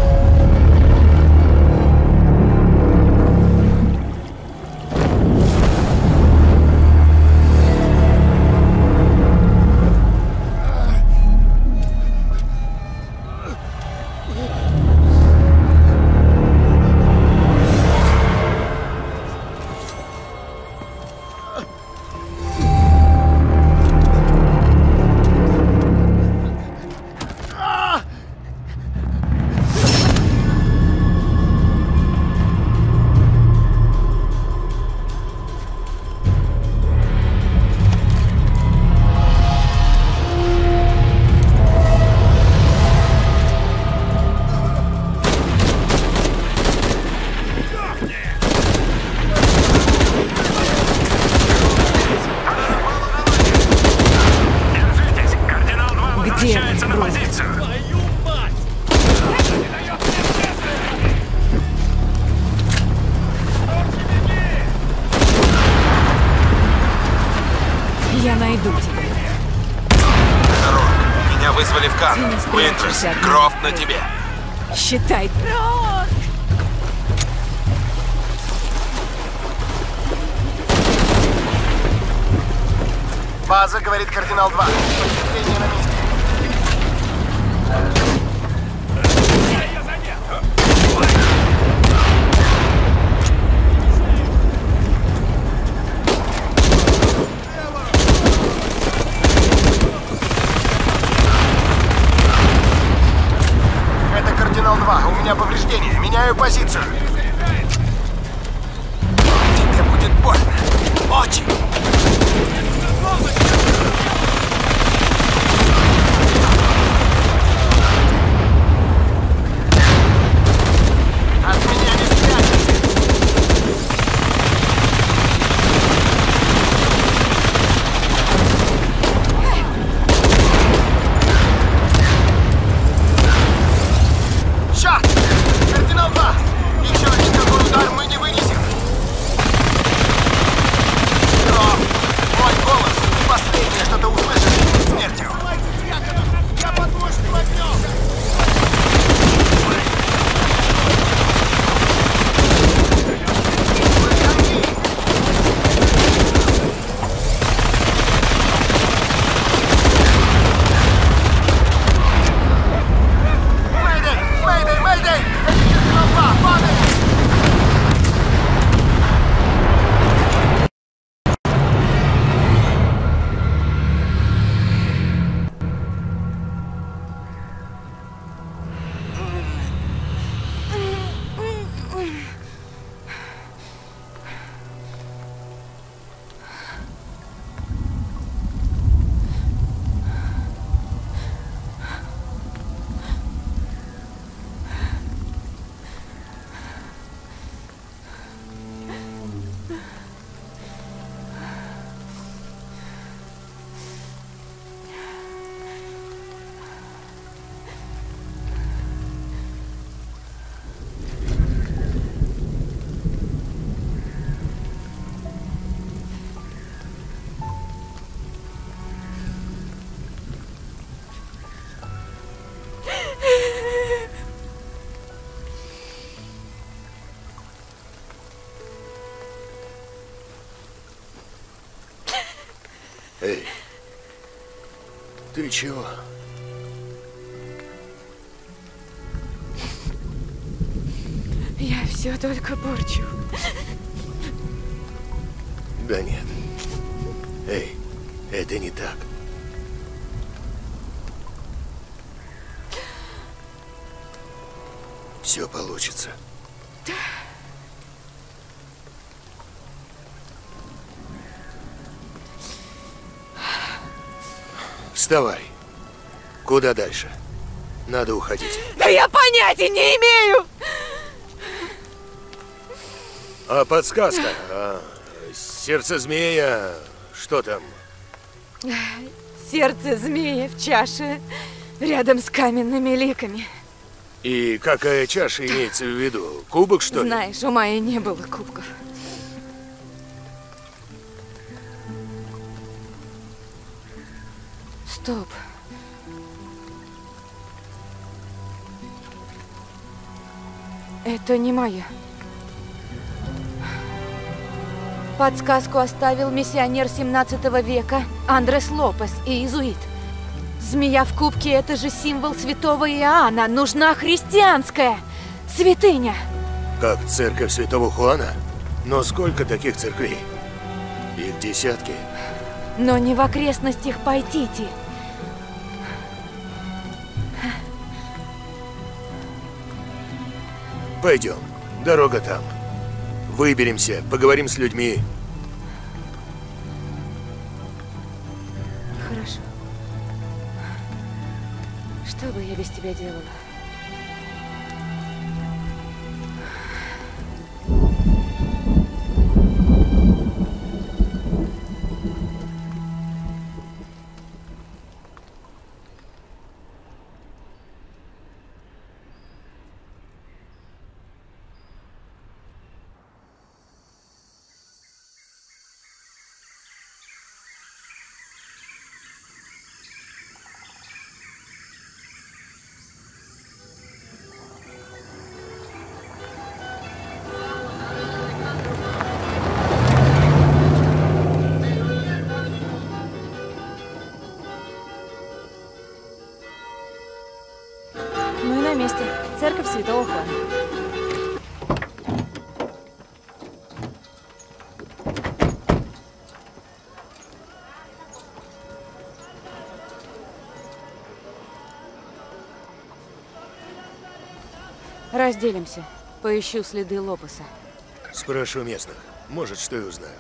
Я найду тебя. Здорово. Меня вызвали в Кан. Уинтерс, Крофт на тебе. Считай. База, говорит кардинал два. Подкрепление на месте. Это кардинал два. У меня повреждение. Меняю позицию. Тебе будет больно. Очень. От меня не спрячешься. Ща! Кардинал два! Еще один такой удар мы не вынесем. Но мой голос — последнее, что ты услышишь перед смертью. Я подмощу огнем! Мэйдэй! Мэйдэй! Мэйдэй! Кардинал два! Падай! Эй, ты чего? Я все только порчу. Да нет. Эй, это не так. Все получится. Вставай. Куда дальше? Надо уходить. Да я понятия не имею! А подсказка? А, сердце змея. Что там? Сердце змеи в чаше рядом с каменными ликами. И какая чаша имеется в виду? Кубок, что ли? Знаешь, у Майи не было кубков. Стоп. Это не моя. Подсказку оставил миссионер семнадцатого века Андрес Лопес и иезуит. Змея в кубке – это же символ святого Иоанна. Нужна христианская святыня. Как церковь святого Хуана? Но сколько таких церквей? Их десятки. Но не в окрестностях Пайтити. Пойдем. Дорога там. Выберемся, поговорим с людьми. Хорошо. Что бы я без тебя делала? Мы на месте. Церковь Святого Хуана. Разделимся. Поищу следы Лопеса. Спрошу местных. Может, что и узнаю.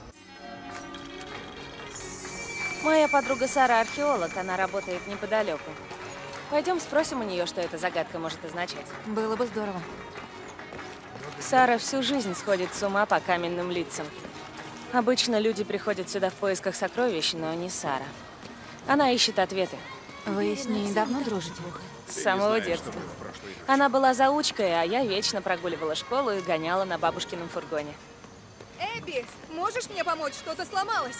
Моя подруга Сара археолог, она работает неподалеку. Пойдем спросим у нее, что эта загадка может означать. Было бы здорово. Сара всю жизнь сходит с ума по каменным лицам. Обычно люди приходят сюда в поисках сокровищ, но не Сара. Она ищет ответы. Вы с ней давно дружите? С самого детства. Она была заучкой, а я вечно прогуливала школу и гоняла на бабушкином фургоне. Эбби, можешь мне помочь? Что-то сломалось.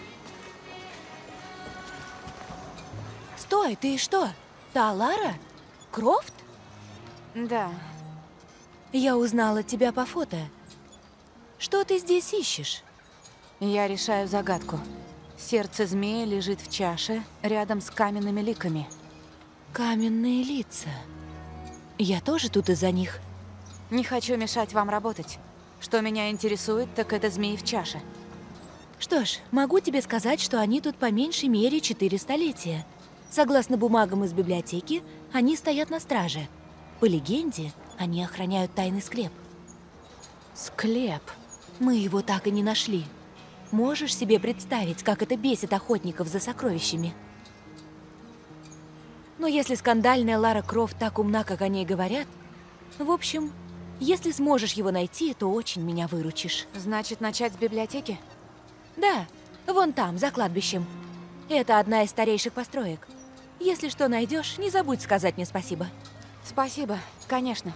Стой, ты что? Та Лара? Крофт? Да. Я узнала тебя по фото. Что ты здесь ищешь? Я решаю загадку. Сердце змеи лежит в чаше рядом с каменными ликами. Каменные лица. Я тоже тут из-за них. Не хочу мешать вам работать. Что меня интересует, так это змеи в чаше. Что ж, могу тебе сказать, что они тут по меньшей мере четыре столетия. Согласно бумагам из библиотеки, они стоят на страже. По легенде, они охраняют тайный склеп. Склеп? Мы его так и не нашли. Можешь себе представить, как это бесит охотников за сокровищами? Но если скандальная Лара Крофт так умна, как о ней говорят... В общем, если сможешь его найти, то очень меня выручишь. Значит, начать с библиотеки? Да, вон там, за кладбищем. Это одна из старейших построек. Если что найдешь, не забудь сказать мне спасибо. Спасибо, конечно.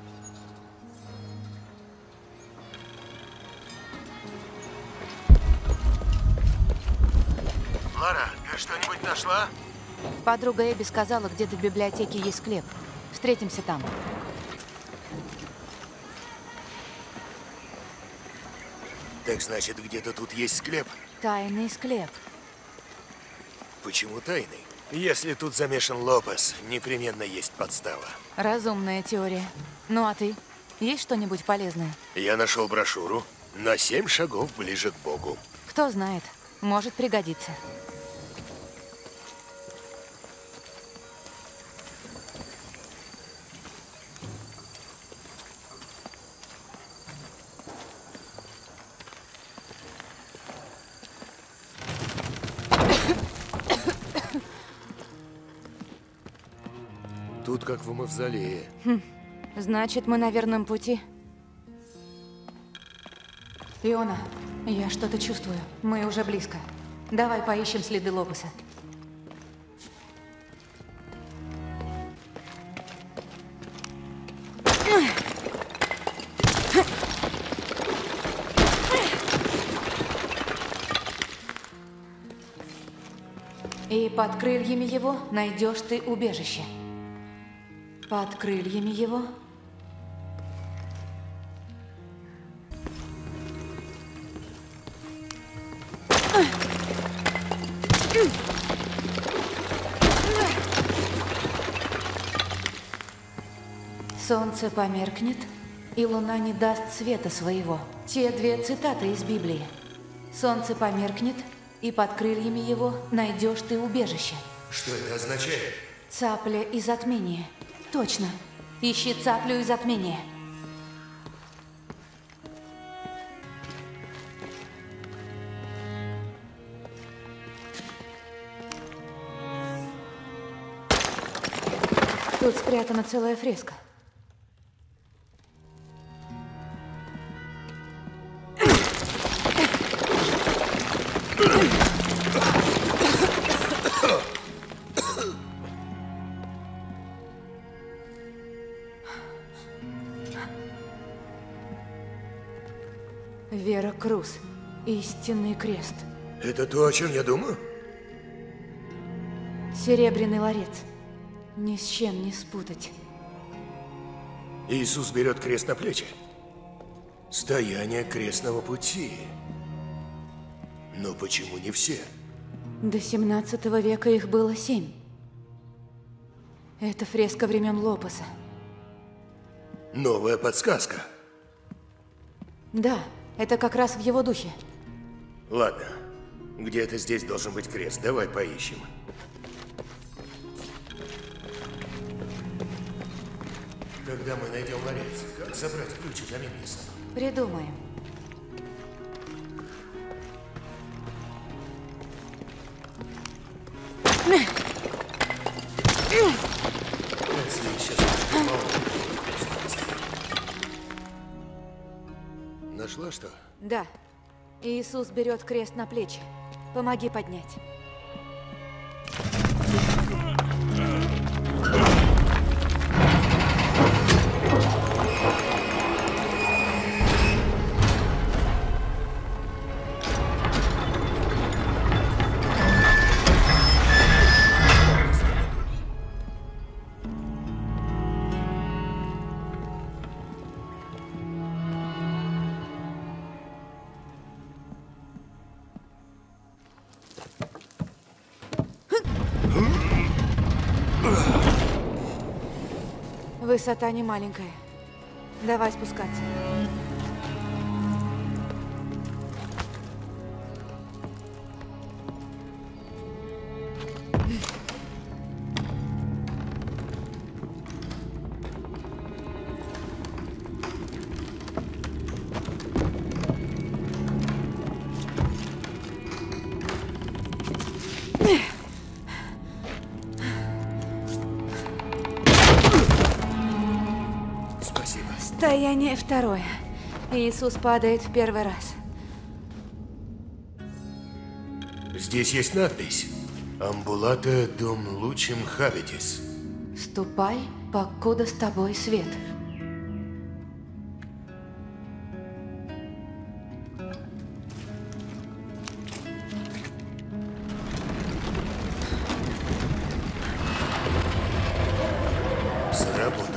Лара, ты что-нибудь нашла? Подруга Эбби сказала, где-то в библиотеке есть склеп. Встретимся там. Так значит, где-то тут есть склеп? Тайный склеп. Почему тайный? Если тут замешан Лопес, непременно есть подстава. Разумная теория. Ну а ты? Есть что-нибудь полезное? Я нашел брошюру «На семь шагов ближе к Богу». Кто знает, может пригодиться. Тут как в мавзолее. Хм. Значит, мы на верном пути. Иона, я что-то чувствую. Мы уже близко. Давай поищем следы Лопеса. И под крыльями его найдешь ты убежище. Под крыльями его. Солнце померкнет, и луна не даст света своего. Те две цитаты из Библии. Солнце померкнет, и под крыльями его найдешь ты убежище. Что это означает? Цапля и затмение. Точно. Ищи цаплю и затмение. Тут спрятана целая фреска. Вера Круз. Истинный крест. Это то, о чем я думаю? Серебряный ларец. Ни с чем не спутать. Иисус берет крест на плечи. Стояние крестного пути. Но почему не все? До семнадцатого века их было семь. Это фреска времен Лопеса. Новая подсказка. Да, это как раз в его духе. Ладно, где-то здесь должен быть крест. Давай поищем. Когда мы найдем ларец, как забрать ключи на Мемниса? Придумаем. Нашла что? Да. Иисус берет крест на плечи. Помоги поднять. Высота не маленькая. Давай спускаться. Состояние второе. Иисус падает в первый раз. Здесь есть надпись. Амбулата дом лучим хабитис. Ступай, покуда с тобой свет. Сработало.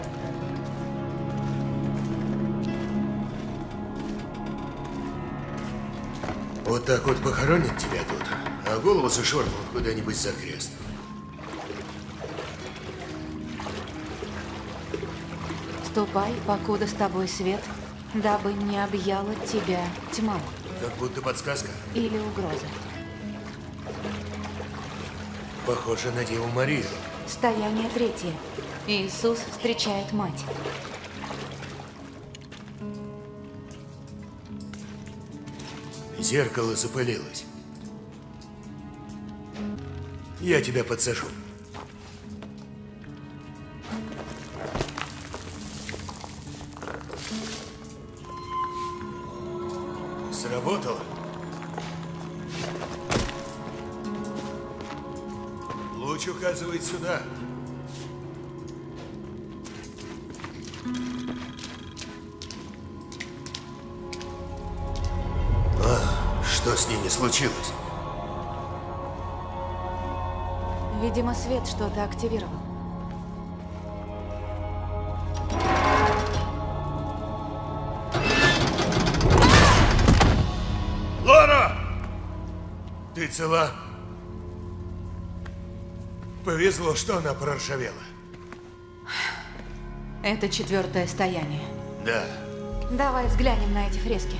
Вот так вот похоронят тебя тут, а голову зашвырнут куда-нибудь за крест. Ступай, покуда с тобой свет, дабы не объяла тебя тьма. Как будто подсказка. Или угроза. Похоже на Деву Марию. Стояние третье. Иисус встречает мать. Зеркало запылилось. Я тебя подсажу. Сработало? Луч указывает сюда. Что с ней не случилось? Видимо, свет что-то активировал. Лара! Ты цела? Повезло, что она проржавела. Это четвертое стояние. Да. Давай взглянем на эти фрески.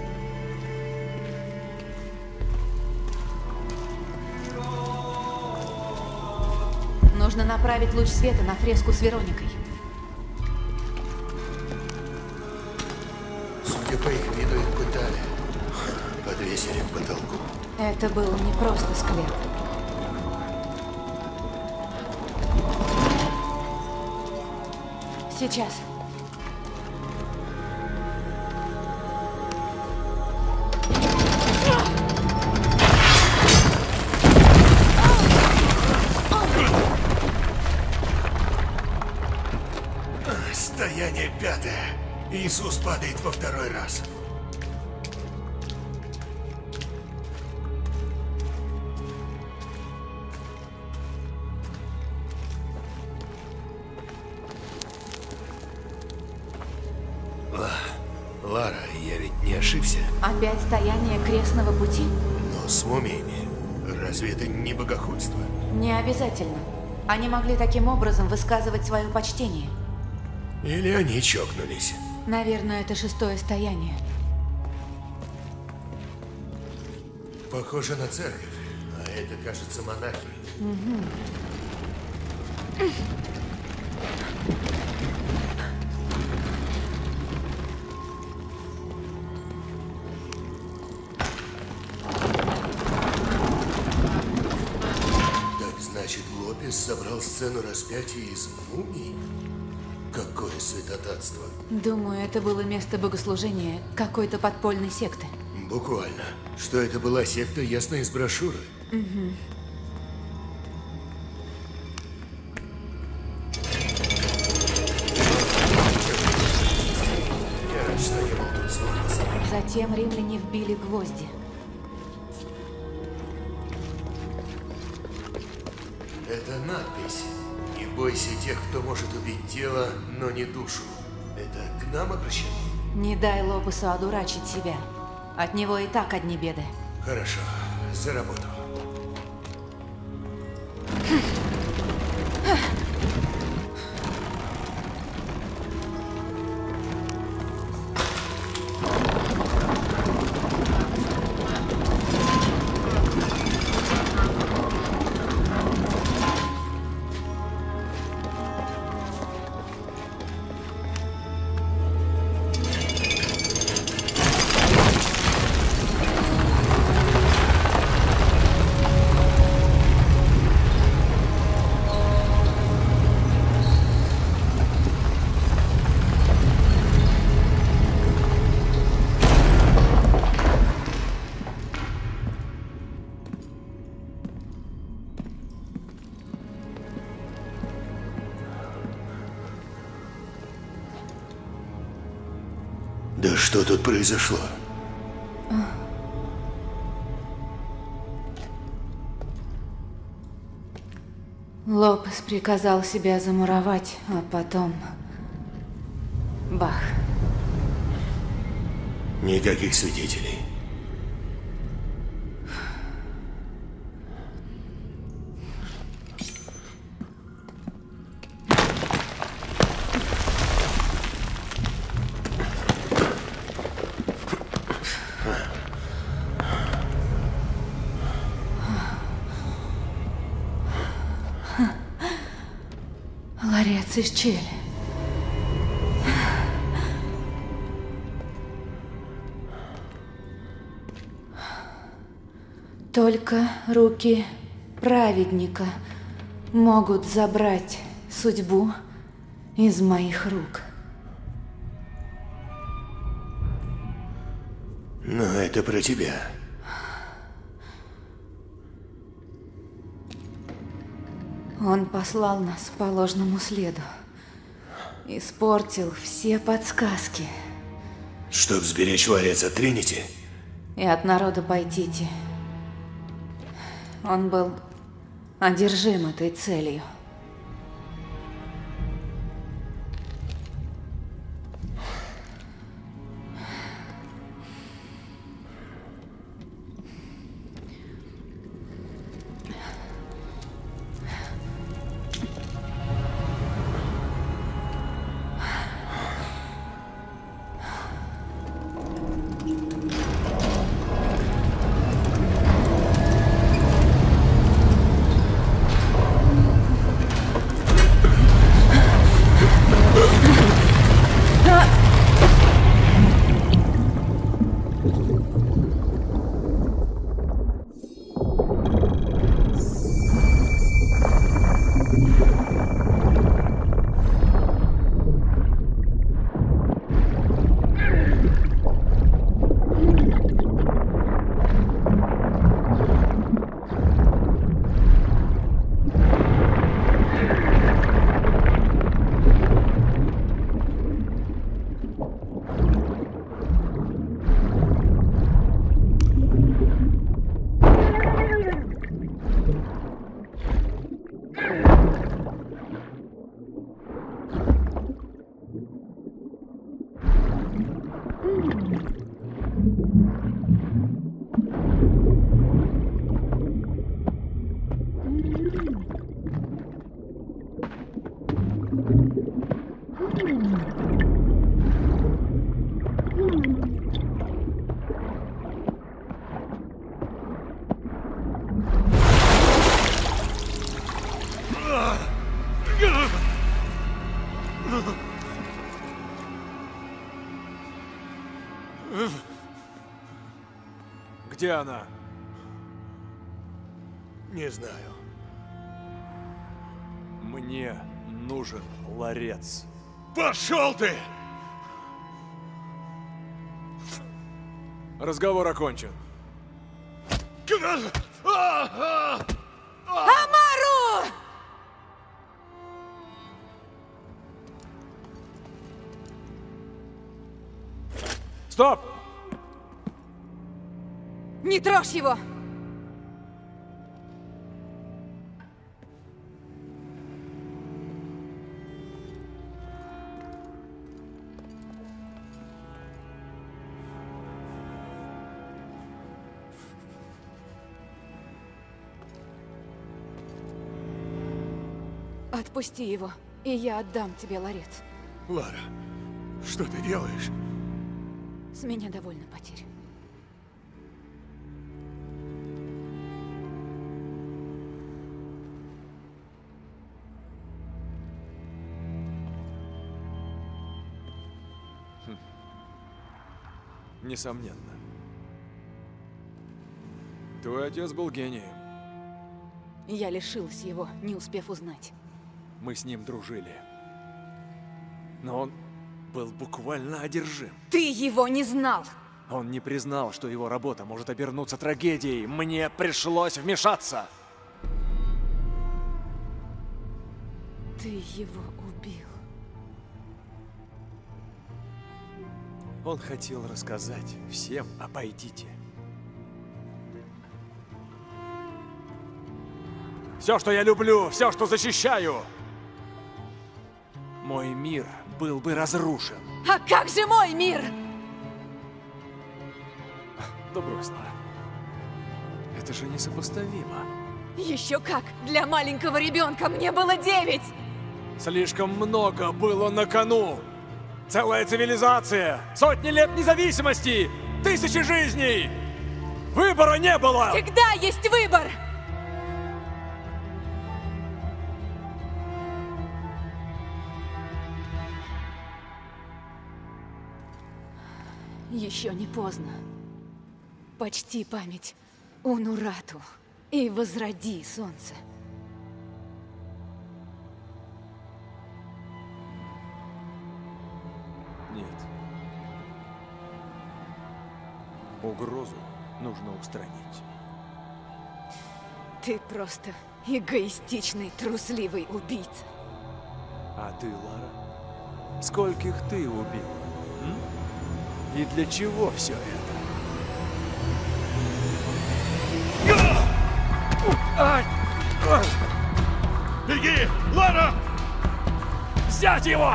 Нужно направить луч света на фреску с Вероникой. Судя по их виду, их пытали. Подвесили к потолку. Это был не просто склеп. Сейчас. Стояние пятое. Иисус падает во второй раз. Лара, я ведь не ошибся. Опять стояние крестного пути? Но с мумиями. Разве это не богохульство? Не обязательно. Они могли таким образом высказывать свое почтение. Или они чокнулись. Наверное, это шестое стояние. Похоже на церковь, а это, кажется, монахи. Угу. Так значит, Лопес собрал сцену распятия из мумий? Какое святотатство. Думаю, это было место богослужения какой-то подпольной секты. Буквально. Что это была секта, ясно из брошюры. Угу. Я рад, что не был тут с Лопесом. Затем римляне вбили гвозди. Это надпись. Не бойся тех, кто может убить тело, но не душу. Это к нам обращено? Не дай Лопесу одурачить себя. От него и так одни беды. Хорошо, за работу. Да что тут произошло? Лопес приказал себя замуровать, а потом... Бах. Никаких свидетелей. Ларец из Чили. Только руки праведника могут забрать судьбу из моих рук. Но это про тебя. Он послал нас по ложному следу. Испортил все подсказки. Чтоб сберечь ларец от Тринити? И от народа Пайтити. Он был одержим этой целью. Где она? Не знаю. Мне нужен ларец. Пошел ты! Разговор окончен. Амару! Стоп! Не трожь его! Отпусти его, и я отдам тебе ларец. Лара, что ты делаешь? С меня довольно потерь. Несомненно. Твой отец был гением. Я лишилась его, не успев узнать. Мы с ним дружили. Но он был буквально одержим. Ты его не знал! Он не признал, что его работа может обернуться трагедией. Мне пришлось вмешаться. Ты его убил. Он хотел рассказать всем о Пайдите. Все, что я люблю, все, что защищаю. Мой мир был бы разрушен. А как же мой мир? Да брось, Лара. Это же несопоставимо. Еще как! Для маленького ребенка мне было девять! Слишком много было на кону. Целая цивилизация, сотни лет независимости, тысячи жизней. Выбора не было! Всегда есть выбор! Еще не поздно. Почти память Унурату и возроди солнце. Нет. Угрозу нужно устранить. Ты просто эгоистичный, трусливый убийца. А ты, Лара? Скольких ты убил? М? И для чего все это? Ай! Беги! Лара! Взять его!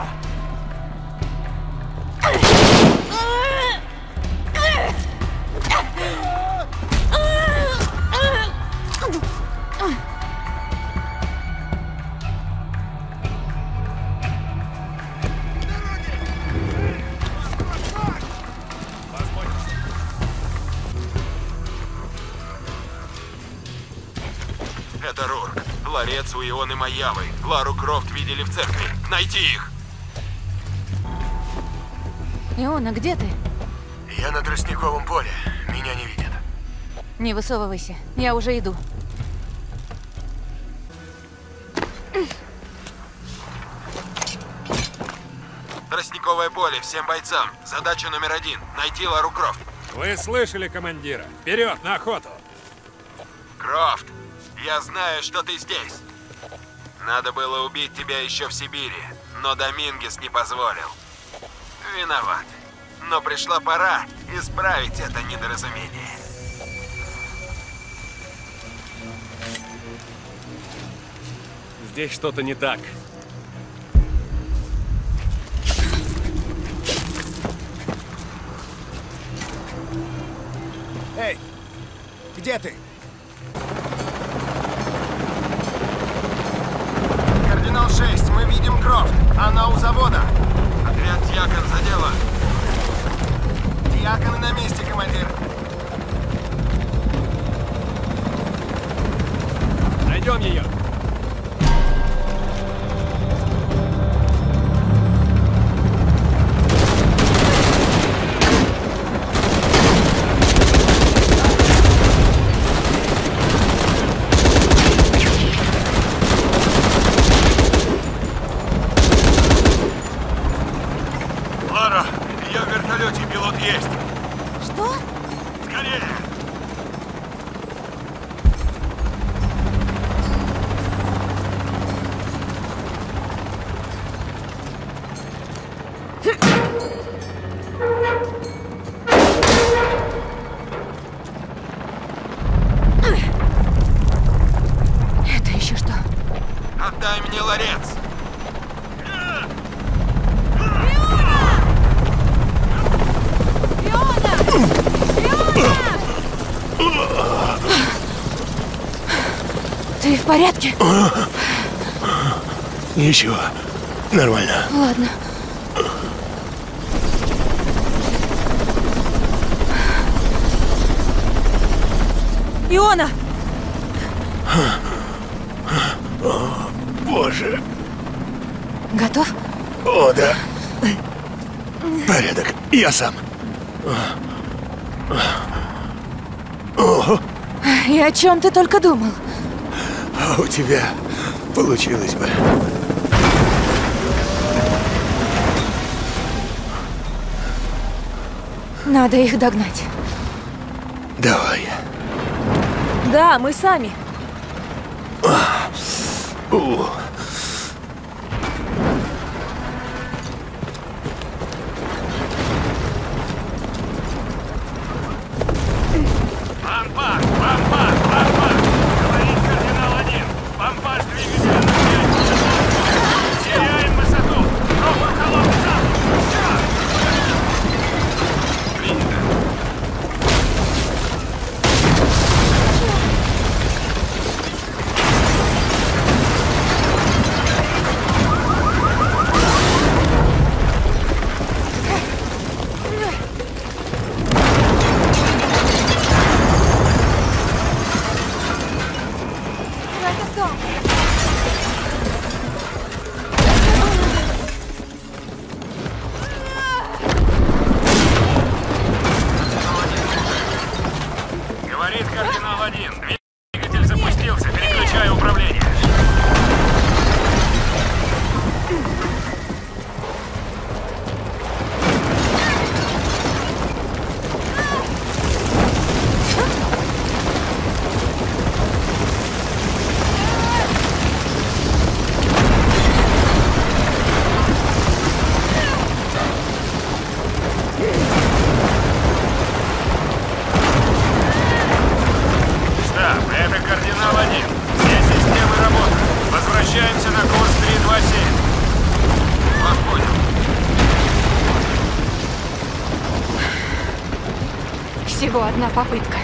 Это Рурк. Ларец, Уион и Маявы. Лару Крофт видели в церкви. Найти их! Иона, где ты? Я на тростниковом поле. Меня не видят. Не высовывайся. Я уже иду. Тростниковое поле всем бойцам. Задача номер один — найти Лару Крофт. Вы слышали командира? Вперед, на охоту! Крофт, я знаю, что ты здесь. Надо было убить тебя еще в Сибири, но Домингес не позволил. Виноват. Но пришла пора исправить это недоразумение. Здесь что-то не так. Эй, где ты? Кардинал шесть, мы видим Крофт. Она у завода. Отряд Дьякон за дело. Дьяконы на месте, командир. Найдем ее. Лара, я в вертолете, пилот есть. Что? Скорее! Это еще что? Отдай мне ларец. Ты в порядке? Ничего, нормально. Ладно. Иона! О, боже. Готов? О, да. Порядок, я сам. О, И о чем ты только думал? а у тебя получилось бы. Надо их догнать. Давай. Да, мы сами. У. Бампар! Бампар! Бампар! Говорит кардинал один. Бампар двигателя на пять. Теряем высоту. Пробуем холодный запуск. Черт! Принято. Всего одна попытка.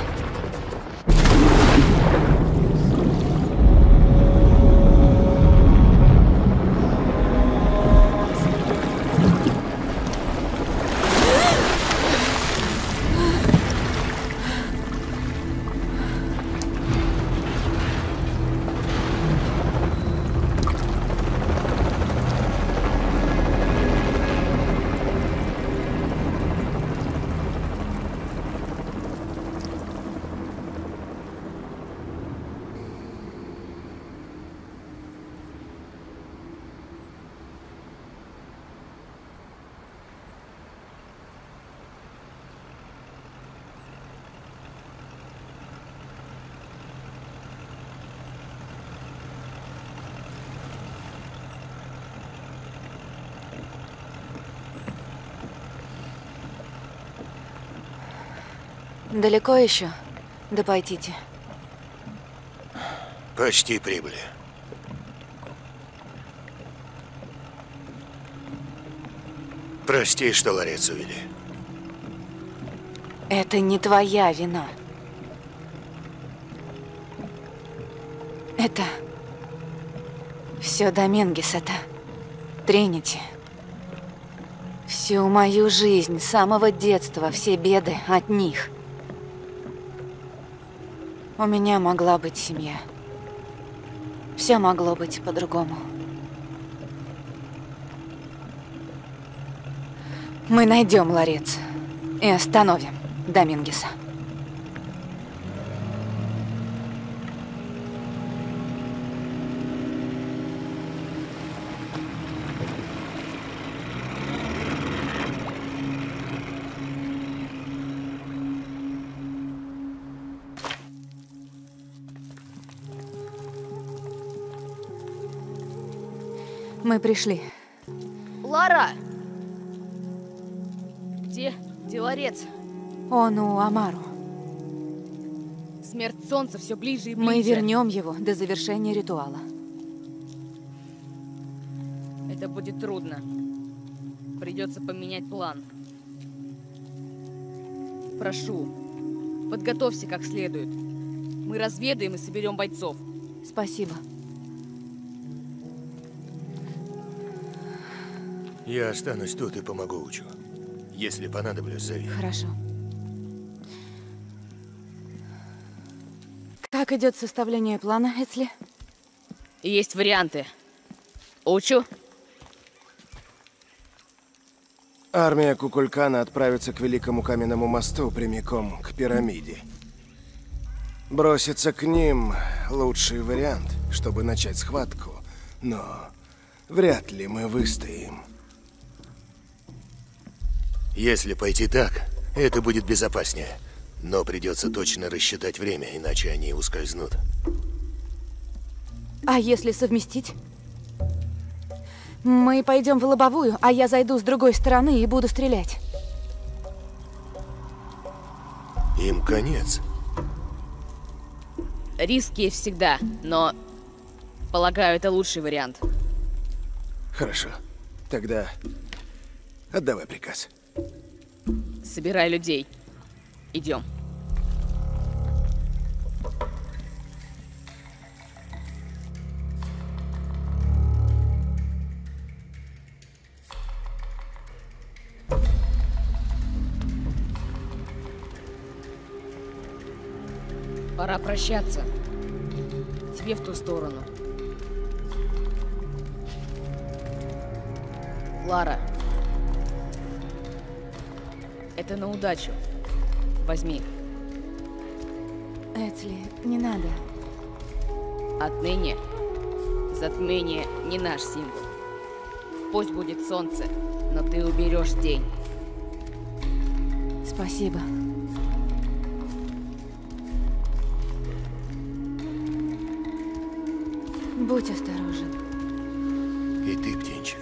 Далеко еще до Пайтити? Почти прибыли. Прости, что ларец увели. Это не твоя вина. Это все Доменгеса-то, Тринити. Всю мою жизнь, с самого детства, все беды от них. У меня могла быть семья. Все могло быть по-другому. Мы найдем ларец и остановим Доменгеса. Мы пришли. Лара! Где? Где ларец? Он у Амару. Смерть солнца все ближе и ближе. Мы вернем его до завершения ритуала. Это будет трудно. Придется поменять план. Прошу, подготовься как следует. Мы разведаем и соберем бойцов. Спасибо. Я останусь тут и помогу Учу. Если понадоблюсь, зови. Хорошо. Как идет составление плана, Эцли? Есть варианты. Учу? Армия Кукулькана отправится к Великому Каменному мосту прямиком к пирамиде. Броситься к ним – лучший вариант, чтобы начать схватку, но вряд ли мы выстоим. Если пойти так, это будет безопаснее. Но придется точно рассчитать время, иначе они ускользнут. А если совместить? Мы пойдем в лобовую, а я зайду с другой стороны и буду стрелять. Им конец. Риски есть всегда, но, полагаю, это лучший вариант. Хорошо. Тогда отдавай приказ. Собирай людей. Идем. Пора прощаться. Тебе в ту сторону. Лара. Это на удачу. Возьми. Эцли, не надо. Отныне затмение не наш символ. Пусть будет солнце, но ты уберешь день. Спасибо. Будь осторожен. И ты, птенчик.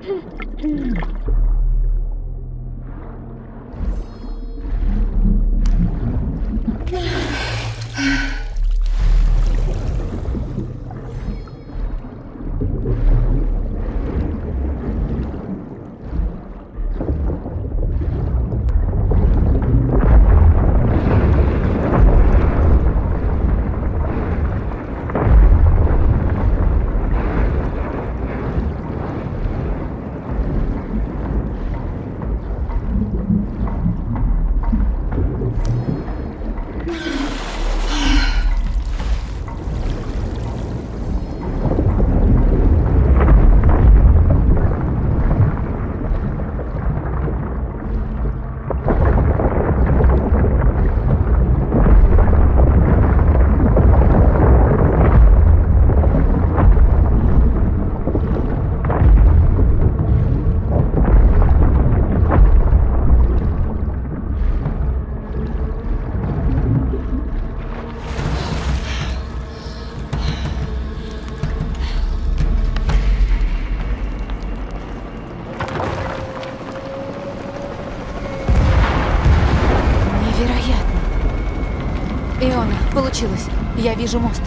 Получилось. Я вижу мост.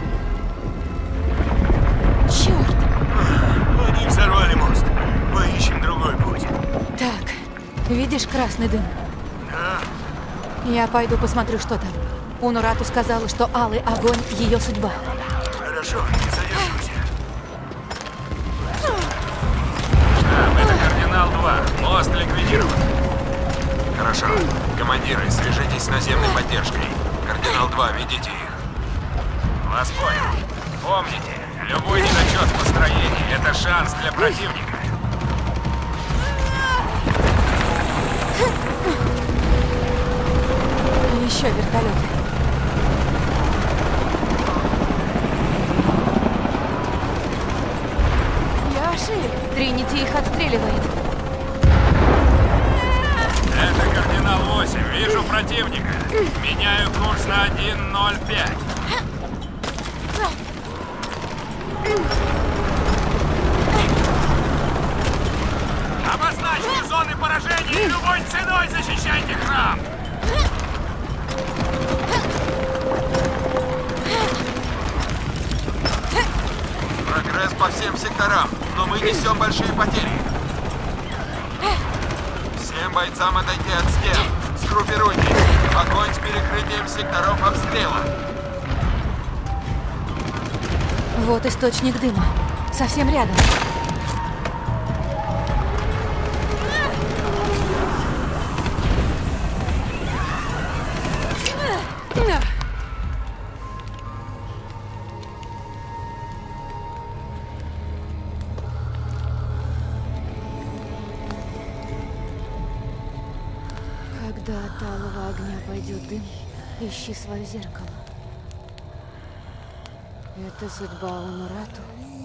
Черт! Они взорвали мост. Поищем другой путь. Так, видишь красный дым? Да. Я пойду посмотрю, что там. Унурату сказала, что алый огонь — ее судьба. Хорошо, не задержуйся. Штаб, это Кардинал два. Мост ликвидирован. Хорошо. Командиры, свяжитесь с наземной поддержкой. Кардинал два, ведите их. Вас понял. Помните, любой недочет в построении — это шанс для противника. Еще вертолет. Я ошиб. Тринити их отстреливает. Это Кардинал восемь. Вижу противника. Меняю курс на один ноль пять. Обозначьте зоны поражения и любой ценой защищайте храм! Прогресс по всем секторам, но мы несем большие потери. Всем бойцам отойти от стен. Сгруппируйтесь. Огонь с перекрытием секторов обстрела. Вот источник дыма. Совсем рядом. Когда от алого огня пойдет дым, ищи свое зеркало. Это судьба Унурату.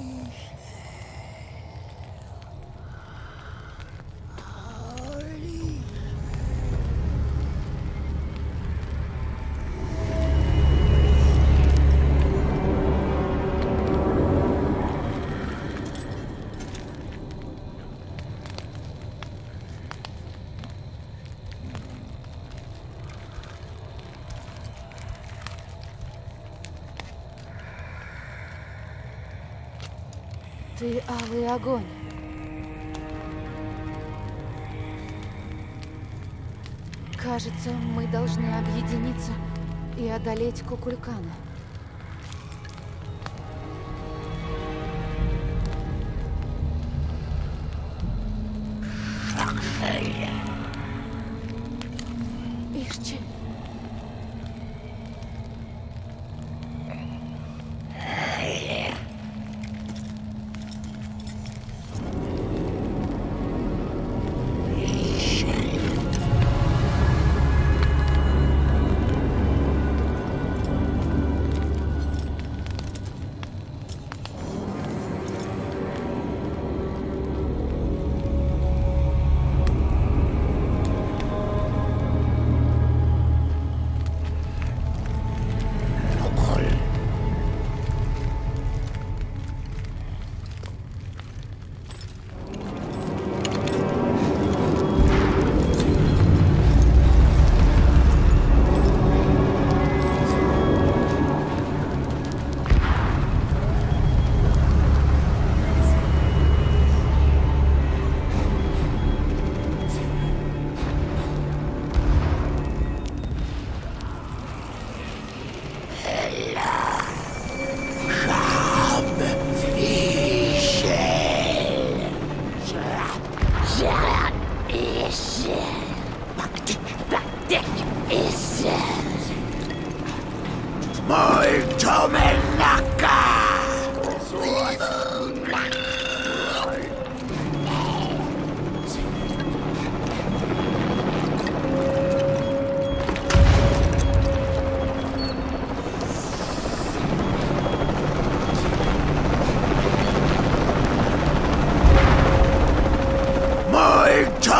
Ты алый огонь. Кажется, мы должны объединиться и одолеть Кукулькана. Ишчи.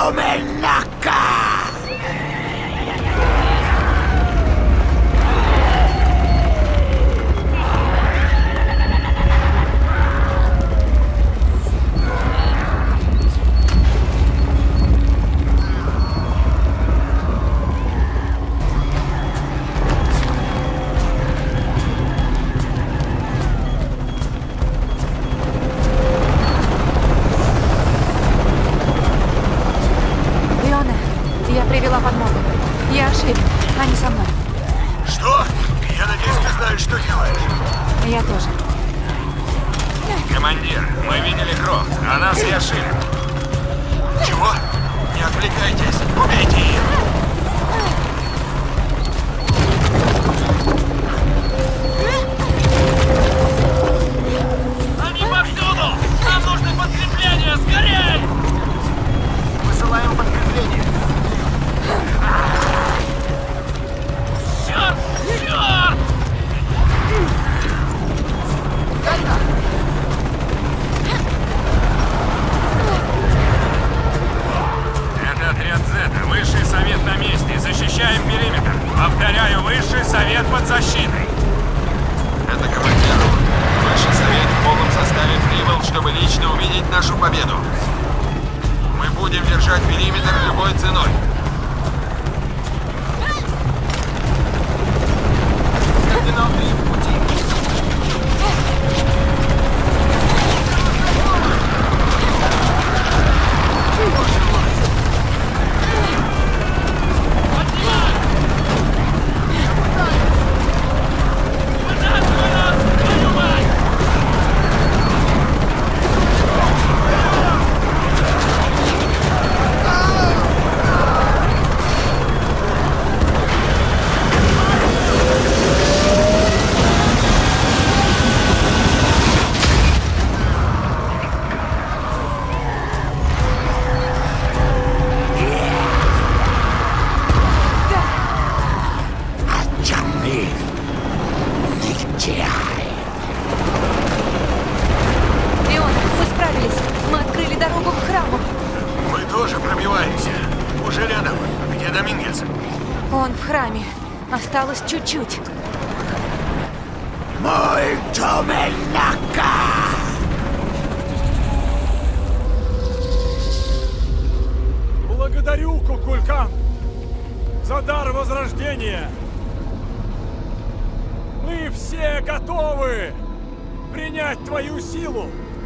Леона, я привела подмогу. Я ошиб. Они со мной. Что? Я надеюсь, ты знаешь, что делаешь. Я тоже. Командир, мы видели Крофт. Она с Яшилем. Чего? Не отвлекайтесь. Убейте ее. Они повсюду! Нам нужно подкрепление! Скорей! Высылаем подкрепление. Черт! Черт! Это отряд Зета. Высший совет на месте. Защищаем периметр. Повторяю, высший совет под защитой. Это командир. Высший совет в полном составе прибыл, чтобы лично увидеть нашу победу. Мы будем держать периметр любой ценой. Кардинал три в пути. Леона, мы справились. Мы открыли дорогу к храму. Мы тоже пробиваемся. Уже рядом. Где Домингес? Он в храме. Осталось чуть-чуть. Мой Доменака! Благодарю, Кукулькан, за дар возрождения. Мы все готовы принять твою силу.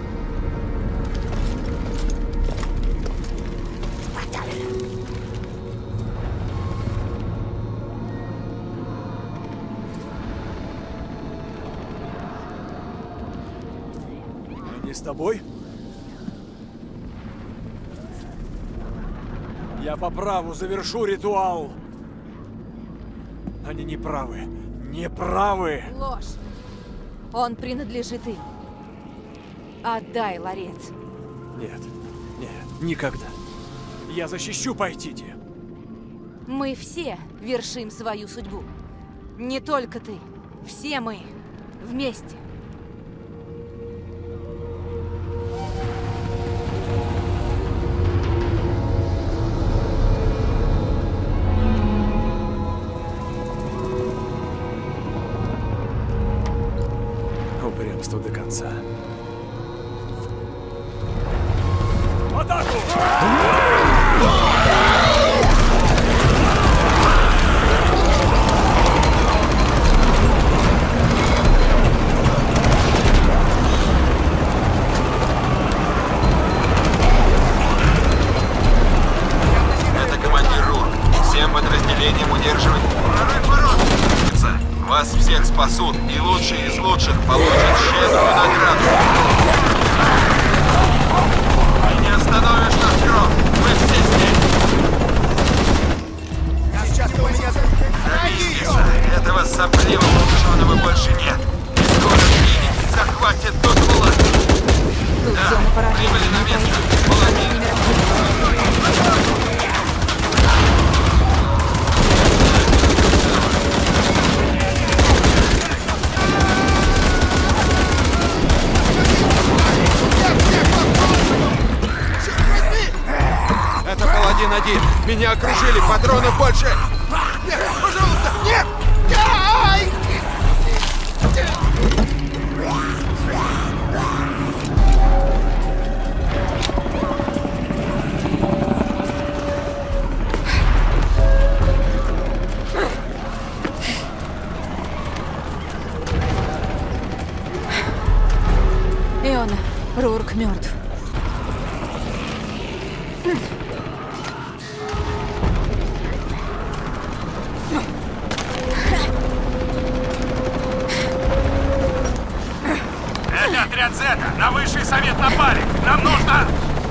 Они с тобой? Я по праву завершу ритуал. Они не правы. Не правы. Ложь. Он принадлежит им. Отдай ларец. Нет, нет, никогда. Я защищу Пайтити. Мы все вершим свою судьбу. Не только ты. Все мы. Вместе. Упрямство до конца. В атаку! Это командир Рурк. Всем подразделениям удерживать. Прорыв ворот! Вас всех спасут, и лучшие из лучших получат щедрую награду. И не остановишь нас, Кров! Мы все здесь! Сейчас ты у меня... Домингеса, этого сопливого ученого больше нет. И скоро Тринити захватит тут власть. Тут Да, зона поражения. прибыли на место. Молодец. Это паладин один. Меня окружили, патронов больше. Нет, пожалуйста, нет! Ай! Иона, Рурк мертв. Это отряд Зета! На высший совет напали! Нам нужно...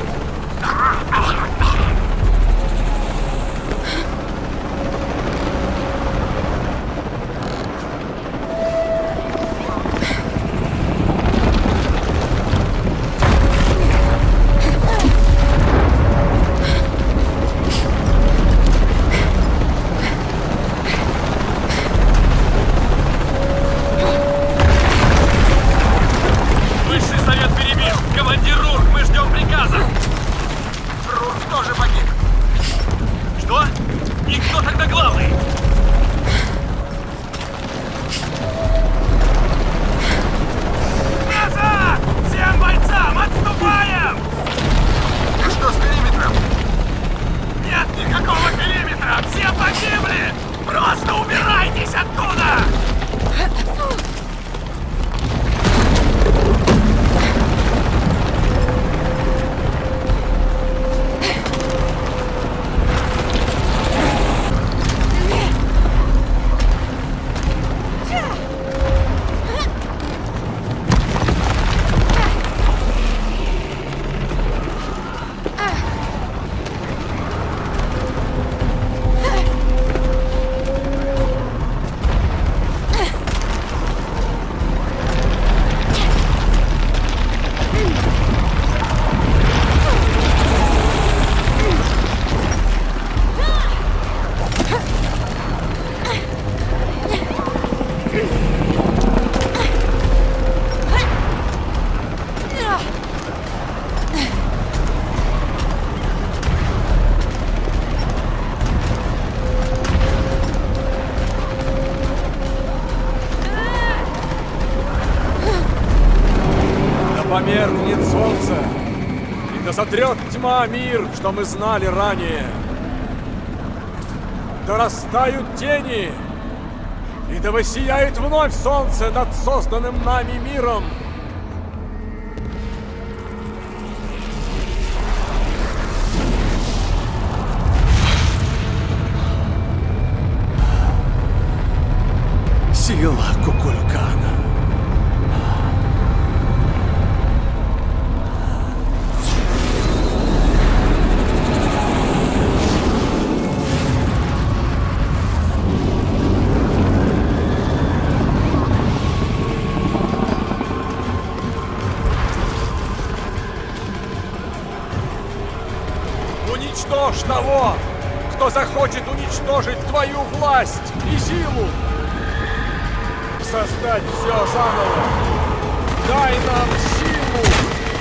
Померкнет солнце, и да сотрет тьма мир, что мы знали ранее. Да растают тени, и да воссияет вновь солнце над созданным нами миром. Сила Кукулкана. Уничтожь того, кто захочет уничтожить твою власть и силу. Создать все заново. Дай нам силу.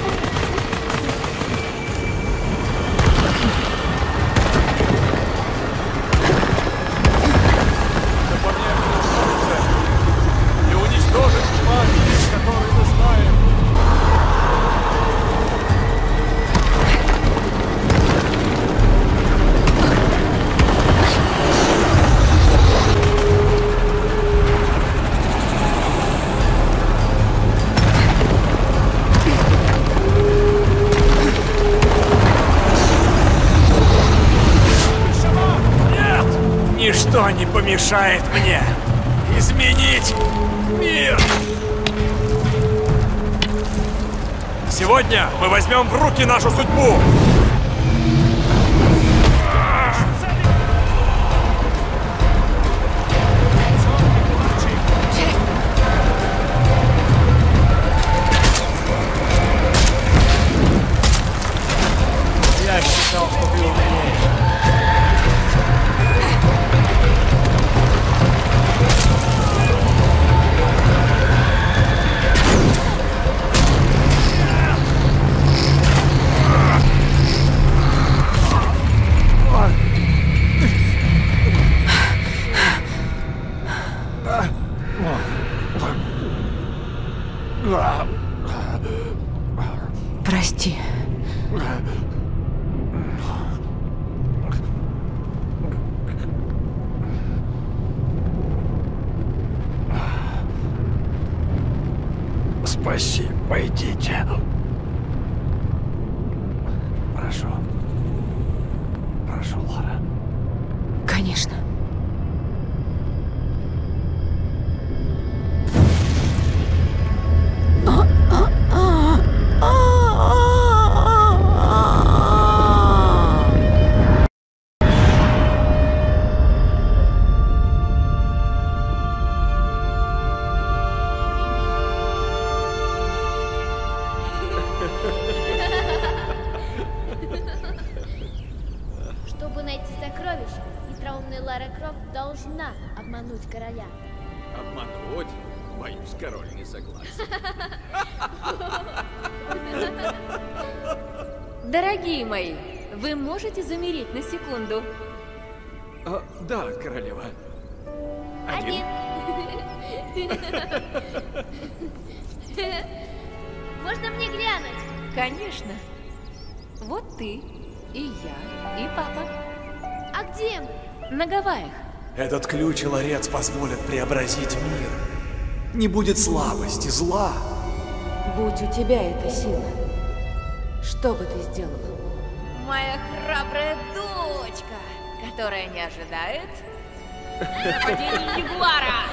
Да померкнет солнце и уничтожит тьма мир, который мы знаем. Ничто не помешает мне изменить мир! Сегодня мы возьмем в руки нашу судьбу! Я считал, что ты умнее. Молчи. Спаси, пойдите. Прошу. Прошу, Лара. Конечно. Чтобы найти сокровища, хитроумная Лара Крофт должна обмануть короля. Обмануть? Боюсь, король не согласен. Дорогие мои, вы можете замереть на секунду? А, да, королева. Один. Можно мне глянуть? Конечно. Вот ты, и я, и папа. А где мы? На Гавайях. Этот ключ и ларец позволят преобразить мир. Не будет слабости, зла. Будь у тебя эта сила, что бы ты сделала? Моя храбрая дочка, которая не ожидает нападения ягуара.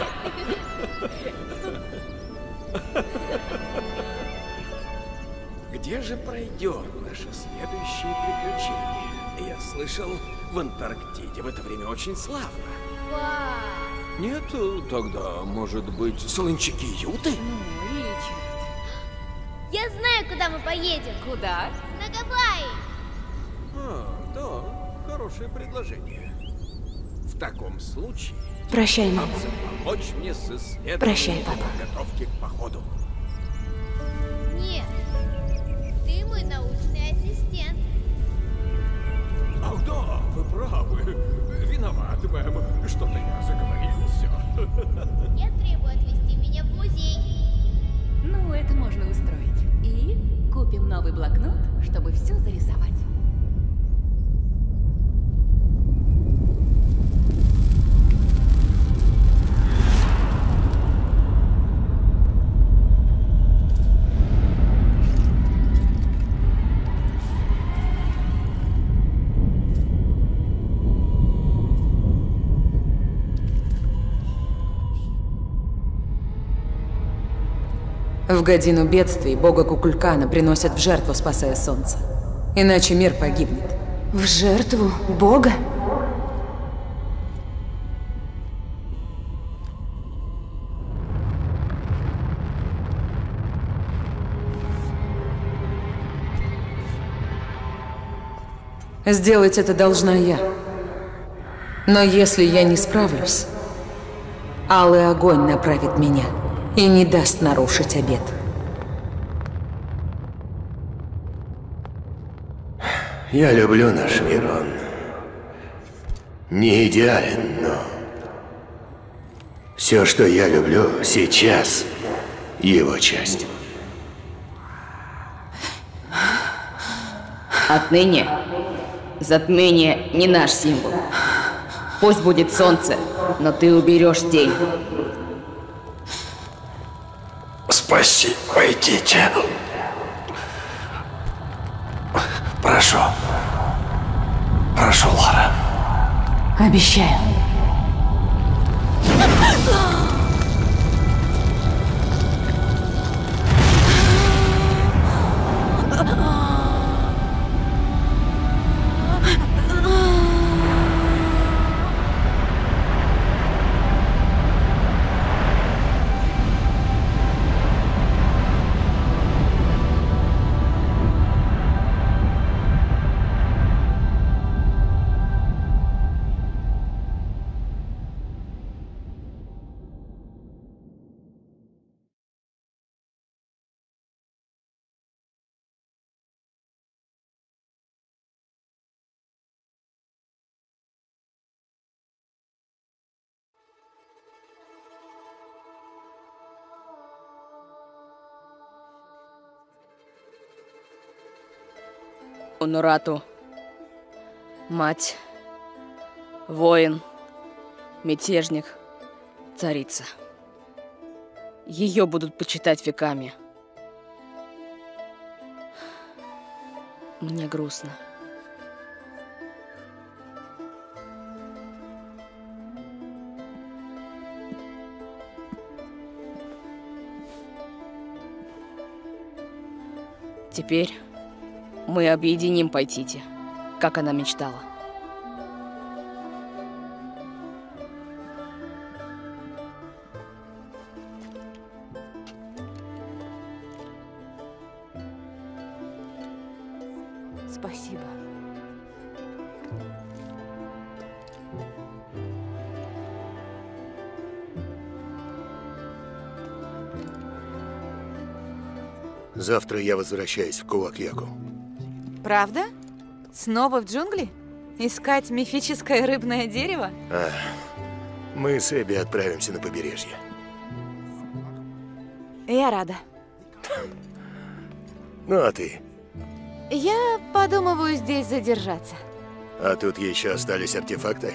Где же пройдет наше следующее приключение? Я слышал, в Антарктиде в это время очень славно. Вау. Нет, тогда, может быть, солончаки Юты? Ну, Ричард. Я знаю, куда мы поедем. Куда? На Гавайи. А, да, хорошее предложение. В таком случае... Прощай, мама. Помочь мне с исследованием Прощай, папа. подготовки к походу. Нет. Ты мой научный ассистент. Ах да, вы правы. Виноват, мэм. Что-то я заговорился. Я требую отвезти меня в музей. Ну, это можно устроить. И купим новый блокнот, чтобы все зарисовать. В годину бедствий бога Кукулькана приносят в жертву, спасая солнце. Иначе мир погибнет. В жертву бога? Сделать это должна я. Но если я не справлюсь, алый огонь направит меня и не даст нарушить обет. Я люблю наш мир, он не идеален, но все, что я люблю сейчас, его часть. Отныне затмение не наш символ. Пусть будет солнце, но ты уберешь тень. Спаси, пойдите. Прошу. Прошу, Лара. Обещаю. Унурату. Мать. Воин. Мятежник. Царица. Ее будут почитать веками. Мне грустно. Теперь мы объединим Пайтити, как она мечтала. Спасибо. Завтра я возвращаюсь в Кулакьяку. Правда? Снова в джунгли? Искать мифическое рыбное дерево? А, мы с Эбби отправимся на побережье. Я рада. Ну а ты? Я подумываю здесь задержаться. А тут еще остались артефакты?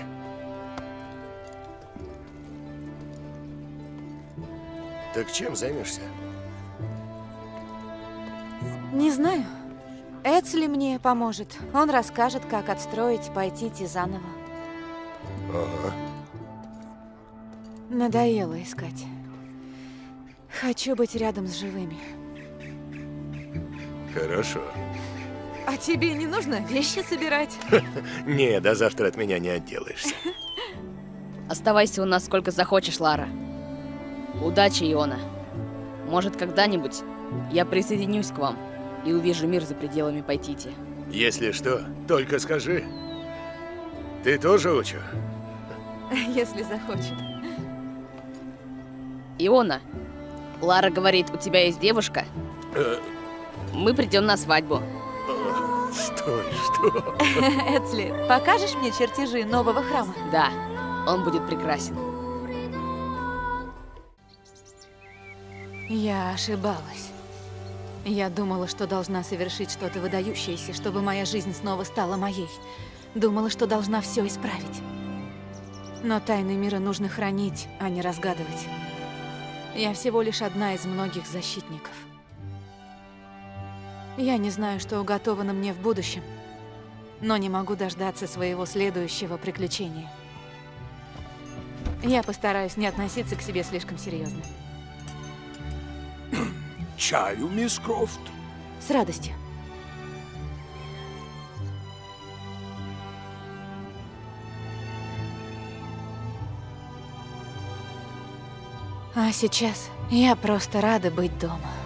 Так чем займешься? Не знаю. Эцли мне поможет. Он расскажет, как отстроить Пайтити заново. Ага. Надоело искать. Хочу быть рядом с живыми. Хорошо. А тебе не нужно вещи собирать? Не, до завтра от меня не отделаешься. Оставайся у нас сколько захочешь, Лара. Удачи, Иона. Может, когда-нибудь я присоединюсь к вам и увижу мир за пределами Пайтити. Если что, только скажи. Ты тоже учу? Если захочет. Иона, Лара говорит, у тебя есть девушка? Мы придем на свадьбу. Стой, что? Эцли, покажешь мне чертежи нового храма? Да, он будет прекрасен. Я ошибалась. Я думала, что должна совершить что-то выдающееся, чтобы моя жизнь снова стала моей. Думала, что должна все исправить. Но тайны мира нужно хранить, а не разгадывать. Я всего лишь одна из многих защитников. Я не знаю, что уготовано мне в будущем, но не могу дождаться своего следующего приключения. Я постараюсь не относиться к себе слишком серьезно. Чаю, мисс Крофт? С радостью. А сейчас я просто рада быть дома.